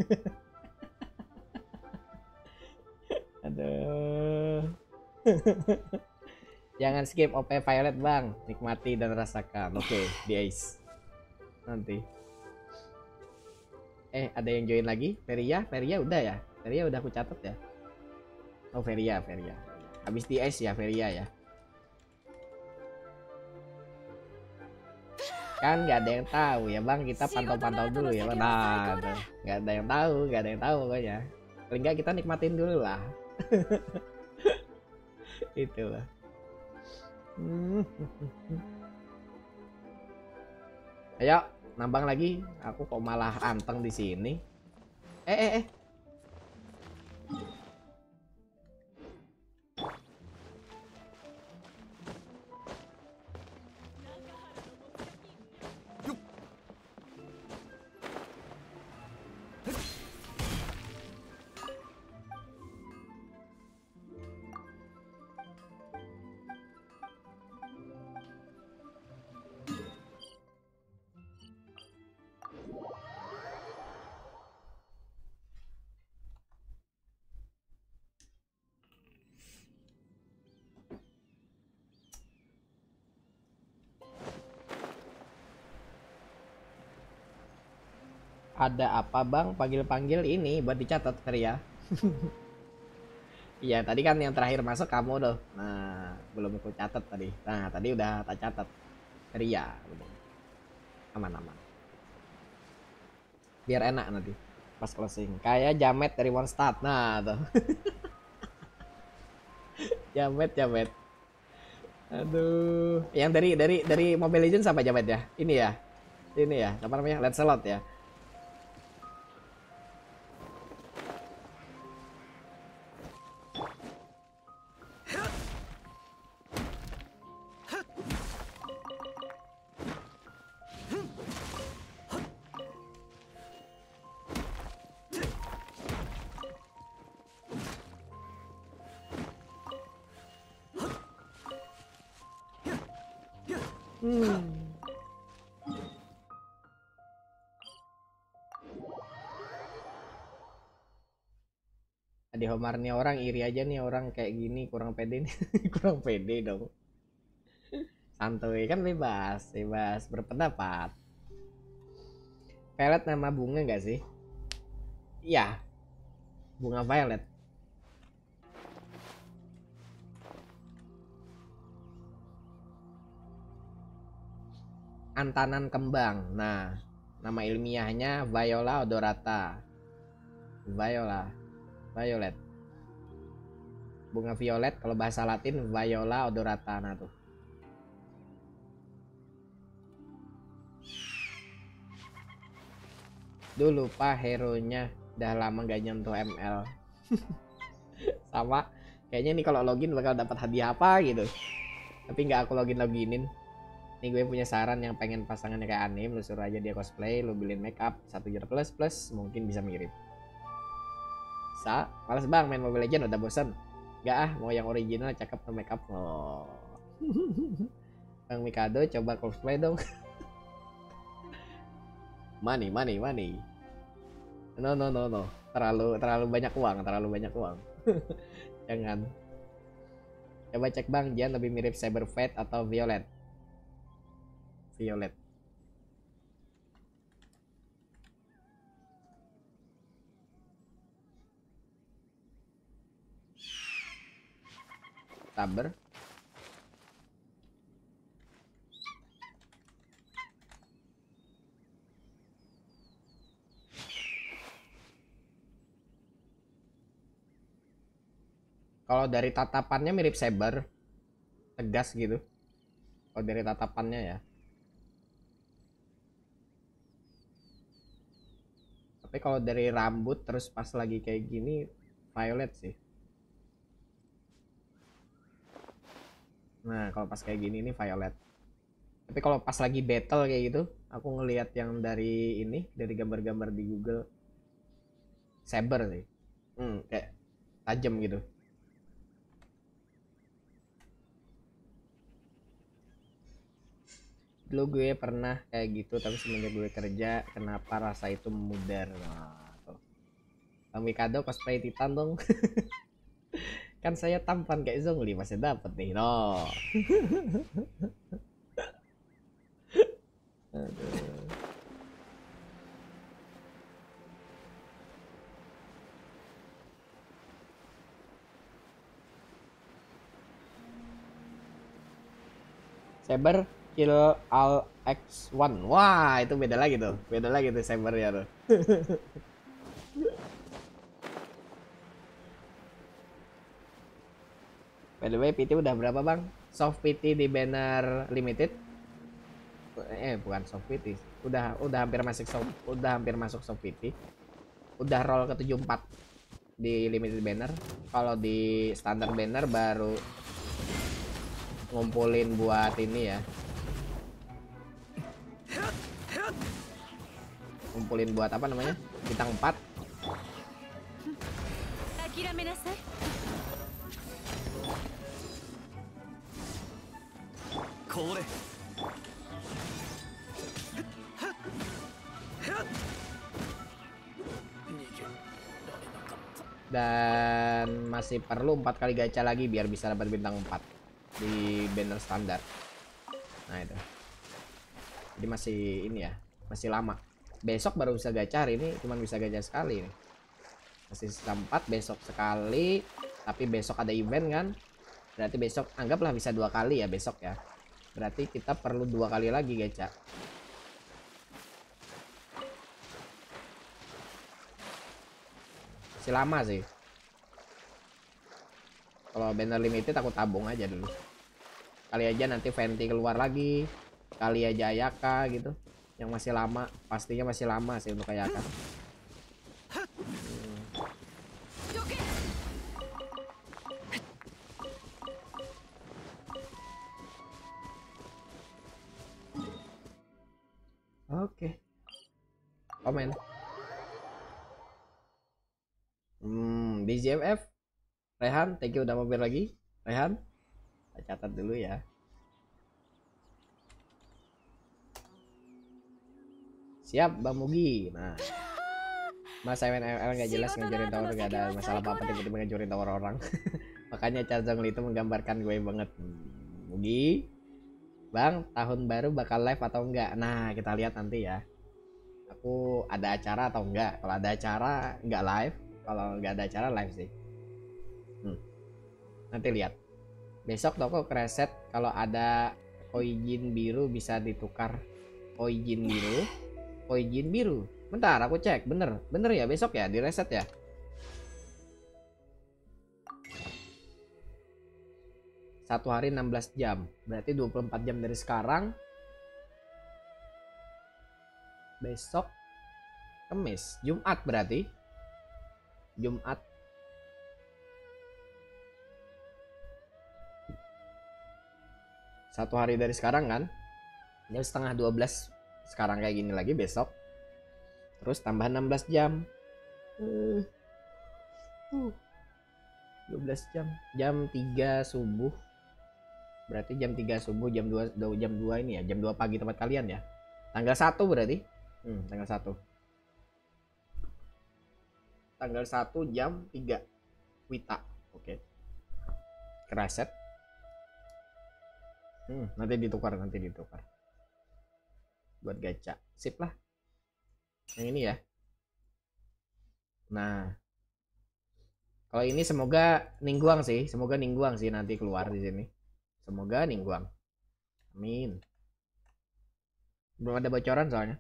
Aduh. Jangan skip O P Violet bang, nikmati dan rasakan. Oke, okay, di Ace nanti. Eh ada yang join lagi? Feria, Feria udah ya? Feria udah aku catat ya. Oh Feria, Feria. Habis di Ace ya Feria ya. Kan nggak ada yang tahu ya bang, kita pantau-pantau dulu ya bang. Nah, nggak ada yang tahu, nggak ada yang tahu pokoknya. Paling nggak kita nikmatin dulu lah. Itulah. Ayo nambang lagi. Aku kok malah anteng di sini. Eh eh eh. Ada apa bang? Panggil-panggil ini buat dicatat Feria. Iya tadi kan yang terakhir masuk kamu tuh. Nah belum aku catat tadi. Nah tadi udah tak catat Feria. Aman-aman. Biar enak nanti pas closing. Kayak Jamet dari Mondstadt. Nah tuh. Jamet Jamet. Aduh. Yang dari dari dari Mobile Legends apa Jamet ya? Ini ya. Ini ya. Apa namanya? Lancelot ya. Hmm. Adi Homar nih orang iri aja nih, orang kayak gini kurang pede nih. Kurang pede dong. Santuy kan, bebas, bebas berpendapat. Violet nama bunga nggak sih? Iya, bunga violet. Antanan kembang. Nah, nama ilmiahnya Viola odorata. Viola, violet. Bunga violet kalau bahasa Latin Viola odorata. Nah tuh. Duh, lupa hero-nya. Udah lama gak nyentuh M L. Sama kayaknya nih kalau login bakal dapat hadiah apa gitu. Tapi nggak aku login loginin. Nih gue punya saran, yang pengen pasangannya kayak anime, lu suruh aja dia cosplay, lu beliin makeup satu juta plus plus, mungkin bisa mirip. Sa, males bang main Mobile Legends, udah bosan. Gak ah, mau yang original cakep no makeup. Oh. Bang Mikado coba cosplay dong. Money, money, money. No, no, no, no. Terlalu terlalu banyak uang, terlalu banyak uang. Jangan. Coba cek bang, Jan lebih mirip Cyber Fate atau Violet. Violet. Saber. Kalau dari tatapannya mirip Saber, tegas gitu. Kalau dari tatapannya ya. Tapi kalau dari rambut terus pas lagi kayak gini, Violet sih. Nah, kalau pas kayak gini ini Violet. Tapi kalau pas lagi battle kayak gitu, aku ngelihat yang dari ini, dari gambar-gambar di Google, Saber sih. Hmm, kayak tajam gitu. Dulu gue pernah kayak gitu, tapi semenjak gue kerja, kenapa rasa itu memudar. Nah, tuh. Bang Mikado cosplay Titan dong. Kan saya tampan kayak Zhongli, masih dapet nih. No. Aduh. Saber kill all X satu. Wah, itu beda lagi tuh. Beda lagi tuh Saber ya tuh. By the way, P T udah berapa bang? Soft P T di banner limited? Eh, bukan soft P T. Udah udah hampir masuk soft, udah hampir masuk soft P T. Udah roll ke tujuh puluh empat di limited banner. Kalau di standar banner baru ngumpulin buat ini ya. Ngumpulin buat apa namanya? Bintang empat. Dan masih perlu empat kali gacha lagi biar bisa dapat bintang empat di banner standar. Nah itu. Jadi masih ini ya, masih lama. Besok baru bisa gacha, hari ini cuma bisa gacha sekali nih. Masih sisa empat, besok sekali. Tapi besok ada event kan. Berarti besok anggaplah bisa dua kali ya besok ya. Berarti kita perlu dua kali lagi gacha. Masih lama sih. Kalau banner limited aku tabung aja dulu. Kali aja nanti Venti keluar lagi. Kali aja Ayaka gitu. Yang masih lama. Pastinya masih lama sih untuk Ayaka. Hmm. Oke. Komen. Hmm, di J M F. Rehan, thank you udah mampir lagi. Rehan, kita catat dulu ya. Siap Bang Mugi. Nah, Mas M N L nggak jelas ngancurin tower, nggak ada masalah apa-apa, tiba-tiba ngancurin tower orang. Makanya Chazongli itu menggambarkan gue banget. Mugi, Bang, tahun baru bakal live atau enggak? Nah, kita lihat nanti ya. Aku ada acara atau enggak? Kalau ada acara enggak live, kalau enggak ada acara live sih. Hmm. Nanti lihat. Besok toko kreset kalau ada koijin biru bisa ditukar. Koijin biru, koijin biru. Bentar, aku cek. Bener, bener ya besok ya di reset ya. Satu hari enam belas jam, berarti dua puluh empat jam dari sekarang. Besok Kamis, Jumat berarti. Jumat. Satu hari dari sekarang kan. Jam setengah dua belas sekarang kayak gini lagi besok. Terus tambah enam belas jam. Uh, uh, dua belas jam. Jam tiga subuh. Berarti jam tiga subuh, jam dua jam dua ini ya, jam dua pagi tempat kalian ya. Tanggal satu berarti. Hmm, tanggal satu. Tanggal satu jam tiga Wita. Oke. Kreset. Hmm, nanti ditukar, nanti ditukar. Buat gacha. Sip lah. Yang ini ya. Nah. Kalau ini semoga ningguang sih, semoga ningguang sih nanti keluar di sini. Semoga ningguang. Amin. Belum ada bocoran soalnya.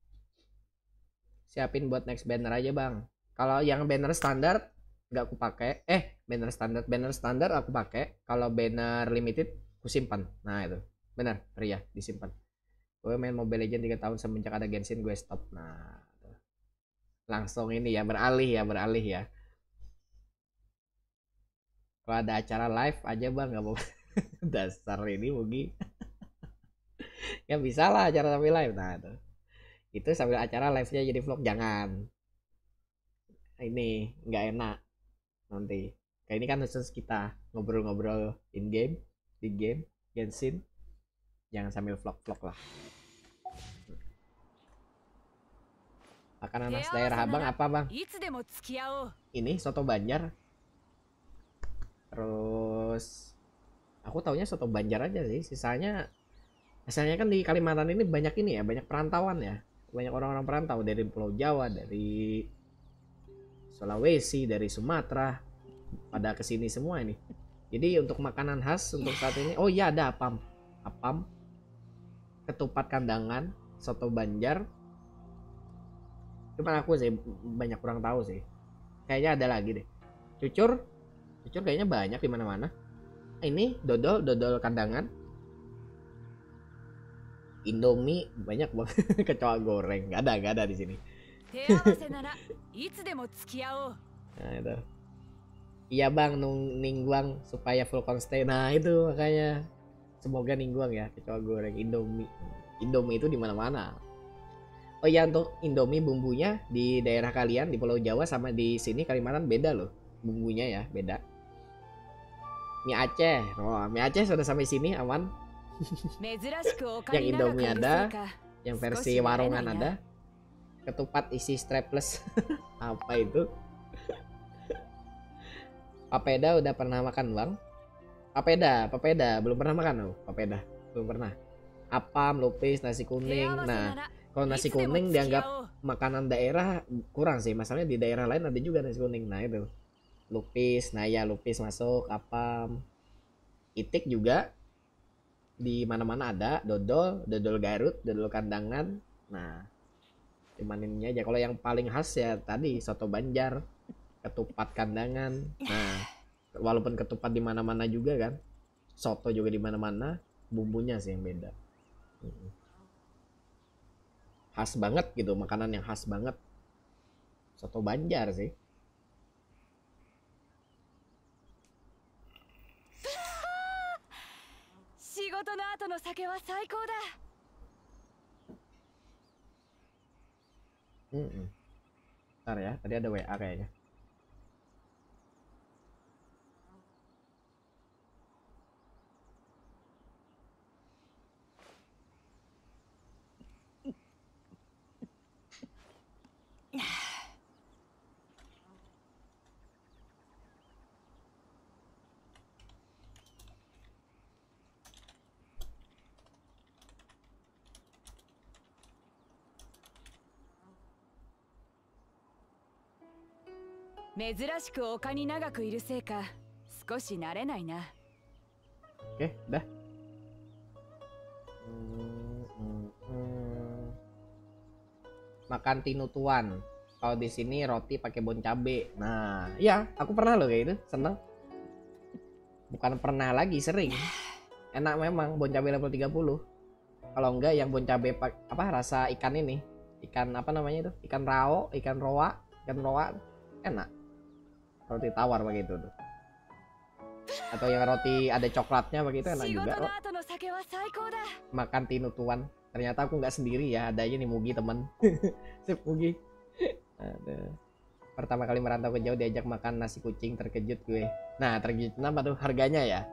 Siapin buat next banner aja, Bang. Kalau yang banner standar nggak aku pakai. Eh, banner standar, banner standar aku pakai. Kalau banner limited aku simpan. Nah, itu. Benar, Ria, disimpan. Gue main Mobile Legends tiga tahun semenjak ada Genshin gue stop. Nah, tuh. Langsung ini ya, beralih ya, beralih ya. Kalau ada acara live aja, Bang, nggak mau. Dasar ini Mugi. Ya bisa lah acara sambil live. Nah, tuh. Itu sambil acara live-nya jadi vlog, jangan. Ini nggak enak nanti. Kayak ini kan khusus kita ngobrol-ngobrol in game, di game, Genshin. Jangan sambil vlog-vlog lah. Makanan khas daerah Abang apa, Bang? Ini soto Banjar. Terus aku taunya soto Banjar aja sih. Sisanya asalnya kan di Kalimantan ini banyak ini ya, banyak perantauan ya. Banyak orang-orang perantau dari Pulau Jawa, dari Sulawesi, dari Sumatera, pada kesini semua ini. Jadi untuk makanan khas untuk saat ini, oh iya ada apam, apam, ketupat kandangan, soto Banjar. Cuman aku sih banyak kurang tahu sih. Kayaknya ada lagi deh. Cucur, cucur kayaknya banyak di mana-mana. Ini dodol, dodol kandangan. Indomie banyak banget. Kecoa goreng, nggak ada, nggak ada di sini. Nah itu. Iya Bang, nung ningguang supaya full stay. Nah itu makanya semoga ningguang ya, kecoa goreng Indomie. Indomie itu di mana-mana. Oh iya, untuk Indomie bumbunya di daerah kalian di Pulau Jawa sama di sini Kalimantan beda loh. Bumbunya ya, beda. Mie Aceh. Oh, mie Aceh sudah sampai sini aman. Yang Indomie ada, yang versi warungan ada. Ketupat isi strapless. Apa itu? Papeda udah pernah makan, Bang? Papeda, papeda belum pernah makan loh, papeda. Belum pernah. Apam, lupis, nasi kuning. Nah, kalau nasi kuning dianggap makanan daerah kurang sih. Masalahnya di daerah lain ada juga nasi kuning. Nah, itu. Lupis, nah ya lupis masuk, apam. Itik juga di mana-mana ada, dodol, dodol Garut, dodol kandangan. Nah, dimaninnya aja. Kalau yang paling khas ya tadi soto Banjar, ketupat kandangan. Nah, walaupun ketupat di mana-mana juga kan, soto juga di mana-mana, bumbunya sih yang beda. Khas banget gitu, makanan yang khas banget. Soto Banjar sih. Hmm. Ntar ya, tadi ada W A kayaknya. 珍しく丘に長くいるせいか少し慣れないな。 Oke, udah. Hmm, hmm, hmm. Makan tinutuan. Kalau di sini roti pakai bon cabe. Nah, ya, aku pernah loh kayak itu, seneng. Bukan pernah lagi, sering. Enak memang bon cabe level tiga puluh. Kalau enggak yang bon cabe apa rasa ikan ini. Ikan apa namanya itu? Ikan rao, ikan roa, ikan roa enak. Roti tawar begitu tuh. Atau yang roti ada coklatnya begitu enak juga kok. Makan tinutuan. Ternyata aku nggak sendiri ya, ada aja nih Mugi temen. Sip Mugi. Aduh. Pertama kali merantau ke jauh diajak makan nasi kucing, terkejut gue. Nah terkejut kenapa tuh? Harganya ya.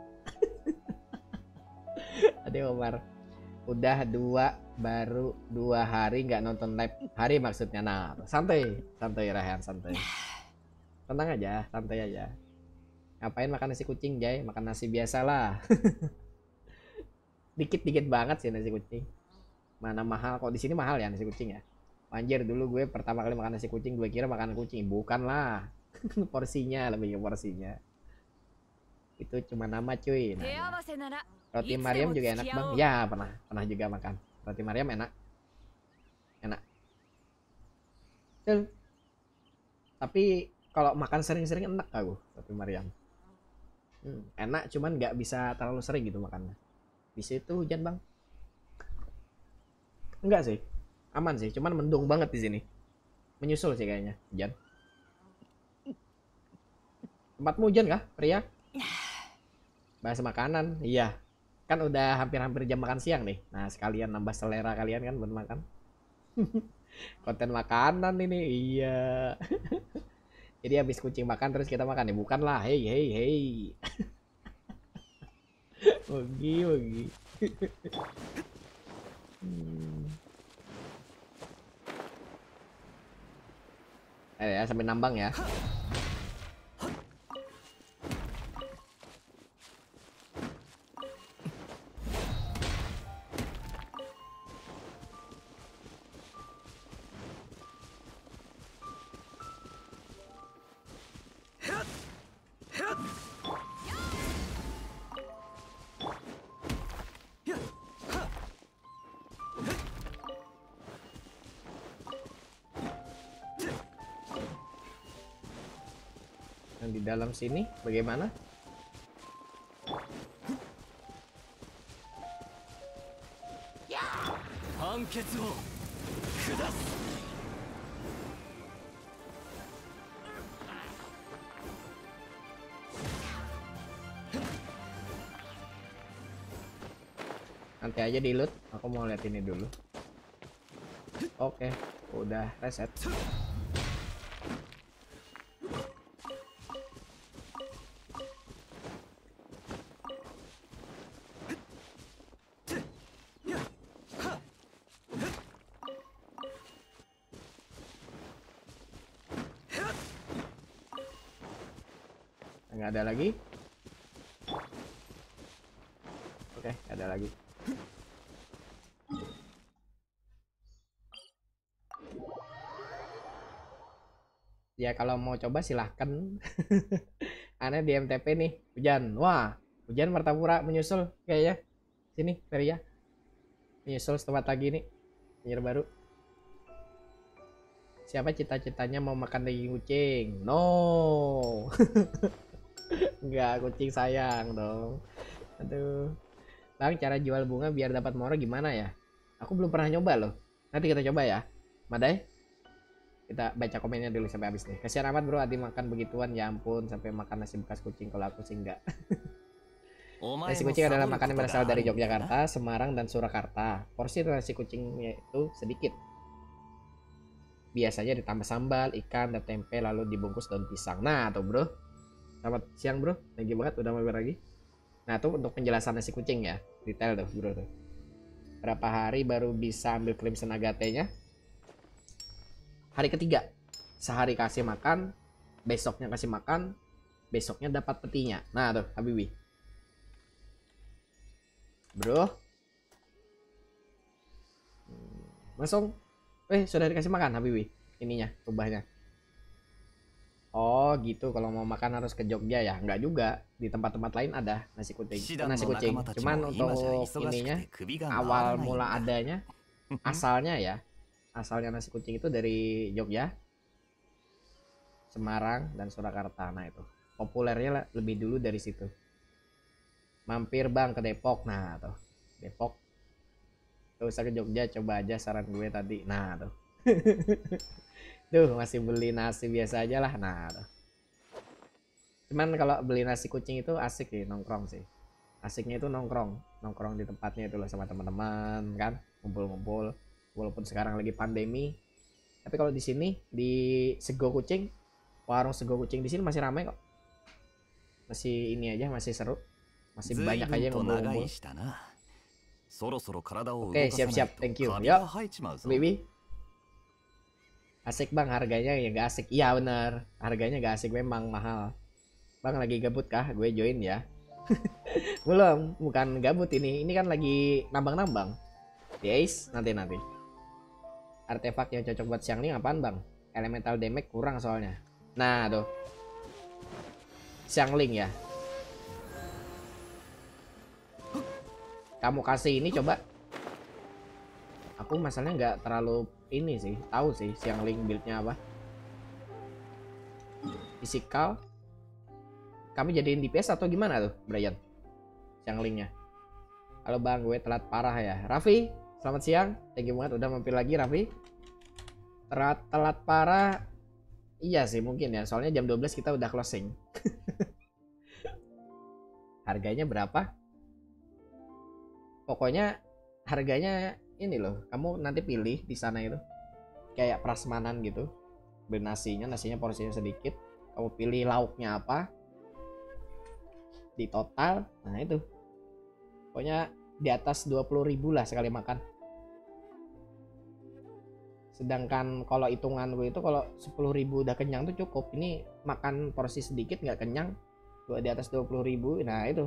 Aduh Omar. Udah dua baru dua hari nggak nonton live. Hari maksudnya. Nah santai, santai Rehan, santai. Tenang aja, santai aja. Ngapain makan nasi kucing, Jay? Makan nasi biasa lah. Dikit-dikit banget sih nasi kucing. Mana mahal? Kok di sini mahal ya nasi kucing ya? Anjir, dulu gue pertama kali makan nasi kucing, gue kira makan kucing. Bukan lah. Porsinya, lebih ke porsinya. Itu cuma nama cuy. Nah, ya. Roti Mariam juga enak bang. Ya pernah, pernah juga makan. Roti Mariam enak. Enak. Tuh. Tapi kalau makan sering-sering enak aku roti Mariam. Hmm, enak cuman nggak bisa terlalu sering gitu makannya. Di situ hujan bang? Enggak sih, aman sih. Cuman mendung banget di sini. Menyusul sih kayaknya hujan. Tempatmu hujan kah, pria? Bahas makanan, iya. Kan udah hampir-hampir jam makan siang nih. Nah sekalian nambah selera kalian kan buat makan. Konten makanan ini, iya. Jadi habis kucing makan terus kita makan ya, bukan lah. Hey hey hey. Ogi ogi. hmm. Eh ya sampai nambang ya. Yang di dalam sini bagaimana? Nanti aja di loot, aku mau lihat ini dulu. Oke, udah reset. Nggak ada lagi. Oke, nggak ada lagi. Ya kalau mau coba silahkan. Aneh di M T P nih. Hujan. Wah, hujan Martapura menyusul kayaknya. Sini, Feria. Menyusul setempat lagi nih. Penyihir baru. Siapa cita-citanya mau makan daging kucing? No. Enggak, kucing sayang dong. Aduh. Bang, cara jual bunga biar dapat moro gimana ya? Aku belum pernah nyoba loh. Nanti kita coba ya. Madai? Kita baca komennya dulu sampai habis nih. Kasihan amat bro, Adi makan begituan. Ya ampun, sampai makan nasi bekas kucing. Kalau aku sih enggak. Nasi kucing adalah makanan yang berasal dari Yogyakarta, Semarang, dan Surakarta. Porsi nasi kucingnya itu sedikit. Biasanya ditambah sambal, ikan, dan tempe, lalu dibungkus daun pisang. Nah tuh bro. Selamat siang bro. Lagi banget udah mampir lagi. Nah tuh untuk penjelasan nasi kucing ya. Detail tuh bro tuh. Berapa hari baru bisa ambil Crimson Agate-nya? Hari ketiga. Sehari kasih makan, besoknya kasih makan, besoknya dapat petinya. Nah tuh Habibi. Bro. Langsung. Eh sudah dikasih makan Habibi. Ininya, rubahnya. Oh Oh gitu, kalau mau makan harus ke Jogja ya? Nggak juga, di tempat-tempat lain ada nasi kucing. Nasi kucing. Cuman untuk ininya, awal mula adanya, asalnya ya, asalnya nasi kucing itu dari Jogja, Semarang, dan Surakarta. Nah itu populernya lah, lebih dulu dari situ. Mampir bang ke Depok, nah tuh Depok. Gak usah ke Jogja, coba aja saran gue tadi. Nah tuh. Tuh masih beli nasi biasa aja lah. Nah tuh. Cuman kalau beli nasi kucing itu asik sih, nongkrong sih. Asiknya itu nongkrong, nongkrong di tempatnya itu loh sama teman-teman kan, ngumpul-ngumpul. Walaupun sekarang lagi pandemi, tapi kalau di sini di Sego Kucing, warung Sego Kucing di sini masih ramai kok. Masih ini aja, masih seru. Masih banyak aja yang ngumpul-ngumpul. Oke, siap-siap, thank you. Yuk, Bibi. Asik bang, harganya ya gak asik. Iya bener, harganya gak asik, memang mahal. Bang lagi gabut kah? Gue join ya. Belum, bukan gabut ini. Ini kan lagi nambang-nambang. Yes, nanti-nanti. Artefak yang cocok buat Xiangling apaan bang? Elemental damage kurang soalnya. Nah tuh, Xiangling ya. Kamu kasih ini coba. Aku masalahnya nggak terlalu ini sih, tahu sih Xiangling buildnya apa. Physical. Kami jadiin D P S atau gimana tuh, Brian? Xianglingnya. Halo bang, gue telat parah ya. Raffi, selamat siang. Thank you banget udah mampir lagi Raffi. Telat telat parah. Iya sih mungkin ya, soalnya jam dua belas kita udah closing. Harganya berapa? Pokoknya harganya ini loh, kamu nanti pilih di sana itu kayak prasmanan gitu, beli nasinya, nasinya porsinya sedikit, kamu pilih lauknya apa di total. Nah itu pokoknya di atas dua puluh ribu lah sekali makan. Sedangkan kalau hitungan gue itu kalau sepuluh ribu udah kenyang tuh cukup. Ini makan porsi sedikit nggak kenyang, di atas dua puluh ribu. Nah itu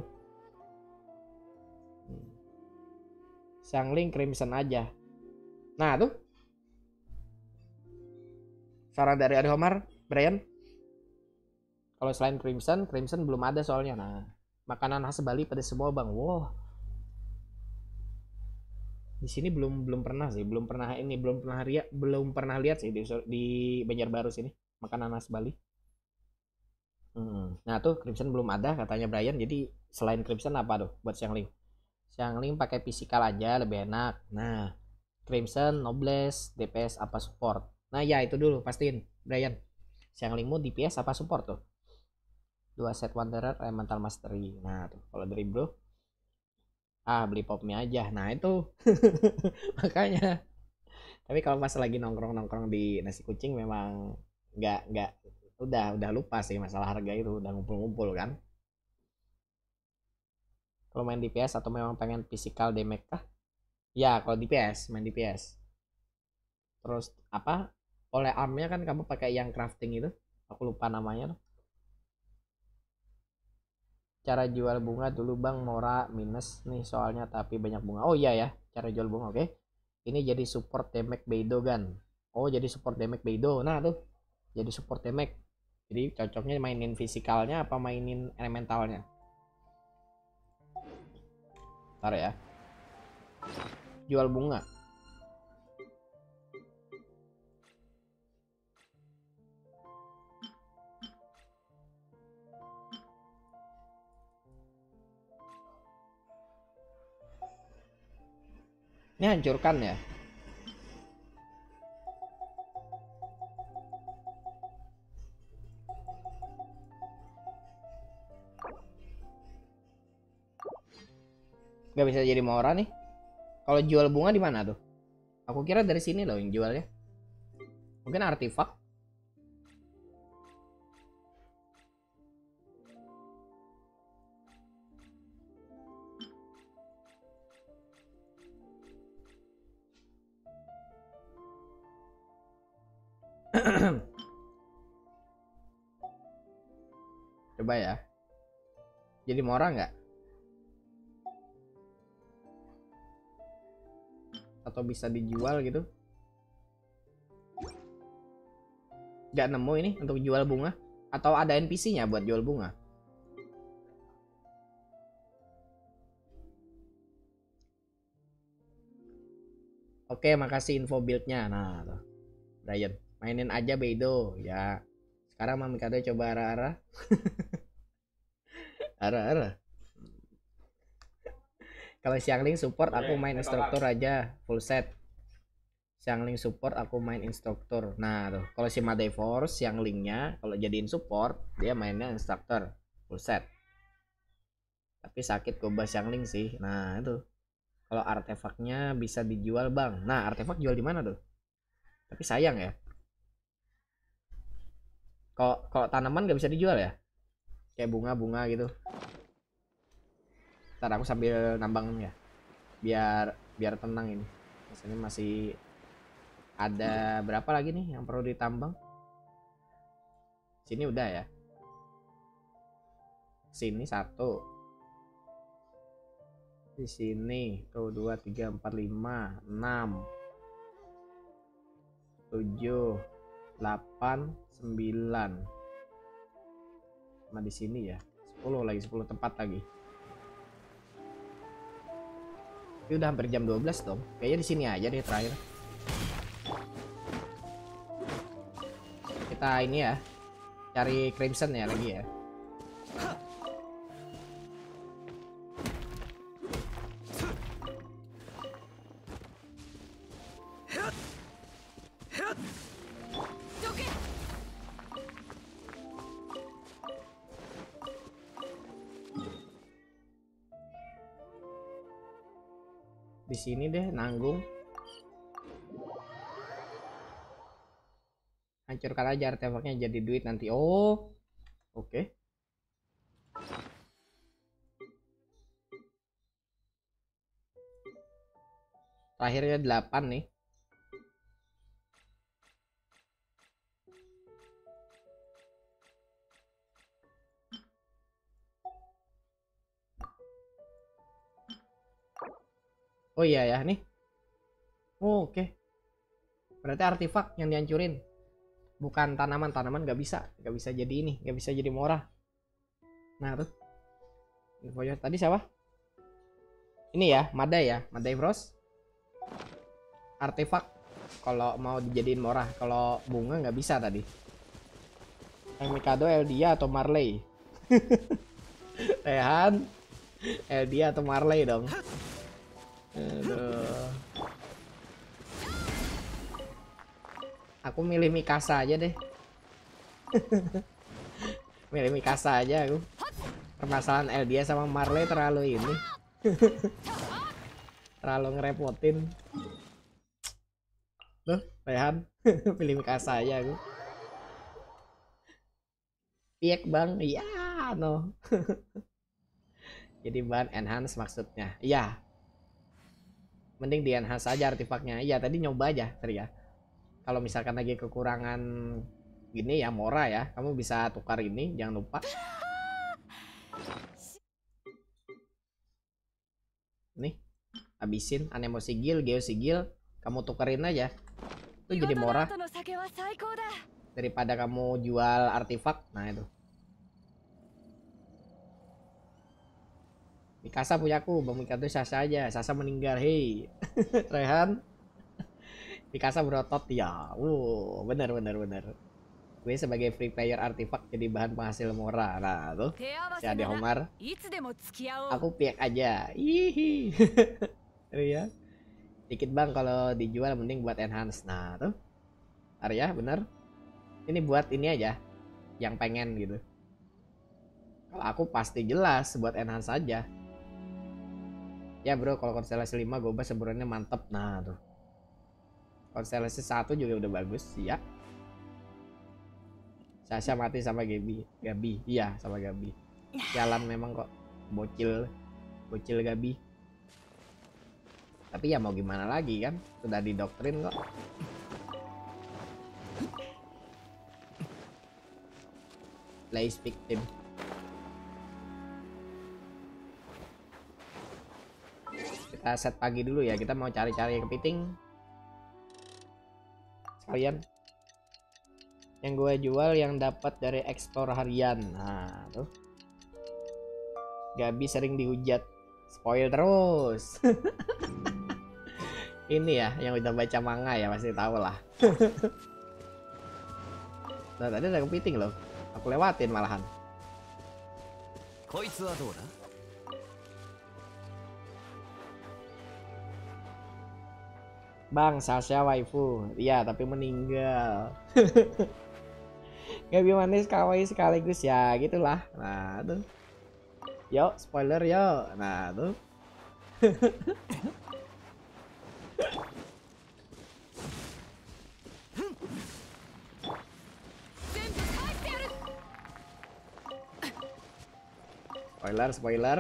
Xiangling Crimson aja. Nah tuh saran dari Ari Homar, Brian. Kalau selain Crimson, Crimson belum ada soalnya. Nah, makanan khas Bali pada semua bang. Wow. Di sini belum belum pernah sih, belum pernah ini, belum pernah lihat, belum pernah lihat sih di, di Banjarbaru sini makanan khas Bali. Hmm. Nah tuh Crimson belum ada katanya Brian. Jadi selain Crimson apa tuh buat Xiangling? Xiangling pakai physical aja lebih enak. Nah, Crimson, Noblesse, D P S apa support? Nah, ya itu dulu pastiin, Brian. Xianglingmu D P S apa support tuh? Dua set Wanderer, Elemental Mastery. Nah, tuh kalau dari bro, ah beli popnya aja. Nah, itu. Makanya. Tapi kalau pas lagi nongkrong-nongkrong di nasi kucing memang nggak nggak udah udah lupa sih masalah harga itu, udah ngumpul-ngumpul kan. Kalau main D P S atau memang pengen physical damage kah? Ya, kalau D P S, main D P S. Terus apa? Oleh armnya kan kamu pakai yang crafting itu. Aku lupa namanya. Cara jual bunga dulu bang, Mora minus nih soalnya tapi banyak bunga. Oh iya ya, cara jual bunga oke. Okay. Ini jadi support damage Beidogan. Oh jadi support damage Beido. Nah tuh, jadi support damage. Jadi cocoknya mainin fisikalnya apa mainin elementalnya? Ntar ya. Jual bunga. Ini hancurkan ya. Gak bisa jadi Mora nih. Kalau jual bunga di mana tuh? Aku kira dari sini loh yang jualnya. Mungkin artefak. Coba ya. Jadi Mora nggak? Atau bisa dijual gitu? Nggak nemu ini untuk jual bunga. Atau ada N P C-nya buat jual bunga? Oke, makasih info build-nya. Nah, tuh. Brian, mainin aja Beidou ya. Sekarang Mami Kado coba arah-arah. Arah-arah. Kalau Xiangling support aku main instruktur aja full set. Xiangling support aku main instruktur. Nah tuh, kalau si Madai Force Xianglingnya kalau jadiin support dia mainnya instruktur full set. Tapi sakit Goba Xiangling sih. Nah itu. Kalau artefaknya bisa dijual bang. Nah artefak jual di mana tuh? Tapi sayang ya. Kalau kalau tanaman nggak bisa dijual ya? Kayak bunga-bunga gitu. Ntar aku sambil nambang ya. Biar biar tenang ini. Misalnya masih ada berapa lagi nih yang perlu ditambang? Sini udah ya. Sini satu. Di sini tuh dua, tiga, empat, lima, enam, tujuh, delapan, sembilan. Sama di sini ya. Sepuluh lagi, sepuluh tempat lagi. Ini udah hampir jam dua belas dong. Kayaknya di sini aja deh terakhir. Kita ini ya, cari Crimson ya lagi ya. Di sini deh nanggung. Hancurkan aja artefaknya jadi duit nanti. Oh, oke. Okay. Terakhirnya delapan nih. Oh iya ya nih. Oh, oke. Okay. Berarti artefak yang dihancurin. Bukan tanaman, tanaman nggak bisa, nggak bisa jadi ini, nggak bisa jadi murah. Nah tuh, infonya tadi siapa? Ini ya, Madai ya, Madai Frost. Artefak kalau mau dijadiin murah, kalau bunga nggak bisa tadi. Mikado, Eldia atau Marley? Rehan, Eldia atau Marley dong. Aduh. Aku milih Mikasa aja deh. Milih Mikasa aja aku. Permasalahan Eldia sama Marley terlalu ini. Terlalu ngerepotin. Tuh, Rehan. Pilih Mikasa aja aku. Piek bang. Iya, no. Jadi bahan enhance maksudnya. Iya. Mending di enhance aja artefaknya. Iya, tadi nyoba aja, tadi ya. Kalau misalkan lagi kekurangan gini ya Mora ya, kamu bisa tukar ini, jangan lupa. Nih, habisin Anemo Sigil, Geo Sigil, kamu tukerin aja. Itu jadi Mora. Daripada kamu jual artefak, nah itu. Mikasa punyaku, Bang Mikado Sasa aja, Sasa meninggal, hei. Rehan. Mikasa berotot ya. Wow, bener bener bener. Gue sebagai free player artefak jadi bahan penghasil Mora. Nah tuh si Ade Homar. Aku piak aja. Hihi. Ya. Dikit bang kalau dijual mending buat enhance. Nah tuh Arya bener. Ini buat ini aja yang pengen gitu. Kalau aku pasti jelas buat enhance aja. Ya bro, kalau konstelasi lima Goba sebenarnya mantep. Nah tuh konstelasi satu juga udah bagus ya. Sasha mati sama Gabi. Gabi, iya sama Gabi. Jalan memang kok bocil, bocil Gabi. Tapi ya mau gimana lagi kan? Sudah didoktrin kok. Place victim. Kita set pagi dulu ya. Kita mau cari-cari kepiting. Sekalian Yang gue jual yang dapat dari explore harian. Nah tuh, Gabi sering dihujat, spoil terus. Ini ya yang udah baca manga ya pasti tahu lah. Nah tadi ada kepiting loh, aku lewatin malahan. Bang, Sasha waifu. Iya, tapi meninggal. Gabi manis kawaii sekaligus ya, gitulah. Nah, tuh. Yuk, spoiler yuk. Nah, tuh. Spoiler, spoiler.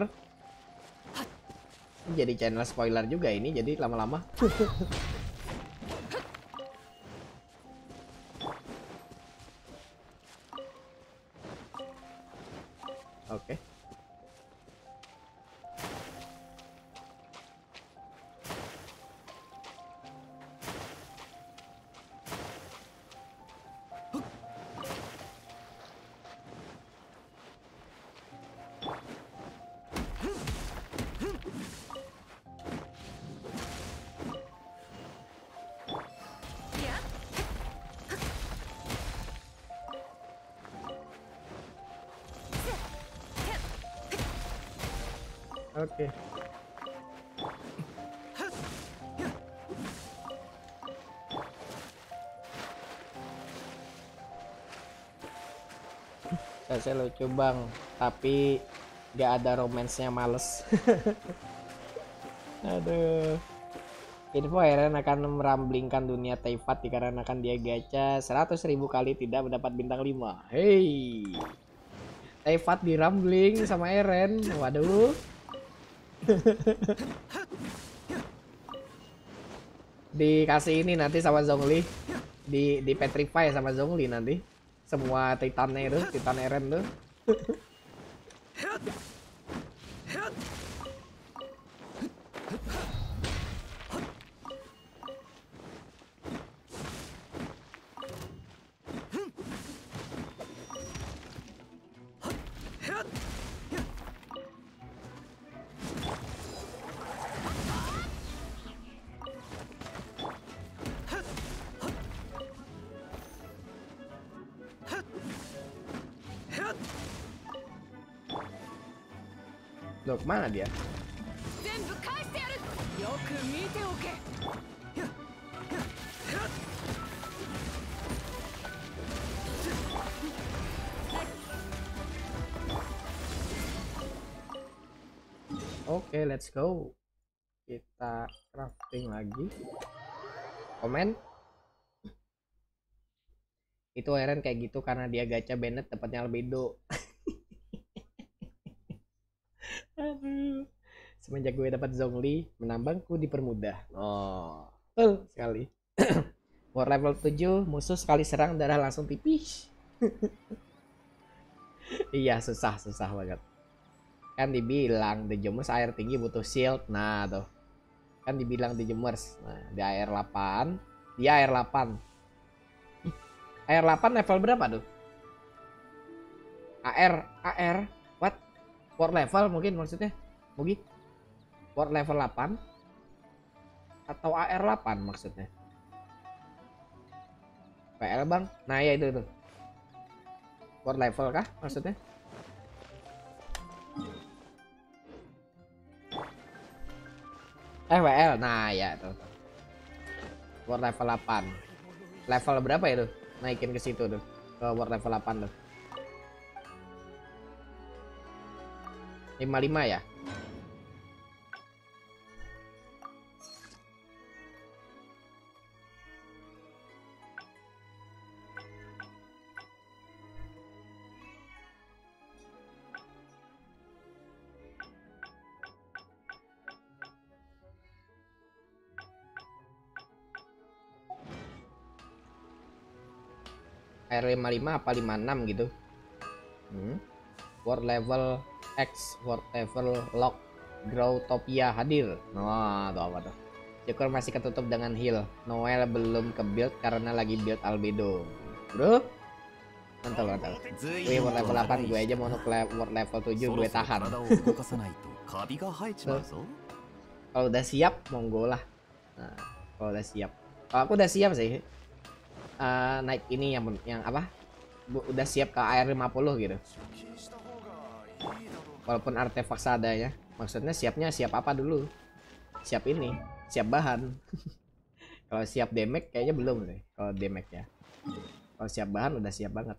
Jadi channel spoiler juga ini, jadi lama-lama. Oke. Oke. Saya lucu bang, tapi gak ada romansnya, males. Aduh. Info Eren akan meramblingkan dunia Teifat dikarenakan dia gacha seratus ribu kali tidak mendapat bintang lima. Hey, Teifat dirambling sama Eren. Waduh. Dikasih ini nanti sama Zhongli, di di petrify sama Zhongli nanti semua titannya itu, titan Eren tuh. Loh, kemana dia? Oke, okay, let's go. Kita crafting lagi. Komen. Itu Eren kayak gitu karena dia gacha Bennett dapatnya albedo. Aduh. Semenjak gue dapat Zhongli, menambangku dipermudah. Oh, betul sekali. War level tujuh, musuh sekali serang darah langsung tipis. Iya, susah, susah banget. Kan dibilang The Jummers air tinggi butuh shield. Nah, tuh. Kan dibilang The Jummers. Nah, di air delapan, dia air delapan. Air delapan level berapa tuh? A R, A R, what? War level mungkin maksudnya, Mugi? War level delapan atau A R delapan maksudnya? P L bang? Nah ya itu tuh. War level kah maksudnya? Eh W L, nah ya tuh. War level delapan. Level berapa ya tuh? Naikin ke situ tuh, ke war level delapan tuh. lima puluh lima ya. R lima puluh lima apa lima puluh enam gitu. Hmm. World level X, world level lock, Growtopia hadir. Nah, tuh apa tuh? Syukur masih ketutup dengan heal. Noel belum ke build karena lagi build albedo. Bro, Mantap, mantap. Wih, World level delapan, gue aja mau ke World level tujuh, gue tahan. Kalau udah siap, monggo lah. Nah, kalau udah siap. Kalau aku udah siap sih. Uh, naik ini yang yang apa? Udah siap ke A R lima puluh gitu. Walaupun artefak seadanya. Maksudnya siapnya siap apa dulu? Siap ini, siap bahan. Kalau siap damage kayaknya belum deh. Kalau damage ya. Kalau siap bahan udah siap banget.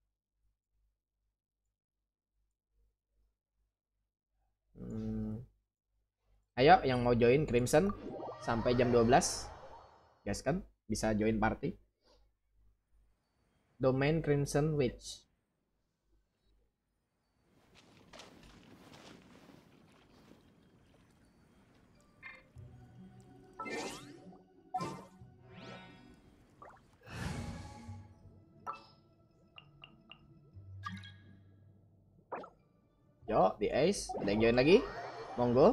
Hmm. Ayo yang mau join Crimson sampai jam dua belas. Guys kan bisa join party. Domain Crimson Witch. Yo, di Ace, ada yang join lagi? Monggo.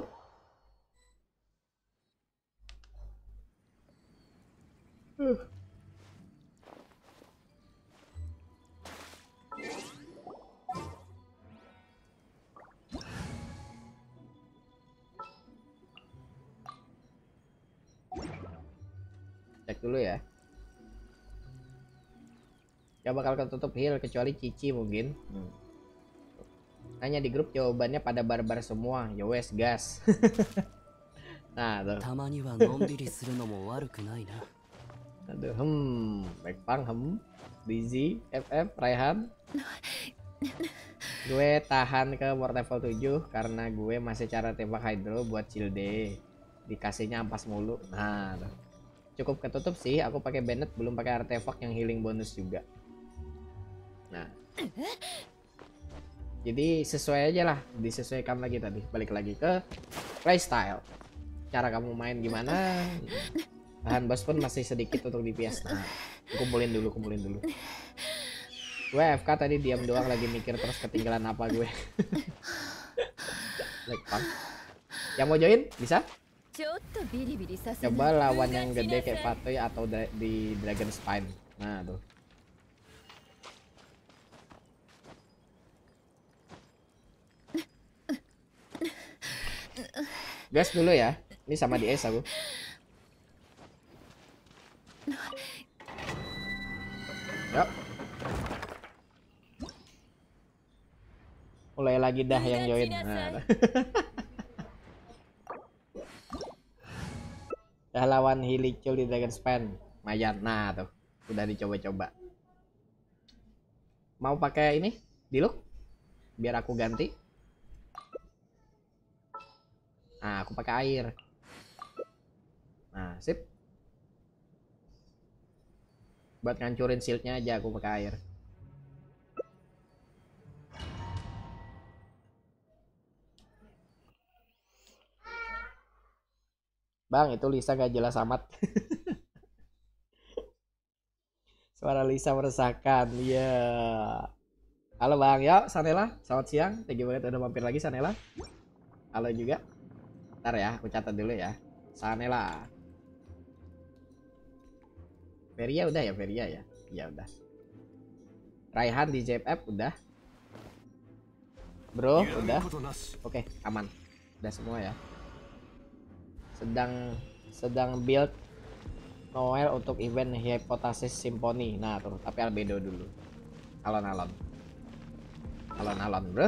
Uh. Cek dulu ya. Ya bakal ketutup heal kecuali Cici mungkin. Hmm. Nanya di grup jawabannya pada barbar semua. Ya wes gas. Nah tuh. Aduh, hmm, Backpang, hmm, Dizzy, F F, Raihan. Gue tahan ke World level tujuh karena gue masih cara tembak Hydro buat Cilde. Dikasihnya ampas mulu. Nah, tuh. Cukup ketutup sih. Aku pakai Bennett, belum pakai artefak yang healing bonus juga. Nah. Jadi sesuai aja lah, disesuaikan lagi tadi. Balik lagi ke playstyle. Cara kamu main gimana? Bahan bos pun masih sedikit untuk D P S. Nah, kumpulin dulu, kumpulin dulu. Gue F K tadi diam doang lagi mikir terus ketinggalan apa gue. Like pang. Yang mau join bisa? Coba lawan yang gede kayak Fatoy atau di Dragon Spine. Nah tuh. Gas dulu ya. Ini sama di es aku. Yuk. Mulai lagi dah yang join. Nah. Dah lawan Hilicul di Dragon Spine. Mayan. Nah tuh. Udah dicoba-coba. Mau pakai ini? Diluc? Biar aku ganti. Nah, aku pakai air. Nah, sip. Buat ngancurin shieldnya aja aku pakai air. Bang, itu Lisa gak jelas amat. Suara Lisa meresahkan. Iya. Yeah. Halo Bang, ya Sanela. Selamat siang. Thank you banget udah mampir lagi Sanela. Halo juga. Ntar ya, aku catat dulu ya. Sanela. Feria udah ya, Feria ya. Ya udah. Raihan di J F F udah. Bro, udah. Oke, aman. Udah semua ya. Sedang sedang build Noel untuk event Hypothesis Symphony. Nah, tuh, tapi albedo dulu. Alon-alon. Alon-alon, bro.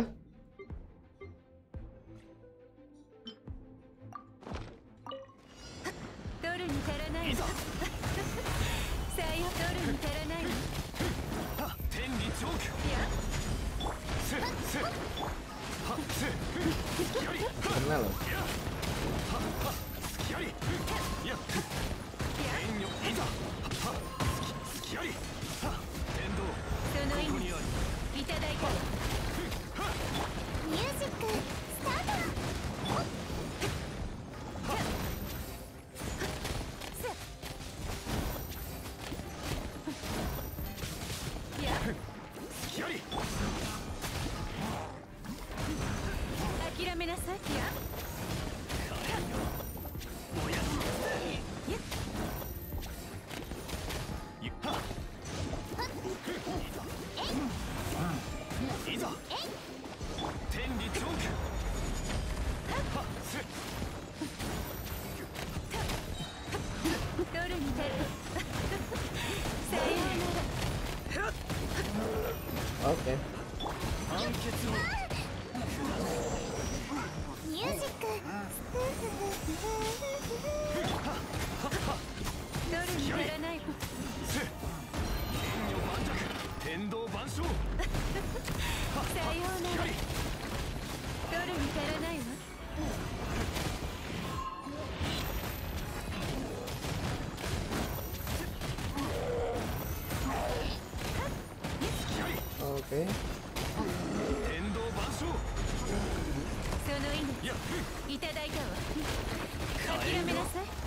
Kenal loh. Oke. ミュージック夜にやらないわ。 天道万象。 さようなら。夜に足らないわ。 Oke. 天道万象。 その命いただいたわ。諦めなさい。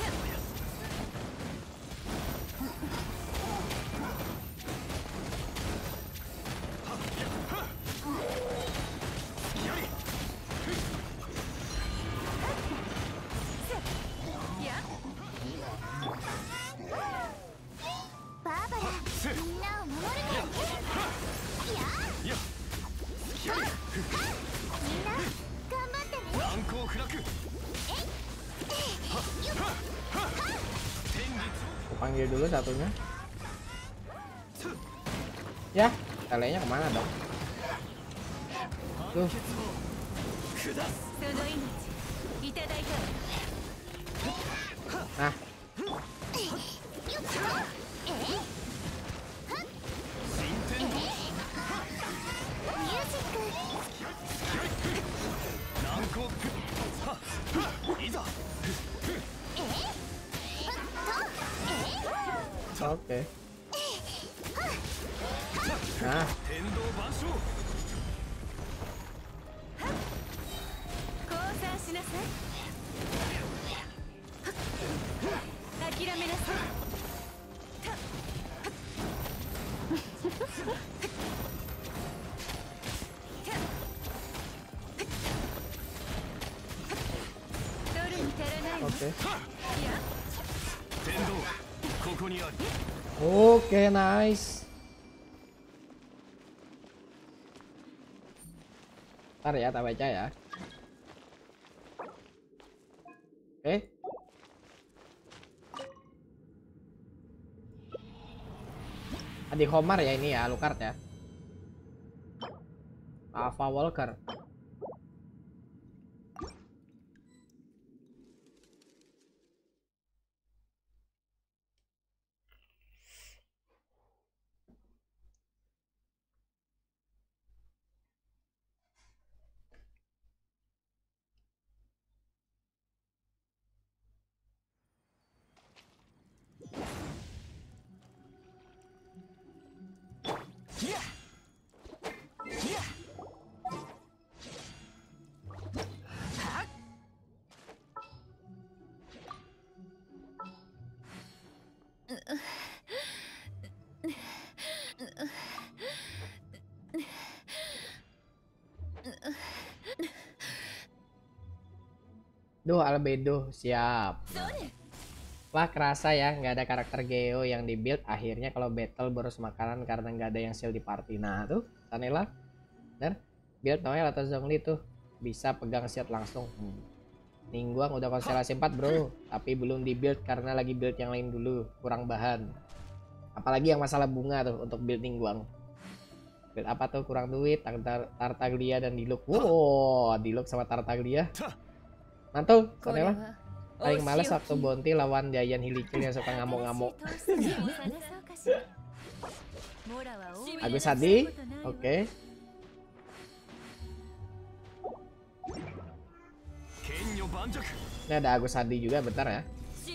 バーバラみんなを守るからね。いやみんな頑張ってね。 難攻不落。 Aku panggil dulu satunya. Ya, telenya kemana dong? Tuh. その命いただいたわ。 Nah, ミュージック難攻いざ。 oke. Nah, 天道万象。 降参しなさい。諦めなさい。夜に足らないわ。 oke. いや天道ここにあり。 Oke, nice. Ntar ya, tak baca ya. Oke. Adik Homar ya ini ya, Alucard ya. Alpha Walker. Duh, albedo siap. Wah, kerasa ya nggak ada karakter Geo yang di build. Akhirnya kalau battle boros makanan karena nggak ada yang shield di party. Nah tuh, Tanela, bener. Build Noel atau Zhongli tuh bisa pegang shield langsung. Hmm. Ningguang udah konstelasi empat bro, tapi belum di build karena lagi build yang lain dulu, kurang bahan. Apalagi yang masalah bunga tuh untuk build Ningguang. Build apa tuh kurang duit, Tartar Tartaglia dan Diluc. Wow, Diluc sama Tartaglia. Mantul, Tanela. Paling males waktu Bounty lawan Giant Hilikil yang suka ngamuk-ngamuk. Agus Hadi, oke. Okay. Ini ada Agus Hadi juga, bentar ya.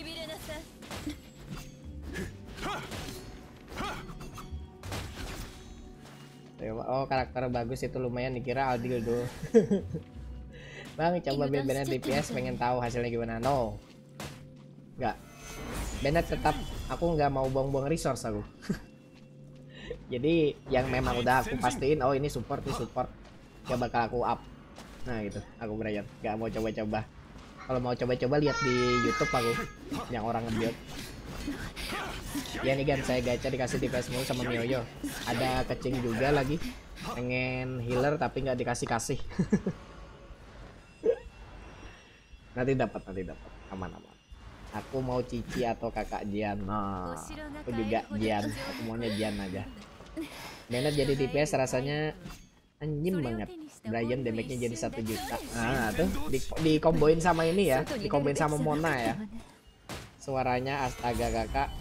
Oh, karakter bagus itu lumayan dikira Aldildo. Bang, coba build Bennett D P S, pengen tahu hasilnya gimana. No, nggak. Bennett tetap, aku nggak mau buang-buang resource aku. Jadi yang memang udah aku pastiin, oh ini support, ini support, gak bakal aku up. Nah gitu, aku Brian, nggak mau coba-coba. Kalau mau coba-coba lihat di YouTube aku, yang orang nge-build. Ya nih kan, saya gacha dikasih D P S mulu sama Mioyo. Ada kecing juga lagi, pengen healer tapi nggak dikasih-kasih. Nanti dapat, nanti dapat, aman-aman. Aku mau Cici atau kakak Jian. Nah, aku juga Jian, aku maunya Jian aja. Bennett jadi D P S rasanya anjing banget. Brian damage-nya jadi satu juta. Nah tuh di, dikomboin sama ini ya, dikomboin sama Mona ya. Suaranya astaga kakak.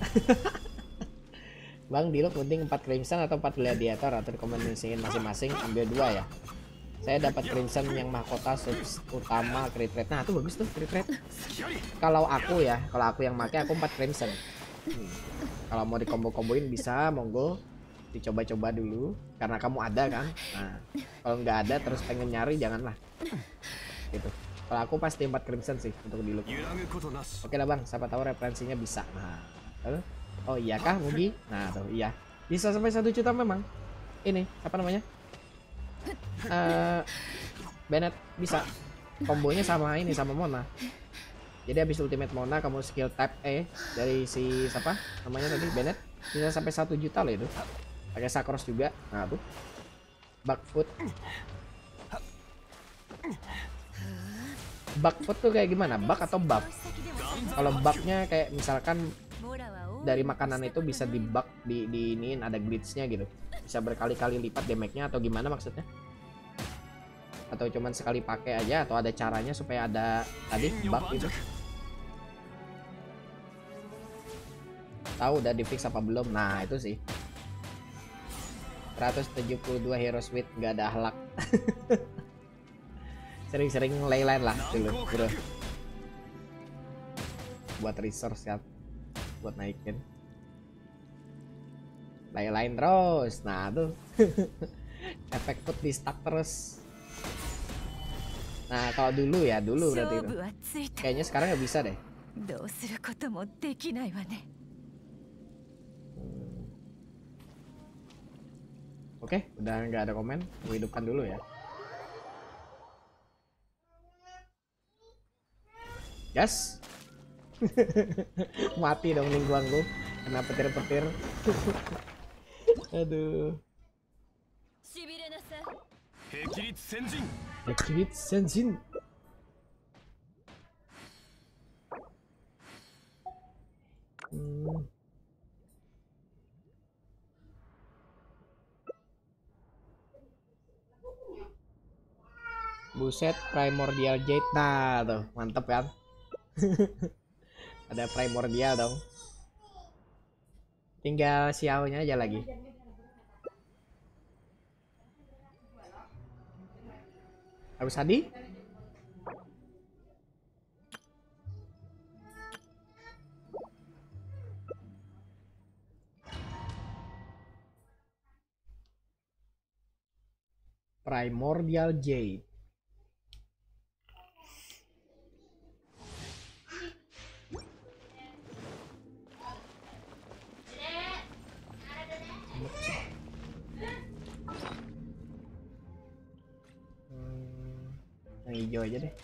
Bang Dilo penting empat Crimson atau empat Gladiator atau rekomendasiin masing-masing ambil dua ya. Saya dapat Crimson yang mahkota subs utama crit rate. Nah, itu bagus tuh crit rate. Kalau aku ya, kalau aku yang pakai aku empat Crimson. Hmm. Kalau mau dikombo-komboin bisa, monggo dicoba-coba dulu karena kamu ada kan. Nah, kalau nggak ada terus pengen nyari janganlah. Gitu. Kalau aku pasti empat Crimson sih untuk di look. Oke lah Bang, siapa tahu referensinya bisa. Nah, lalu, oh iya kah Mugi? Nah, tuh iya. Bisa sampai satu juta memang. Ini apa namanya? Uh, Bennett bisa kombonya sama ini sama Mona. Jadi habis ultimate Mona kamu skill tap E dari si siapa namanya tadi Bennett bisa sampai satu juta loh itu. Pakai Sakros juga. Nah tuh backfoot. Backfoot tuh kayak gimana? Bug atau buff? Kalau bugnya kayak misalkan dari makanan itu bisa di bug di di iniin ada glitchnya gitu. Bisa berkali-kali lipat damage-nya atau gimana maksudnya? Atau cuman sekali pakai aja atau ada caranya supaya ada tadi bug itu? Tahu udah di fix apa belum? Nah itu sih seratus tujuh puluh dua hero sweet nggak ada akhlak. Sering-sering leyline lah dulu bro, buat resource kan, buat naikin leyline terus. Nah tuh efek food di stack terus. Nah kalau dulu ya dulu berarti itu kayaknya sekarang nggak bisa deh. Oke, udah nggak ada komen, gue hidupkan dulu ya. Yes. Mati dong lingkuan gue, kena petir-petir. Aduh. Hekirit Senjin. Hmm. Buset, Primordial Jade. Nah tuh mantep kan. Ada Primordial dong. Tinggal Xiao-nya aja lagi. Harus Hadi? Primordial Jade. Yang hijau aja deh.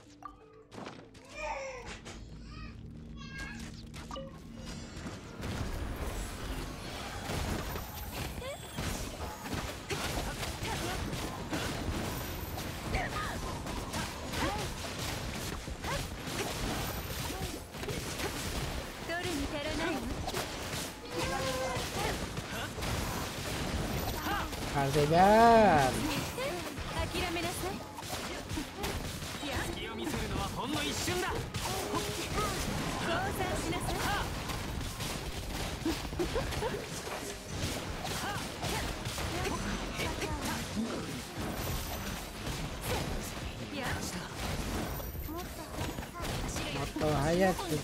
Kasegan. Moto Hayatsu.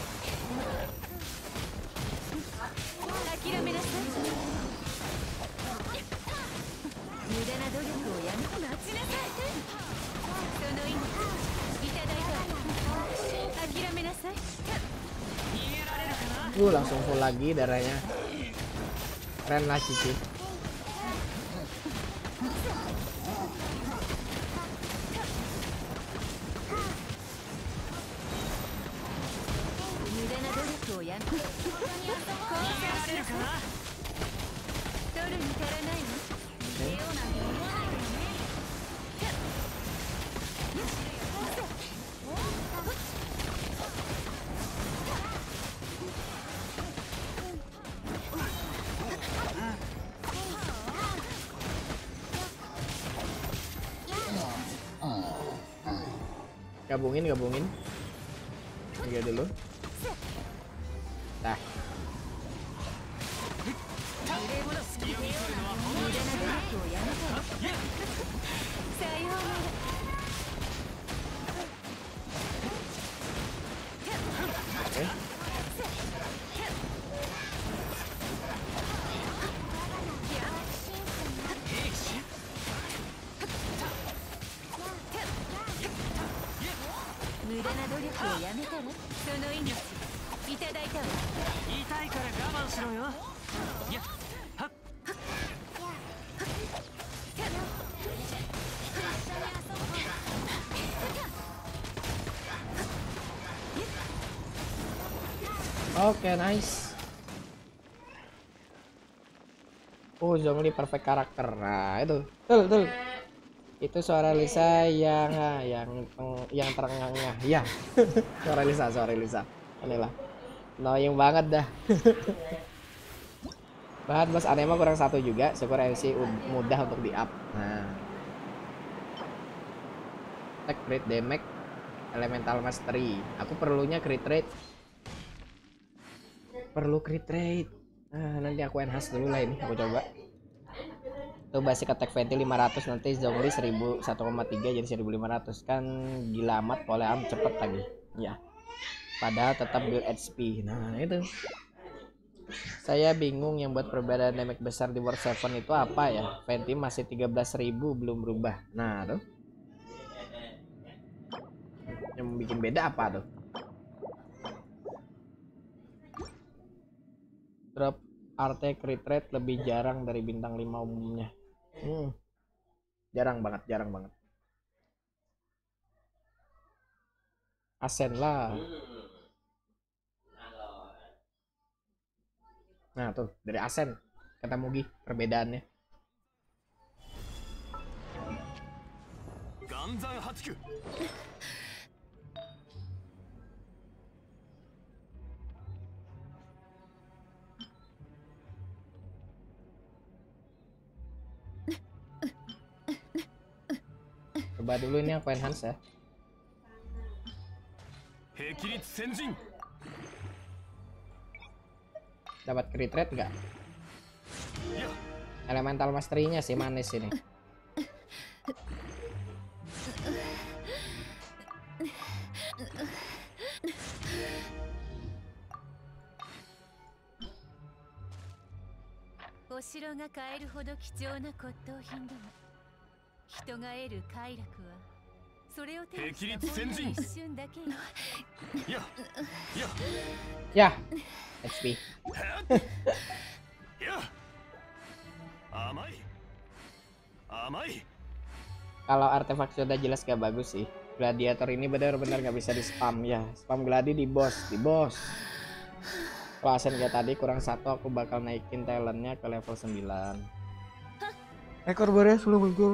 Uh, langsung full lagi darahnya. Keren lah Cici. Gabungin, gabungin. Tiga dulu. Dah. Oke. Oke, nice. Oh, Zhongli perfect karakter. Nah, itu. Tuh, tuh. Itu suara Lisa yang ah, yang yang terengah-engah. Ya. Suara Lisa, suara Lisa. Inilah. Annoying banget dah. Bahan bos anema kurang satu juga. Syukur M C mudah untuk di-up. Nah. Attack, crit, damage, elemental mastery. Aku perlunya crit rate. Perlu crit rate. Nah, nanti aku enhance dulu lah ini. Aku coba. Tuh basic attack Venti lima ratus, nanti Zhongli seribu, satu koma tiga jadi seribu lima ratus. Kan gila amat, polearm cepet lagi. Ya. Padahal tetap build H P. Nah, itu. Saya bingung yang buat perbedaan damage besar di World tujuh itu apa ya? Venti masih tiga belas ribu belum berubah. Nah, tuh. Yang bikin beda apa tuh? Drop R T crit rate lebih jarang dari bintang lima umumnya. Hmm. Jarang banget, jarang banget. Asen lah. Nah, tuh dari Asen kata Mugi perbedaannya. Ganzan Hatsuku. Coba dulu ini aku enhance ya. Dapat crit rate enggak? Elemental mastery-nya sih manis ini. Ya, H P. Kalau artefak sudah jelas gak bagus sih. Gladiator ini benar-benar gak bisa di spam ya. Spam gladi di boss, di boss. Kalau Asen kayak tadi kurang satu, aku bakal naikin talentnya ke level sembilan. Ekor Boreas belum muncul.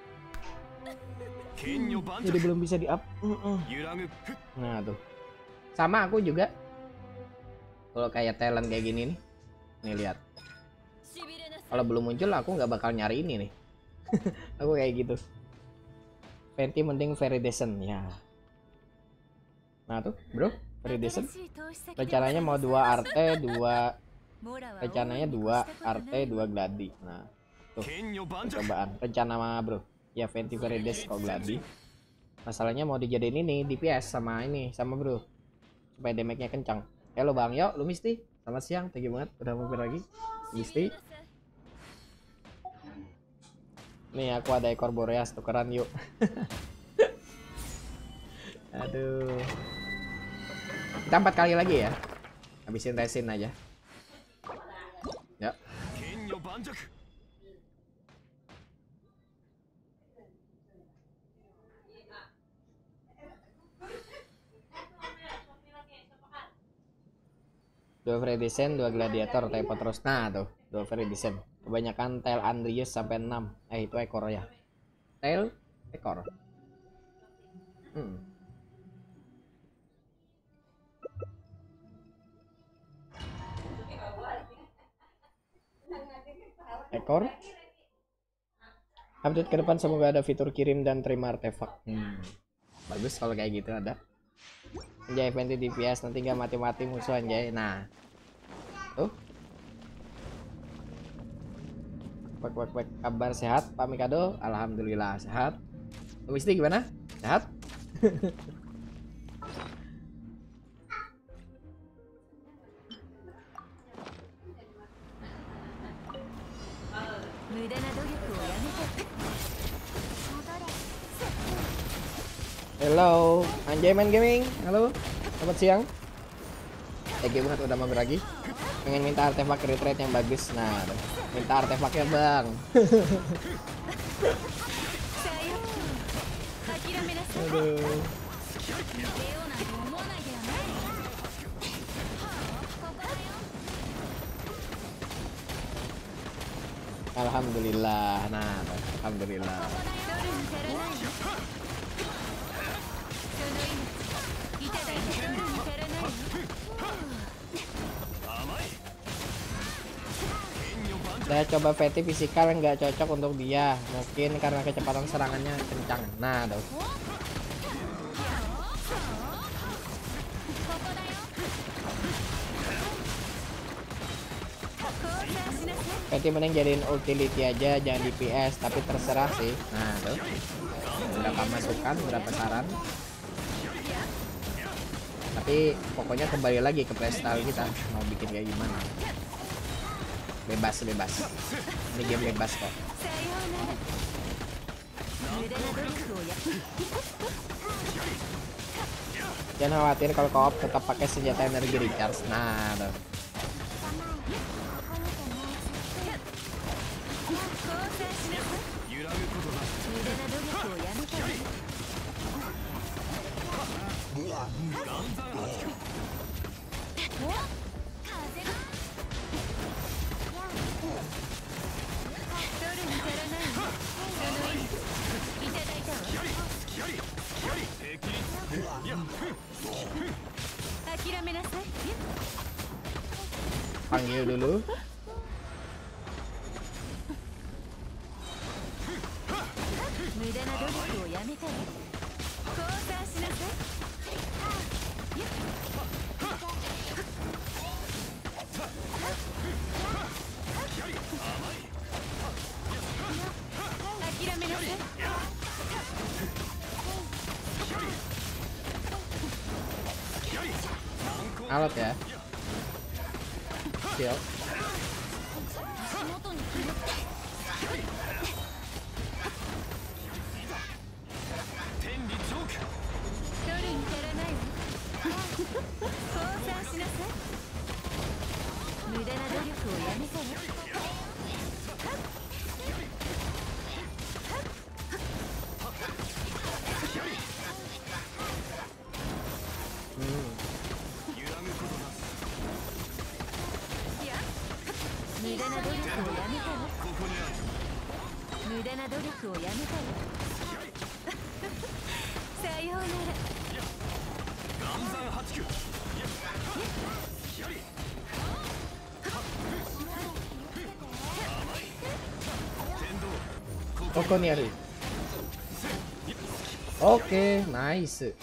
Jadi belum bisa di up. Nah tuh. Sama aku juga. Kalau kayak talent kayak gini nih. Nih lihat. Kalau belum muncul aku nggak bakal nyari ini nih. Aku kayak gitu. Venti mending Veridescent ya. Nah tuh bro, Veridescent. Rencananya mau dua R T, dua rencananya dua R T, dua gladi. Nah tuh percobaan rencana mah bro. Ya Venti Verides kok gladi. Masalahnya mau dijadiin ini D P S sama ini sama bro. Supaya damage-nya kencang. Halo Bang Yo, lu Misti. Selamat siang, thank you banget udah mampir lagi. Misti. Nih aku ada ekor Boreas, tukeran yuk. Aduh. Kita empat kali lagi ya. Habisin resin aja. Ya. Dua Veridescent, dua Gladiator, typo terus. Nah tuh, dua Veridescent. Kebanyakan tail Andrius sampai enam. Eh itu ekor ya. Tail ekor. Hmm. Ekor. Update ke depan semoga ada fitur kirim dan terima artefak. Hmm. Bagus kalau kayak gitu ada. Anjay Fenty D P S nanti nggak mati-mati musuh anjay. Nah. Tuh. Wek wek wek kabar sehat Pak Mikado? Alhamdulillah sehat. Wisti gimana? Sehat? Halo, Anjay main gaming. Halo, selamat siang. Thank you banget udah mampir lagi. Pengen minta artefak retreat yang bagus. Nah, minta artefaknya bang. Aduh. Alhamdulillah. Nah, alhamdulillah. Saya coba Fetty fisikal nggak cocok untuk dia, mungkin karena kecepatan serangannya kencang. Nah, tuh. Fetty mending jadiin utility aja, jangan D P S, tapi terserah sih. Nah, tuh. Berapa masukan, berapa saran. Tapi pokoknya kembali lagi ke playstyle kita, mau bikin kayak gimana. Bebas bebas, ini game bebas kok. Jangan khawatir kalau co-op tetap pakai senjata energi recharge. Nah, tuh. Panggil dulu. Alot ya. Siap. Koko nih hari. Oke, nice.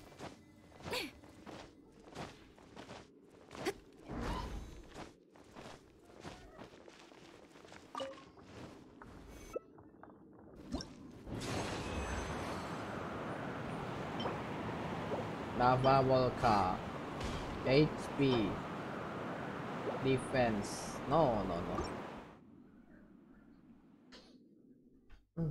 Lava Volca, H P, defense. No, no, no. Hmm.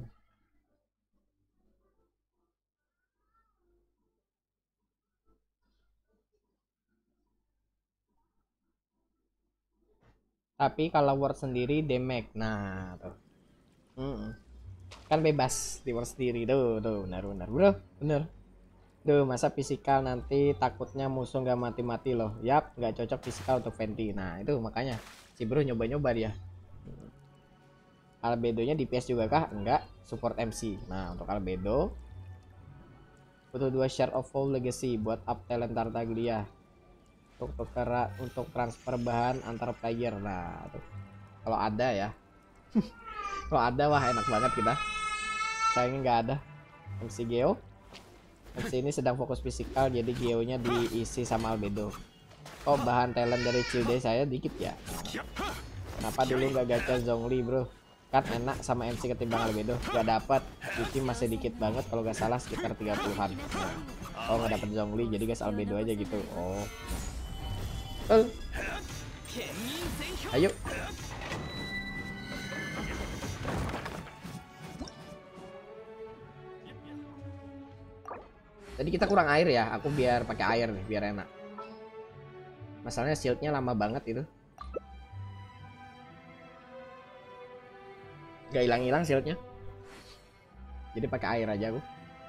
Tapi kalau word sendiri damage. Nah, tuh. Hmm. Kan bebas di word sendiri tuh, tuh benar benar. Bro, bener. Duh, masa fisikal nanti takutnya musuh nggak mati-mati loh. Yap, nggak cocok fisikal untuk Fenty. Nah, itu makanya si bro nyoba-nyoba dia. Albedonya D P S juga kah? Enggak, support M C. Nah, untuk Albedo butuh dua share of full legacy buat up talent Tartaglia. Untuk tukar untuk transfer bahan antar player. Nah, tuh. Kalau ada ya. Kalau ada wah enak banget kita. Sayangnya nggak ada. M C Geo. M C ini sedang fokus fisikal, jadi Geo-nya diisi sama Albedo. Oh, bahan talent dari Cilde saya dikit ya. Kenapa dulu nggak gacha Zhongli bro? Kan enak sama M C ketimbang Albedo. Gak dapat, Yuki masih dikit banget kalau nggak salah sekitar tiga puluhan. Oh, nggak dapet Zhongli, jadi gas Albedo aja gitu. Oh. Uh. Ayo. Tadi kita kurang air ya, aku biar pakai air nih, biar enak. Masalahnya shieldnya lama banget itu. Gak hilang-hilang shieldnya. Jadi pakai air aja aku.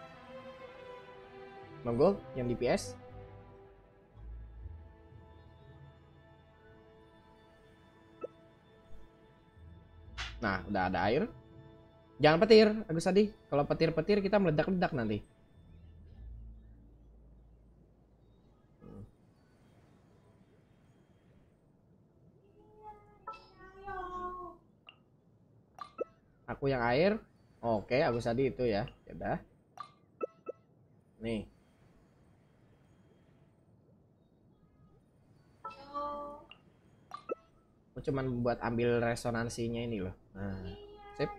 Monggo yang D P S. Nah, udah ada air. Jangan petir, Agus Adi. Kalau petir-petir kita meledak-ledak nanti. Aku yang air. Oke, Agus Adi itu ya. Ya udah. Nih. Aku cuman buat ambil resonansinya ini loh. Nah, sip.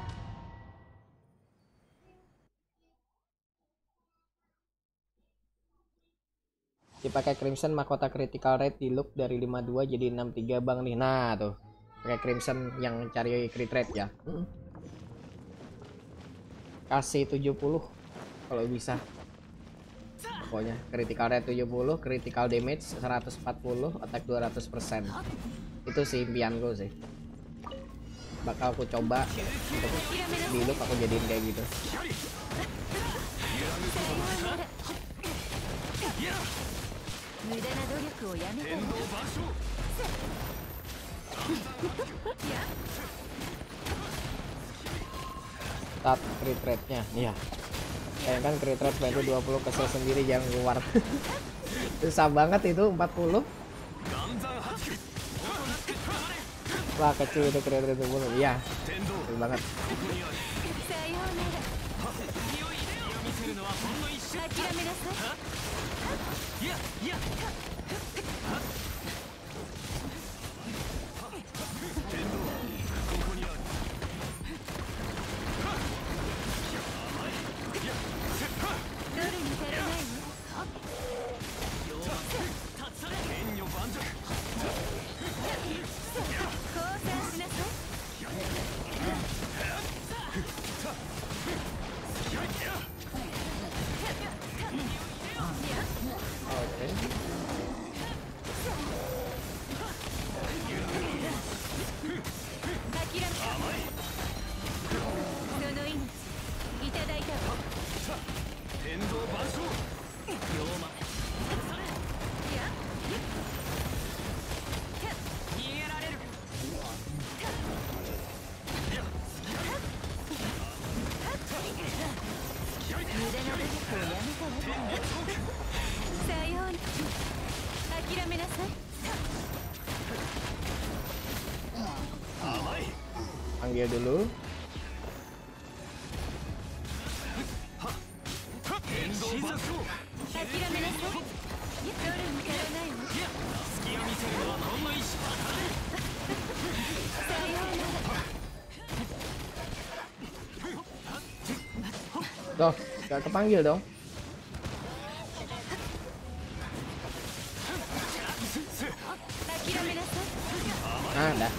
Dipakai Crimson mahkota critical rate di loop dari lima puluh dua jadi enam puluh tiga bang nih. Nah, tuh. Pakai Crimson yang cari crit rate ya. Hmm. Kasih tujuh puluh kalau bisa. Pokoknya critical rate tujuh puluh, critical damage seratus empat puluh, attack dua ratus persen. Itu sih impianku sih. Bakal aku coba untuk di loop aku jadiin kayak gitu. Start crit rate-nya. Iya. Bayangkan crit rate bantu dua puluh kesel sendiri jangan keluar. Susah banget itu empat puluh. Wah, kecil itu crit rate dua puluh. Iya. Kecil banget. Panggil dulu. Tuh, gak kepanggil dong. Nah, dah.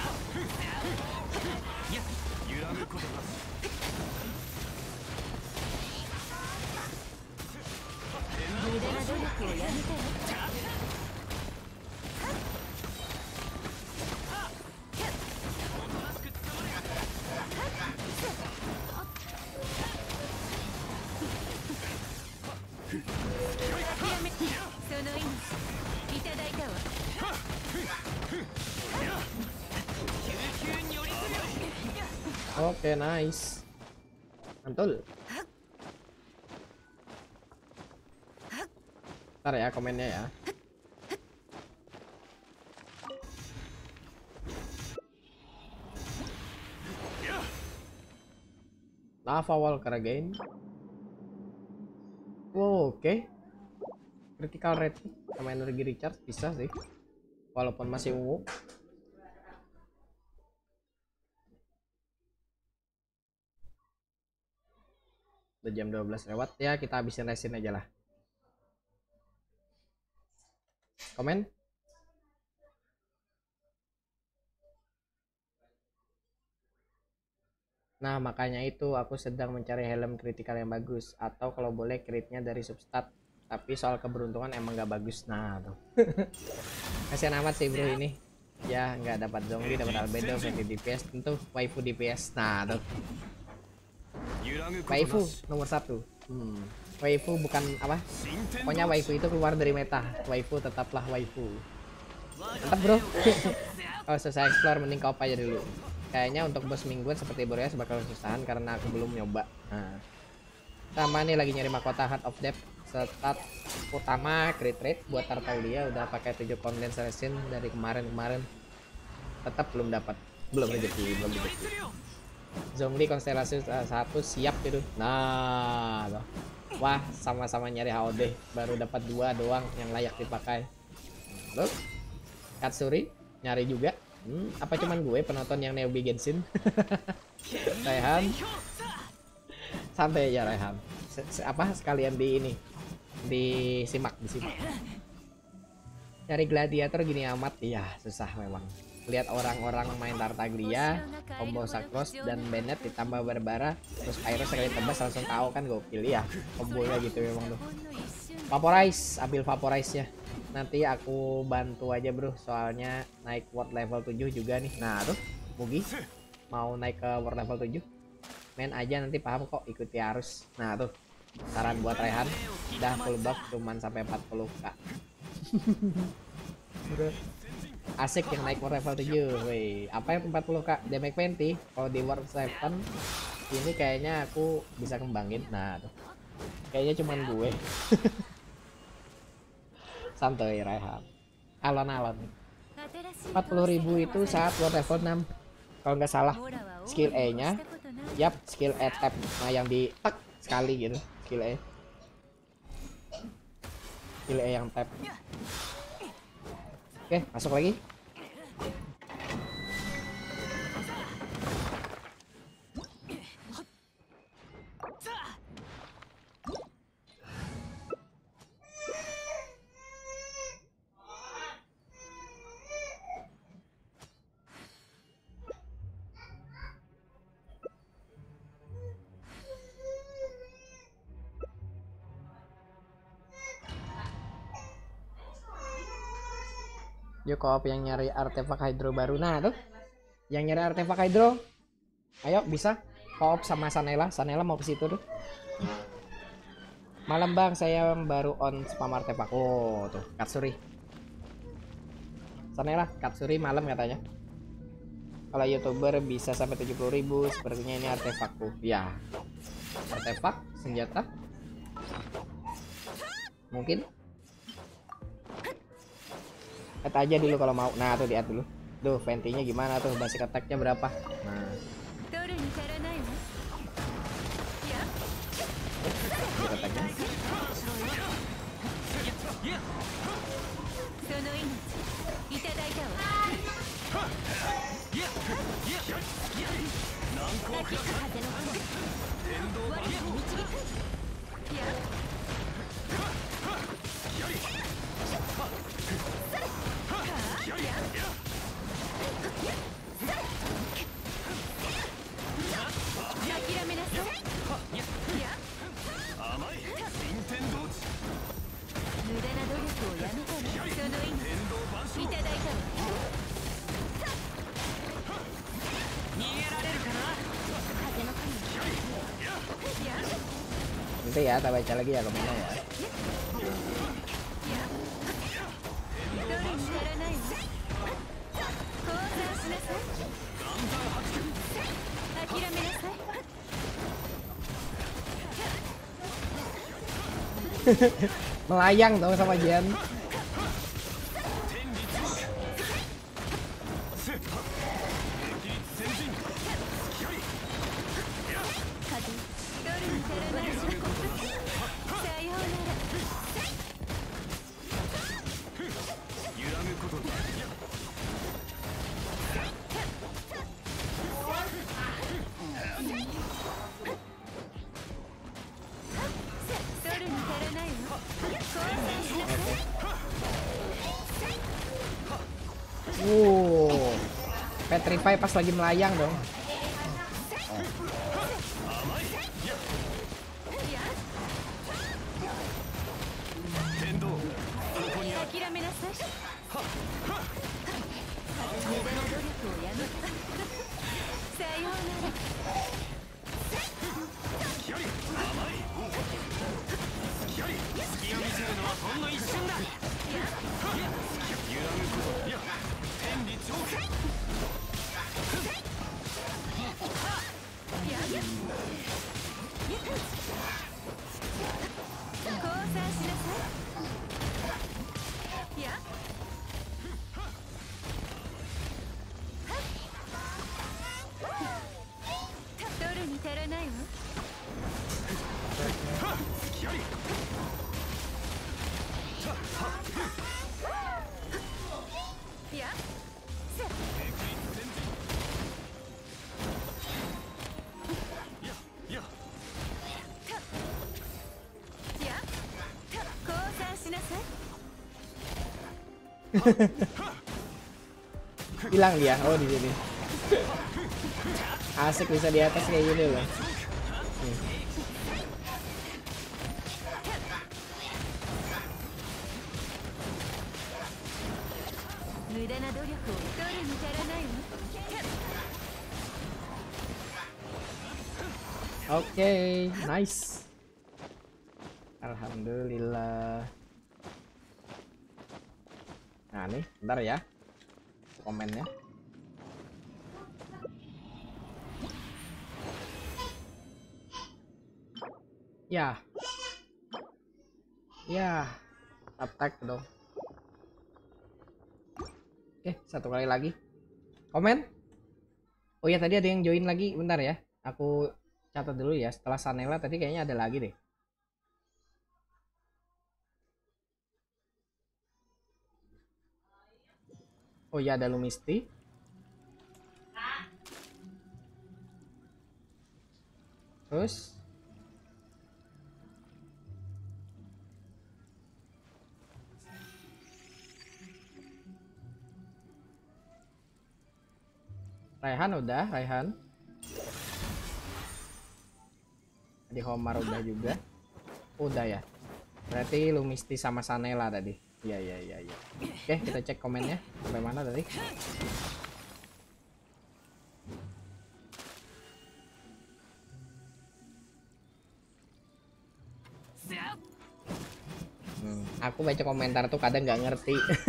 Oke, nice. Mantul. Ntar ya komennya ya. Lava Walker again. Wow, oke. Critical rate sama energi recharge bisa sih. Walaupun masih ungu. Udah jam dua belas lewat ya, kita habisin resin aja lah. Komen? Nah, makanya itu aku sedang mencari helm critical yang bagus, atau kalau boleh critnya dari substat. Tapi soal keberuntungan emang gak bagus. Nah, tuh. Kasihan amat sih bro ini. Ya, nggak dapat zombie, dapat albedo, twenty D P S, tentu waifu D P S. Nah, tuh. Waifu nomor satu. Hmm. Waifu bukan apa? Pokoknya waifu itu keluar dari meta. Waifu tetaplah waifu. Mantap bro. Oh, selesai explore, mending kau aja dulu. Kayaknya untuk bos mingguan seperti Boreas bakal kesusahan karena aku belum nyoba. Nah, sama nih lagi nyari mahkota Heart of Depth. Stat utama crit rate buat Tartaglia udah pakai tujuh condensed resin dari kemarin-kemarin. Tetap belum dapat. Belum rezeki, belum rezeki. Zombie konstelasi satu siap gitu. Nah, loh. Wah, sama-sama nyari H O D, baru dapat dua doang yang layak dipakai. Loh. Katsuri nyari juga. Hmm, apa cuman gue penonton yang Neobi Genshin? Rehan. Santai aja Rehan. Se -se apa sekalian di ini. Disimak, disimak. Nyari gladiator gini amat, iya susah memang. Lihat orang-orang main Tartaglia, combo Sakros dan Bennett ditambah Barbara, terus Pyro sekali tebas langsung tahu kan gokil ya. Kombonya gitu memang tuh. Vaporize, ambil Vaporize ya. Nanti aku bantu aja bro, soalnya naik ward level tujuh juga nih. Nah tuh, Mugi mau naik ke ward level tujuh. Main aja nanti paham kok, ikuti arus. Nah tuh, saran buat Rehan, dah full buff cuman sampai empat puluh k. Asik yang naik ward level tujuh. Weh, apa yang empat puluh k? Damage dua puluh. Kalau di ward tujuh ini kayaknya aku bisa kembangin. Nah tuh, kayaknya cuman gue. Santai Rehan, alon-alon. Empat puluh ribu itu saat ward level enam kalau nggak salah. Skill E nya, yap, skill E tap, nah yang di tek sekali gitu, skill E, skill E yang tap. Oke, masuk lagi. Yuk koop yang nyari artefak hydro baru. Nah tuh, yang nyari artefak hydro, ayo bisa koop sama Sanela. Sanela mau ke situ tuh. Malam bang, saya baru on spam artefak. Oh tuh, Katsuri. Sanela, Katsuri malam katanya. Kalau youtuber bisa sampai tujuh puluh ribu, sepertinya ini artefakku. Ya, artefak senjata. Mungkin. Add aja dulu kalau mau. Nah tuh lihat dulu. Duh, ventinya gimana tuh? Basic attack-nya berapa? Nah. Basic attack-nya. Nanti ya, kita baca lagi ya komennya ya. Melayang dong sama Jian. さようなら。 揺らぐことな取るに足らないわ。交換しなさい。 Wow, petrify pas lagi melayang dong. 天道ここにある諦めなさい。無駄な努力をやめた。さようなら。 キャリ甘いキャリ隙を見せるのはほんの一瞬だ揺らぐこといや天理長剣降参しなさい。いや。取るに足らないわ。 キャリいや。 いやいやいや。降参しなさい。 Hilang dia. Oh, di sini. Asik bisa di atas kayak gini loh. Nih. Oke, nice. Alhamdulillah. Nah nih, bentar ya komennya. Ya, ya, attack dong. Oke, satu kali lagi. Komen. Oh ya, tadi ada yang join lagi, bentar ya. Aku catat dulu ya. Setelah Sanela tadi kayaknya ada lagi deh. Oh ya, ada Lumisti. Terus Raihan udah, Raihan. Di Homar udah juga. Udah ya. Berarti Lumisti sama Sanela tadi. Iya iya iya iya. Oke, kita cek komennya. Sampai mana tadi? Hmm, aku baca komentar tuh kadang nggak ngerti.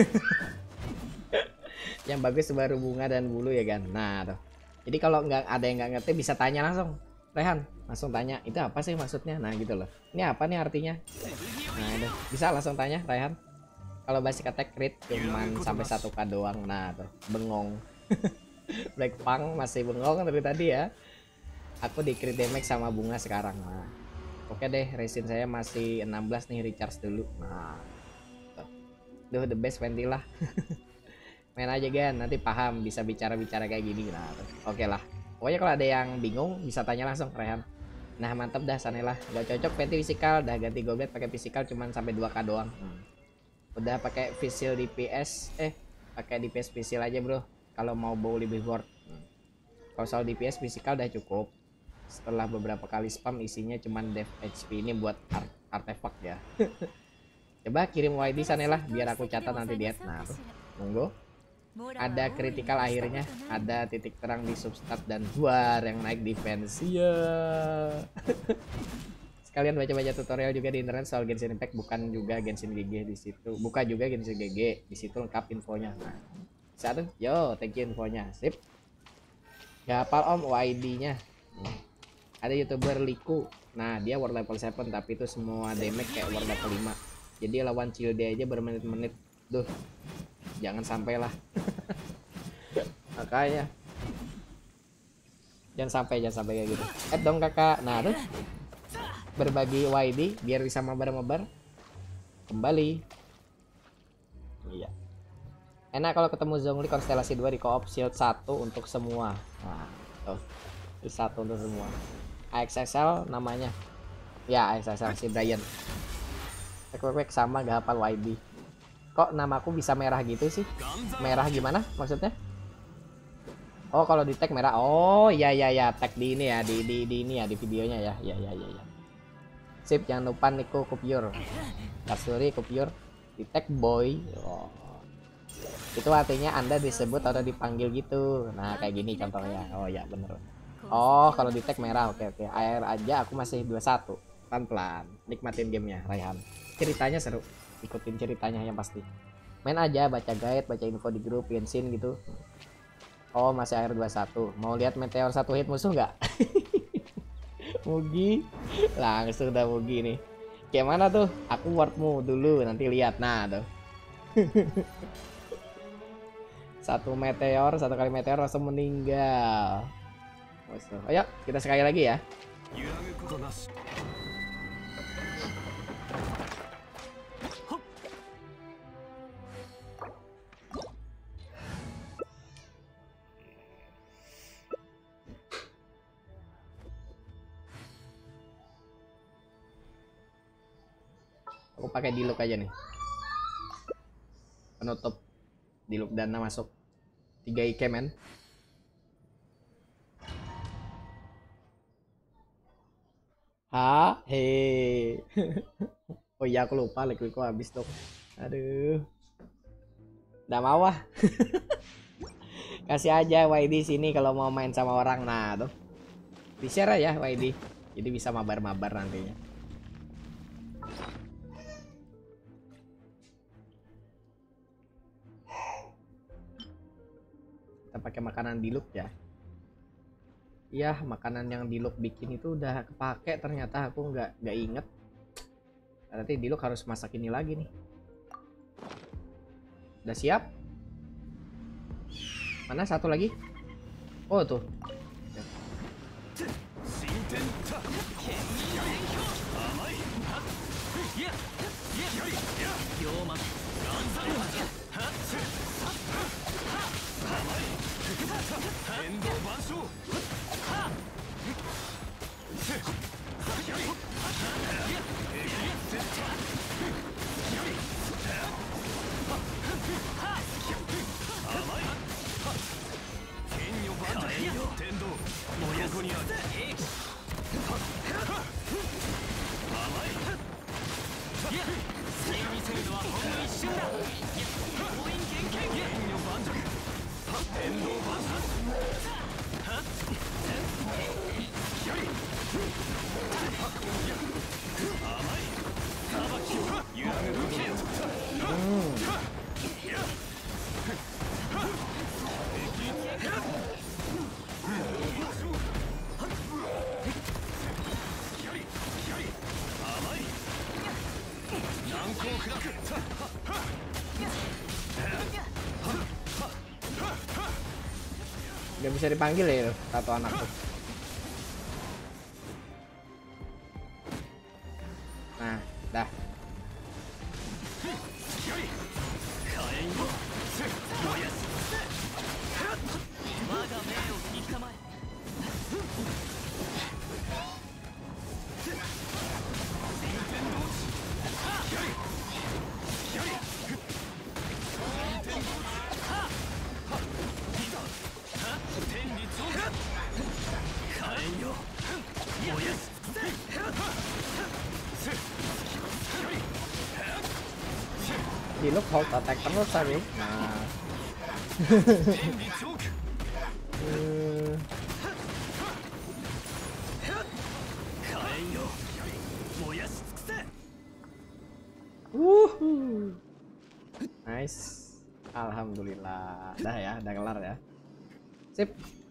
Yang bagus baru bunga dan bulu ya kan. Nah tuh. Jadi kalau nggak ada yang nggak ngerti bisa tanya langsung. Rehan, langsung tanya. Itu apa sih maksudnya? Nah gitu loh. Ini apa nih artinya? Nah itu bisa langsung tanya Rehan. Kalau basic attack crit cuman sampai satu K doang. Nah tuh bengong. Blackpunk masih bengong dari tadi ya. Aku di crit damage sama bunga sekarang. Nah oke deh, resin saya masih enam belas nih, recharge dulu. Nah tuh. Duh the best Ventilah. Main aja kan, nanti paham bisa bicara-bicara kayak gini. Nah, oke okay lah. Pokoknya kalau ada yang bingung bisa tanya langsung Rehan. Nah mantep dah Sanela, gak cocok Venti fisikal, dah ganti goblet pakai fisikal cuman sampai dua K doang. Hmm. Udah pakai Visil D P S, eh pakai D P S Visil aja bro. Kalau mau bawa lebih board. Hmm. Kalau soal D P S fisikal udah cukup. Setelah beberapa kali spam isinya cuman dev H P, ini buat art artefak ya. Coba kirim Y D Sanela biar aku catat nanti diet. Nah tuh, monggo. Ada kritikal akhirnya, ada titik terang di substat dan luar yang naik defense. Iya. Sekalian baca-baca tutorial juga di internet soal Genshin Impact, bukan juga Genshin G G di situ. Buka juga Genshin G G, di situ lengkap infonya. Nah, satu, yo, thank you infonya. Sip. Gak hafal om Y D-nya. Ada YouTuber Liku. Nah, dia world level tujuh tapi itu semua damage kayak world level lima. Jadi lawan Cilde aja bermenit-menit. Duh. Jangan sampai lah. Makanya jangan sampai jangan sampai kayak gitu. Add dong kakak. Nah tuh berbagi Y D biar bisa mabar-mabar. Kembali. Iya. Enak kalau ketemu Zhongli konstelasi dua di co-op shield satu untuk semua. Nah, tuh. Shield satu untuk semua. A X S L namanya. Ya, A X S L si Brian. Wek sama gak hafal Y D. Kok namaku bisa merah gitu sih? Merah gimana maksudnya? Oh, kalau di tag merah. Oh, iya iya ya, tag di ini ya, di di di ini ya, di videonya ya. Ya ya ya ya. Sip, jangan lupa Nico Kupior. Kasuri Kupior di tag boy. Oh. Itu artinya Anda disebut atau dipanggil gitu. Nah, kayak gini contohnya. Oh ya, bener. Oh, kalau di tag merah. Oke oke. Air aja aku masih dua puluh satu. Pelan-pelan. Nikmatin gamenya, Raihan. Ceritanya seru. Ikutin ceritanya yang pasti. Main aja, baca guide, baca info di grup, bensin gitu. Oh, masih air dua puluh satu. Mau lihat meteor satu hit musuh nggak? Mugi. Langsung udah Mugi nih. Kayak mana tuh? Aku wardmu dulu, nanti lihat. Nah, tuh. Satu meteor, satu kali meteor langsung meninggal. Ayo, kita sekali lagi ya. Aku pakai diluk aja nih. Penutup diluk dana masuk. tiga I K men. Ha, he. Oh iya, aku lupa liquidku habis dong. Aduh. Udah mau ah. Kasih aja Y D sini kalau mau main sama orang. Nah, tuh. Di-share ya Y D. Jadi bisa mabar-mabar nantinya. Kita pakai makanan diluk ya. Iya, makanan yang diluk bikin itu udah kepake, ternyata aku nggak nggak inget. Nanti diluk harus masak ini lagi nih. Udah siap? Mana satu lagi? Oh tuh. Gak bisa dipanggil ya satu anak tuh. Nah, dah. Di look hold attack terus tadi. Nah. Wuhu. Nice. Alhamdulillah. Dah ya, udah kelar ya. Sip.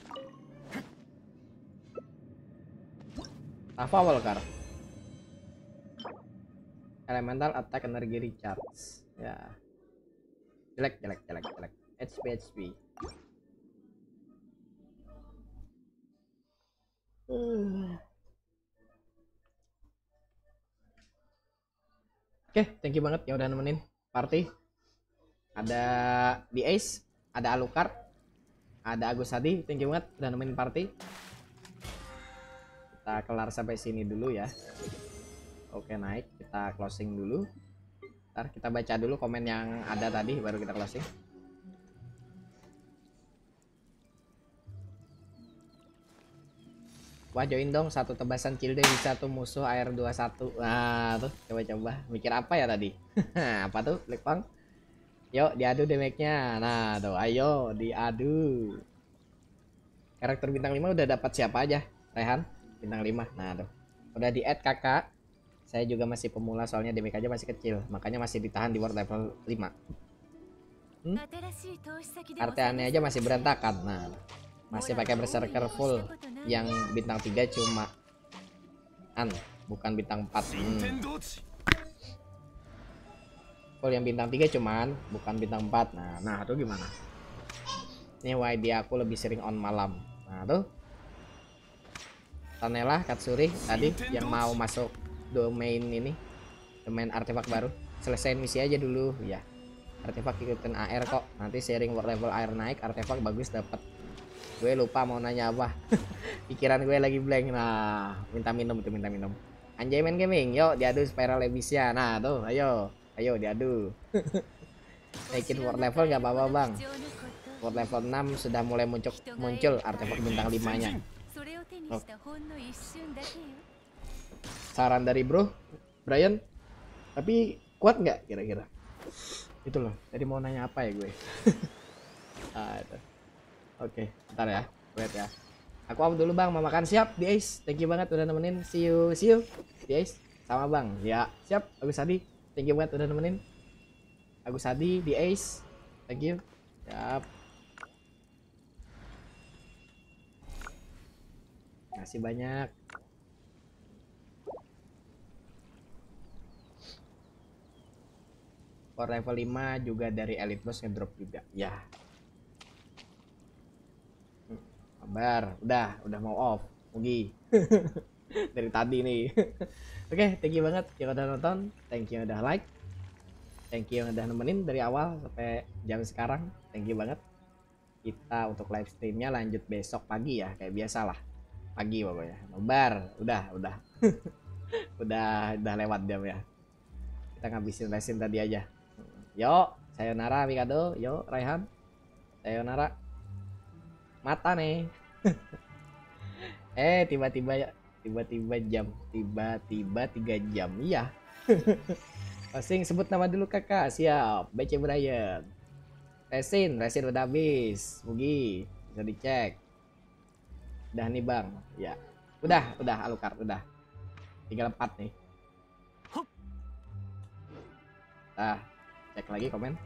Apa Volcar? Elemental attack energi recharge. Ya. Jelek, jelek, jelek, jelek. H P, H P. Uh. Oke, thank you banget yang udah nemenin party. Ada di Ace, ada Alucard, ada Agus Hadi, thank you banget udah nemenin party. Kita kelar sampai sini dulu ya. Oke, naik, kita closing dulu. Ntar kita baca dulu komen yang ada tadi baru kita closing. Wah, join dong, satu tebasan Cilde bisa tuh musuh air dua puluh satu. Nah tuh, coba-coba mikir apa ya tadi. Apa tuh Blackpunk? Yuk diadu damage-nya. Nah tuh, ayo diadu. Karakter bintang lima udah dapat siapa aja? Rehan bintang lima. Nah tuh, udah di add kakak. Saya juga masih pemula soalnya damage aja masih kecil, makanya masih ditahan di world level lima. Hmm? Arteannya aja masih berantakan. Nah, masih pakai berserker full yang bintang tiga cuma an, bukan bintang empat. Hmm. Full yang bintang tiga cuman bukan bintang empat. Nah, nah tuh gimana? Ini why dia aku lebih sering on malam. Nah, tuh. Tanela Katsuri tadi yang mau masuk domain ini, domain artefak baru. Selesaiin misi aja dulu ya. Artefak ikutin A R kok. Nanti sharing world level air naik, artefak bagus dapat. Gue lupa mau nanya apa. Pikiran gue lagi blank. Nah, minta minum tuh, minta minum. Anjay main gaming, yuk diadu spiral lebisnya. Nah tuh, ayo, ayo diadu. Naikin world level gak apa-apa bang. World level enam sudah mulai muncul muncul artefak bintang lima nya. Oh. Saran dari bro, Brian. Tapi kuat nggak kira-kira? Itu loh. Tadi mau nanya apa ya gue? Ah itu. Oke, bentar ya, wait ya. Aku out dulu bang, mau makan siap di Ace. Thank you banget udah nemenin. See you, see you di Ace sama bang. Ya, siap. Agus Hadi, thank you banget udah nemenin. Agus Hadi di Ace, thank you. Siap. Makasih banyak. For level lima juga dari Elite Boss ngedrop juga. Ya. Kabar, udah, udah mau off, Mugi. Dari tadi nih. Oke, okay, thank you banget yang udah nonton, thank you yang udah like, thank you yang udah nemenin dari awal sampai jam sekarang, thank you banget. Kita untuk live streamnya lanjut besok pagi ya, kayak biasa lah, pagi pokoknya. Nobar, udah, udah, udah, udah lewat jam ya. Kita ngabisin resin tadi aja. Yo, sayonara Mikado, yo Raihan, sayonara. Mata nih. Eh tiba-tiba ya, tiba-tiba jam, tiba-tiba tiga jam. Iya. Posting sebut nama dulu kakak. Siap. B C Brian. Resin, resin udah habis. Mugi bisa dicek. Udah nih bang. Ya. Udah, udah Alucard udah. Tinggal empat nih. Nah, cek lagi komen.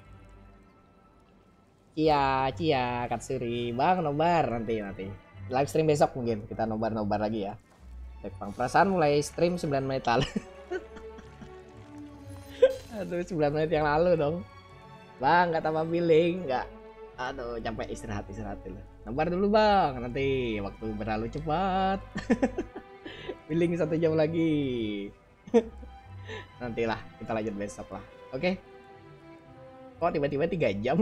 Cia, Cia, Katsuri, bang nobar nanti nanti live stream besok mungkin kita nobar-nobar lagi ya. Bang perasaan mulai stream sembilan menit lalu. Aduh sembilan menit yang lalu dong. Bang nggak tambah billing nggak. Aduh capek istirahat istirahat dulu. Nobar dulu bang nanti waktu berlalu cepat. Billing satu jam lagi. Nantilah kita lanjut besok lah. Oke. Okay? Kok tiba-tiba tiga jam?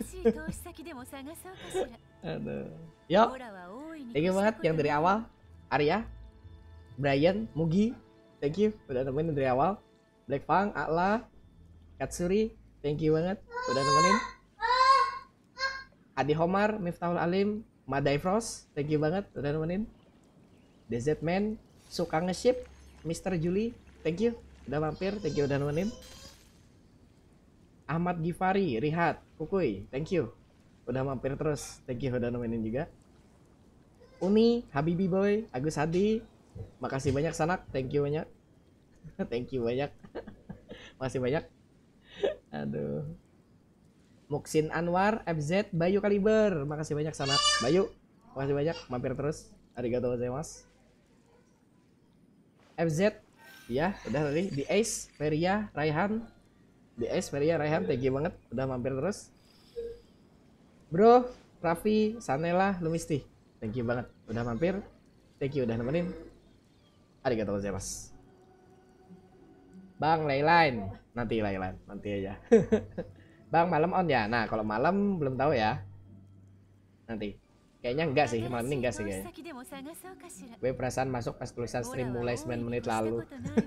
Aduh. Yuk. Thank you banget yang dari awal. Arya, Brian, Mugi, thank you udah nemenin dari awal. Blackpunk, Akla, Katsuri, thank you banget udah nemenin. Adi Homar, Miftahul Alim, Madai Frost, thank you banget udah nemenin. D Z Man, suka nge-ship, Mister Juli, thank you udah mampir, thank you udah nemenin. Ahmad Gifari, Rihat, Kukuy, thank you udah mampir terus, thank you udah nemenin juga. Uni, Habibi Boy, Agus Hadi, makasih banyak Sanak, thank you banyak. Thank you banyak. Makasih banyak. Aduh. Muksin Anwar, F Z, Bayu Kaliber, makasih banyak Sanak. Bayu, makasih banyak mampir terus. Arigatou gozaimasu. F Z, ya udah tadi. Di Ace, Feria, Raihan. Di Ace, Feria, Raihan, thank you banget udah mampir terus. Bro, Raffi, Sanela, Lumisti, thank you banget udah mampir. Thank you udah nemenin. Arigatou gozaimasu. Bang Layline, nanti Layline, nanti aja. Bang malam on ya? Nah kalau malam belum tahu ya. Nanti. Kayaknya enggak sih, malam ini enggak sih kayaknya. Gue perasaan masuk pas tulisan stream mulai sembilan menit lalu.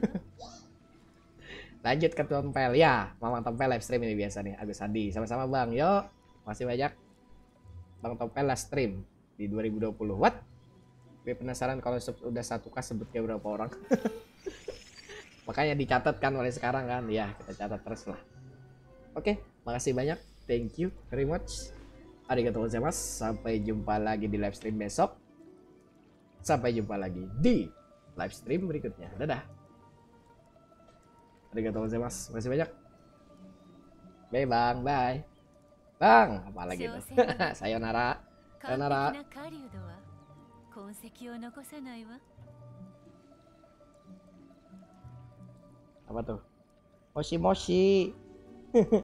Lanjut ke Tompel ya, Mama Tompel live stream ini biasa nih. Agus Adi, sama-sama Bang. Yuk, masih banyak. Bang Tompel live stream di dua ribu dua puluh. What? Gue penasaran kalau udah satu k sebut kayak berapa orang. Makanya dicatat kan mulai sekarang kan. Ya, kita catat terus lah. Oke, makasih banyak. Thank you very much. Arigatou gozaimasu. Sampai jumpa lagi di live stream besok. Sampai jumpa lagi di live stream berikutnya. Dadah. Arigatou gozaimasu. Makasih banyak. Bye bang, bye. Bang, apa lagi tuh? Sayonara. Sayonara. Apa tuh? Moshi moshi.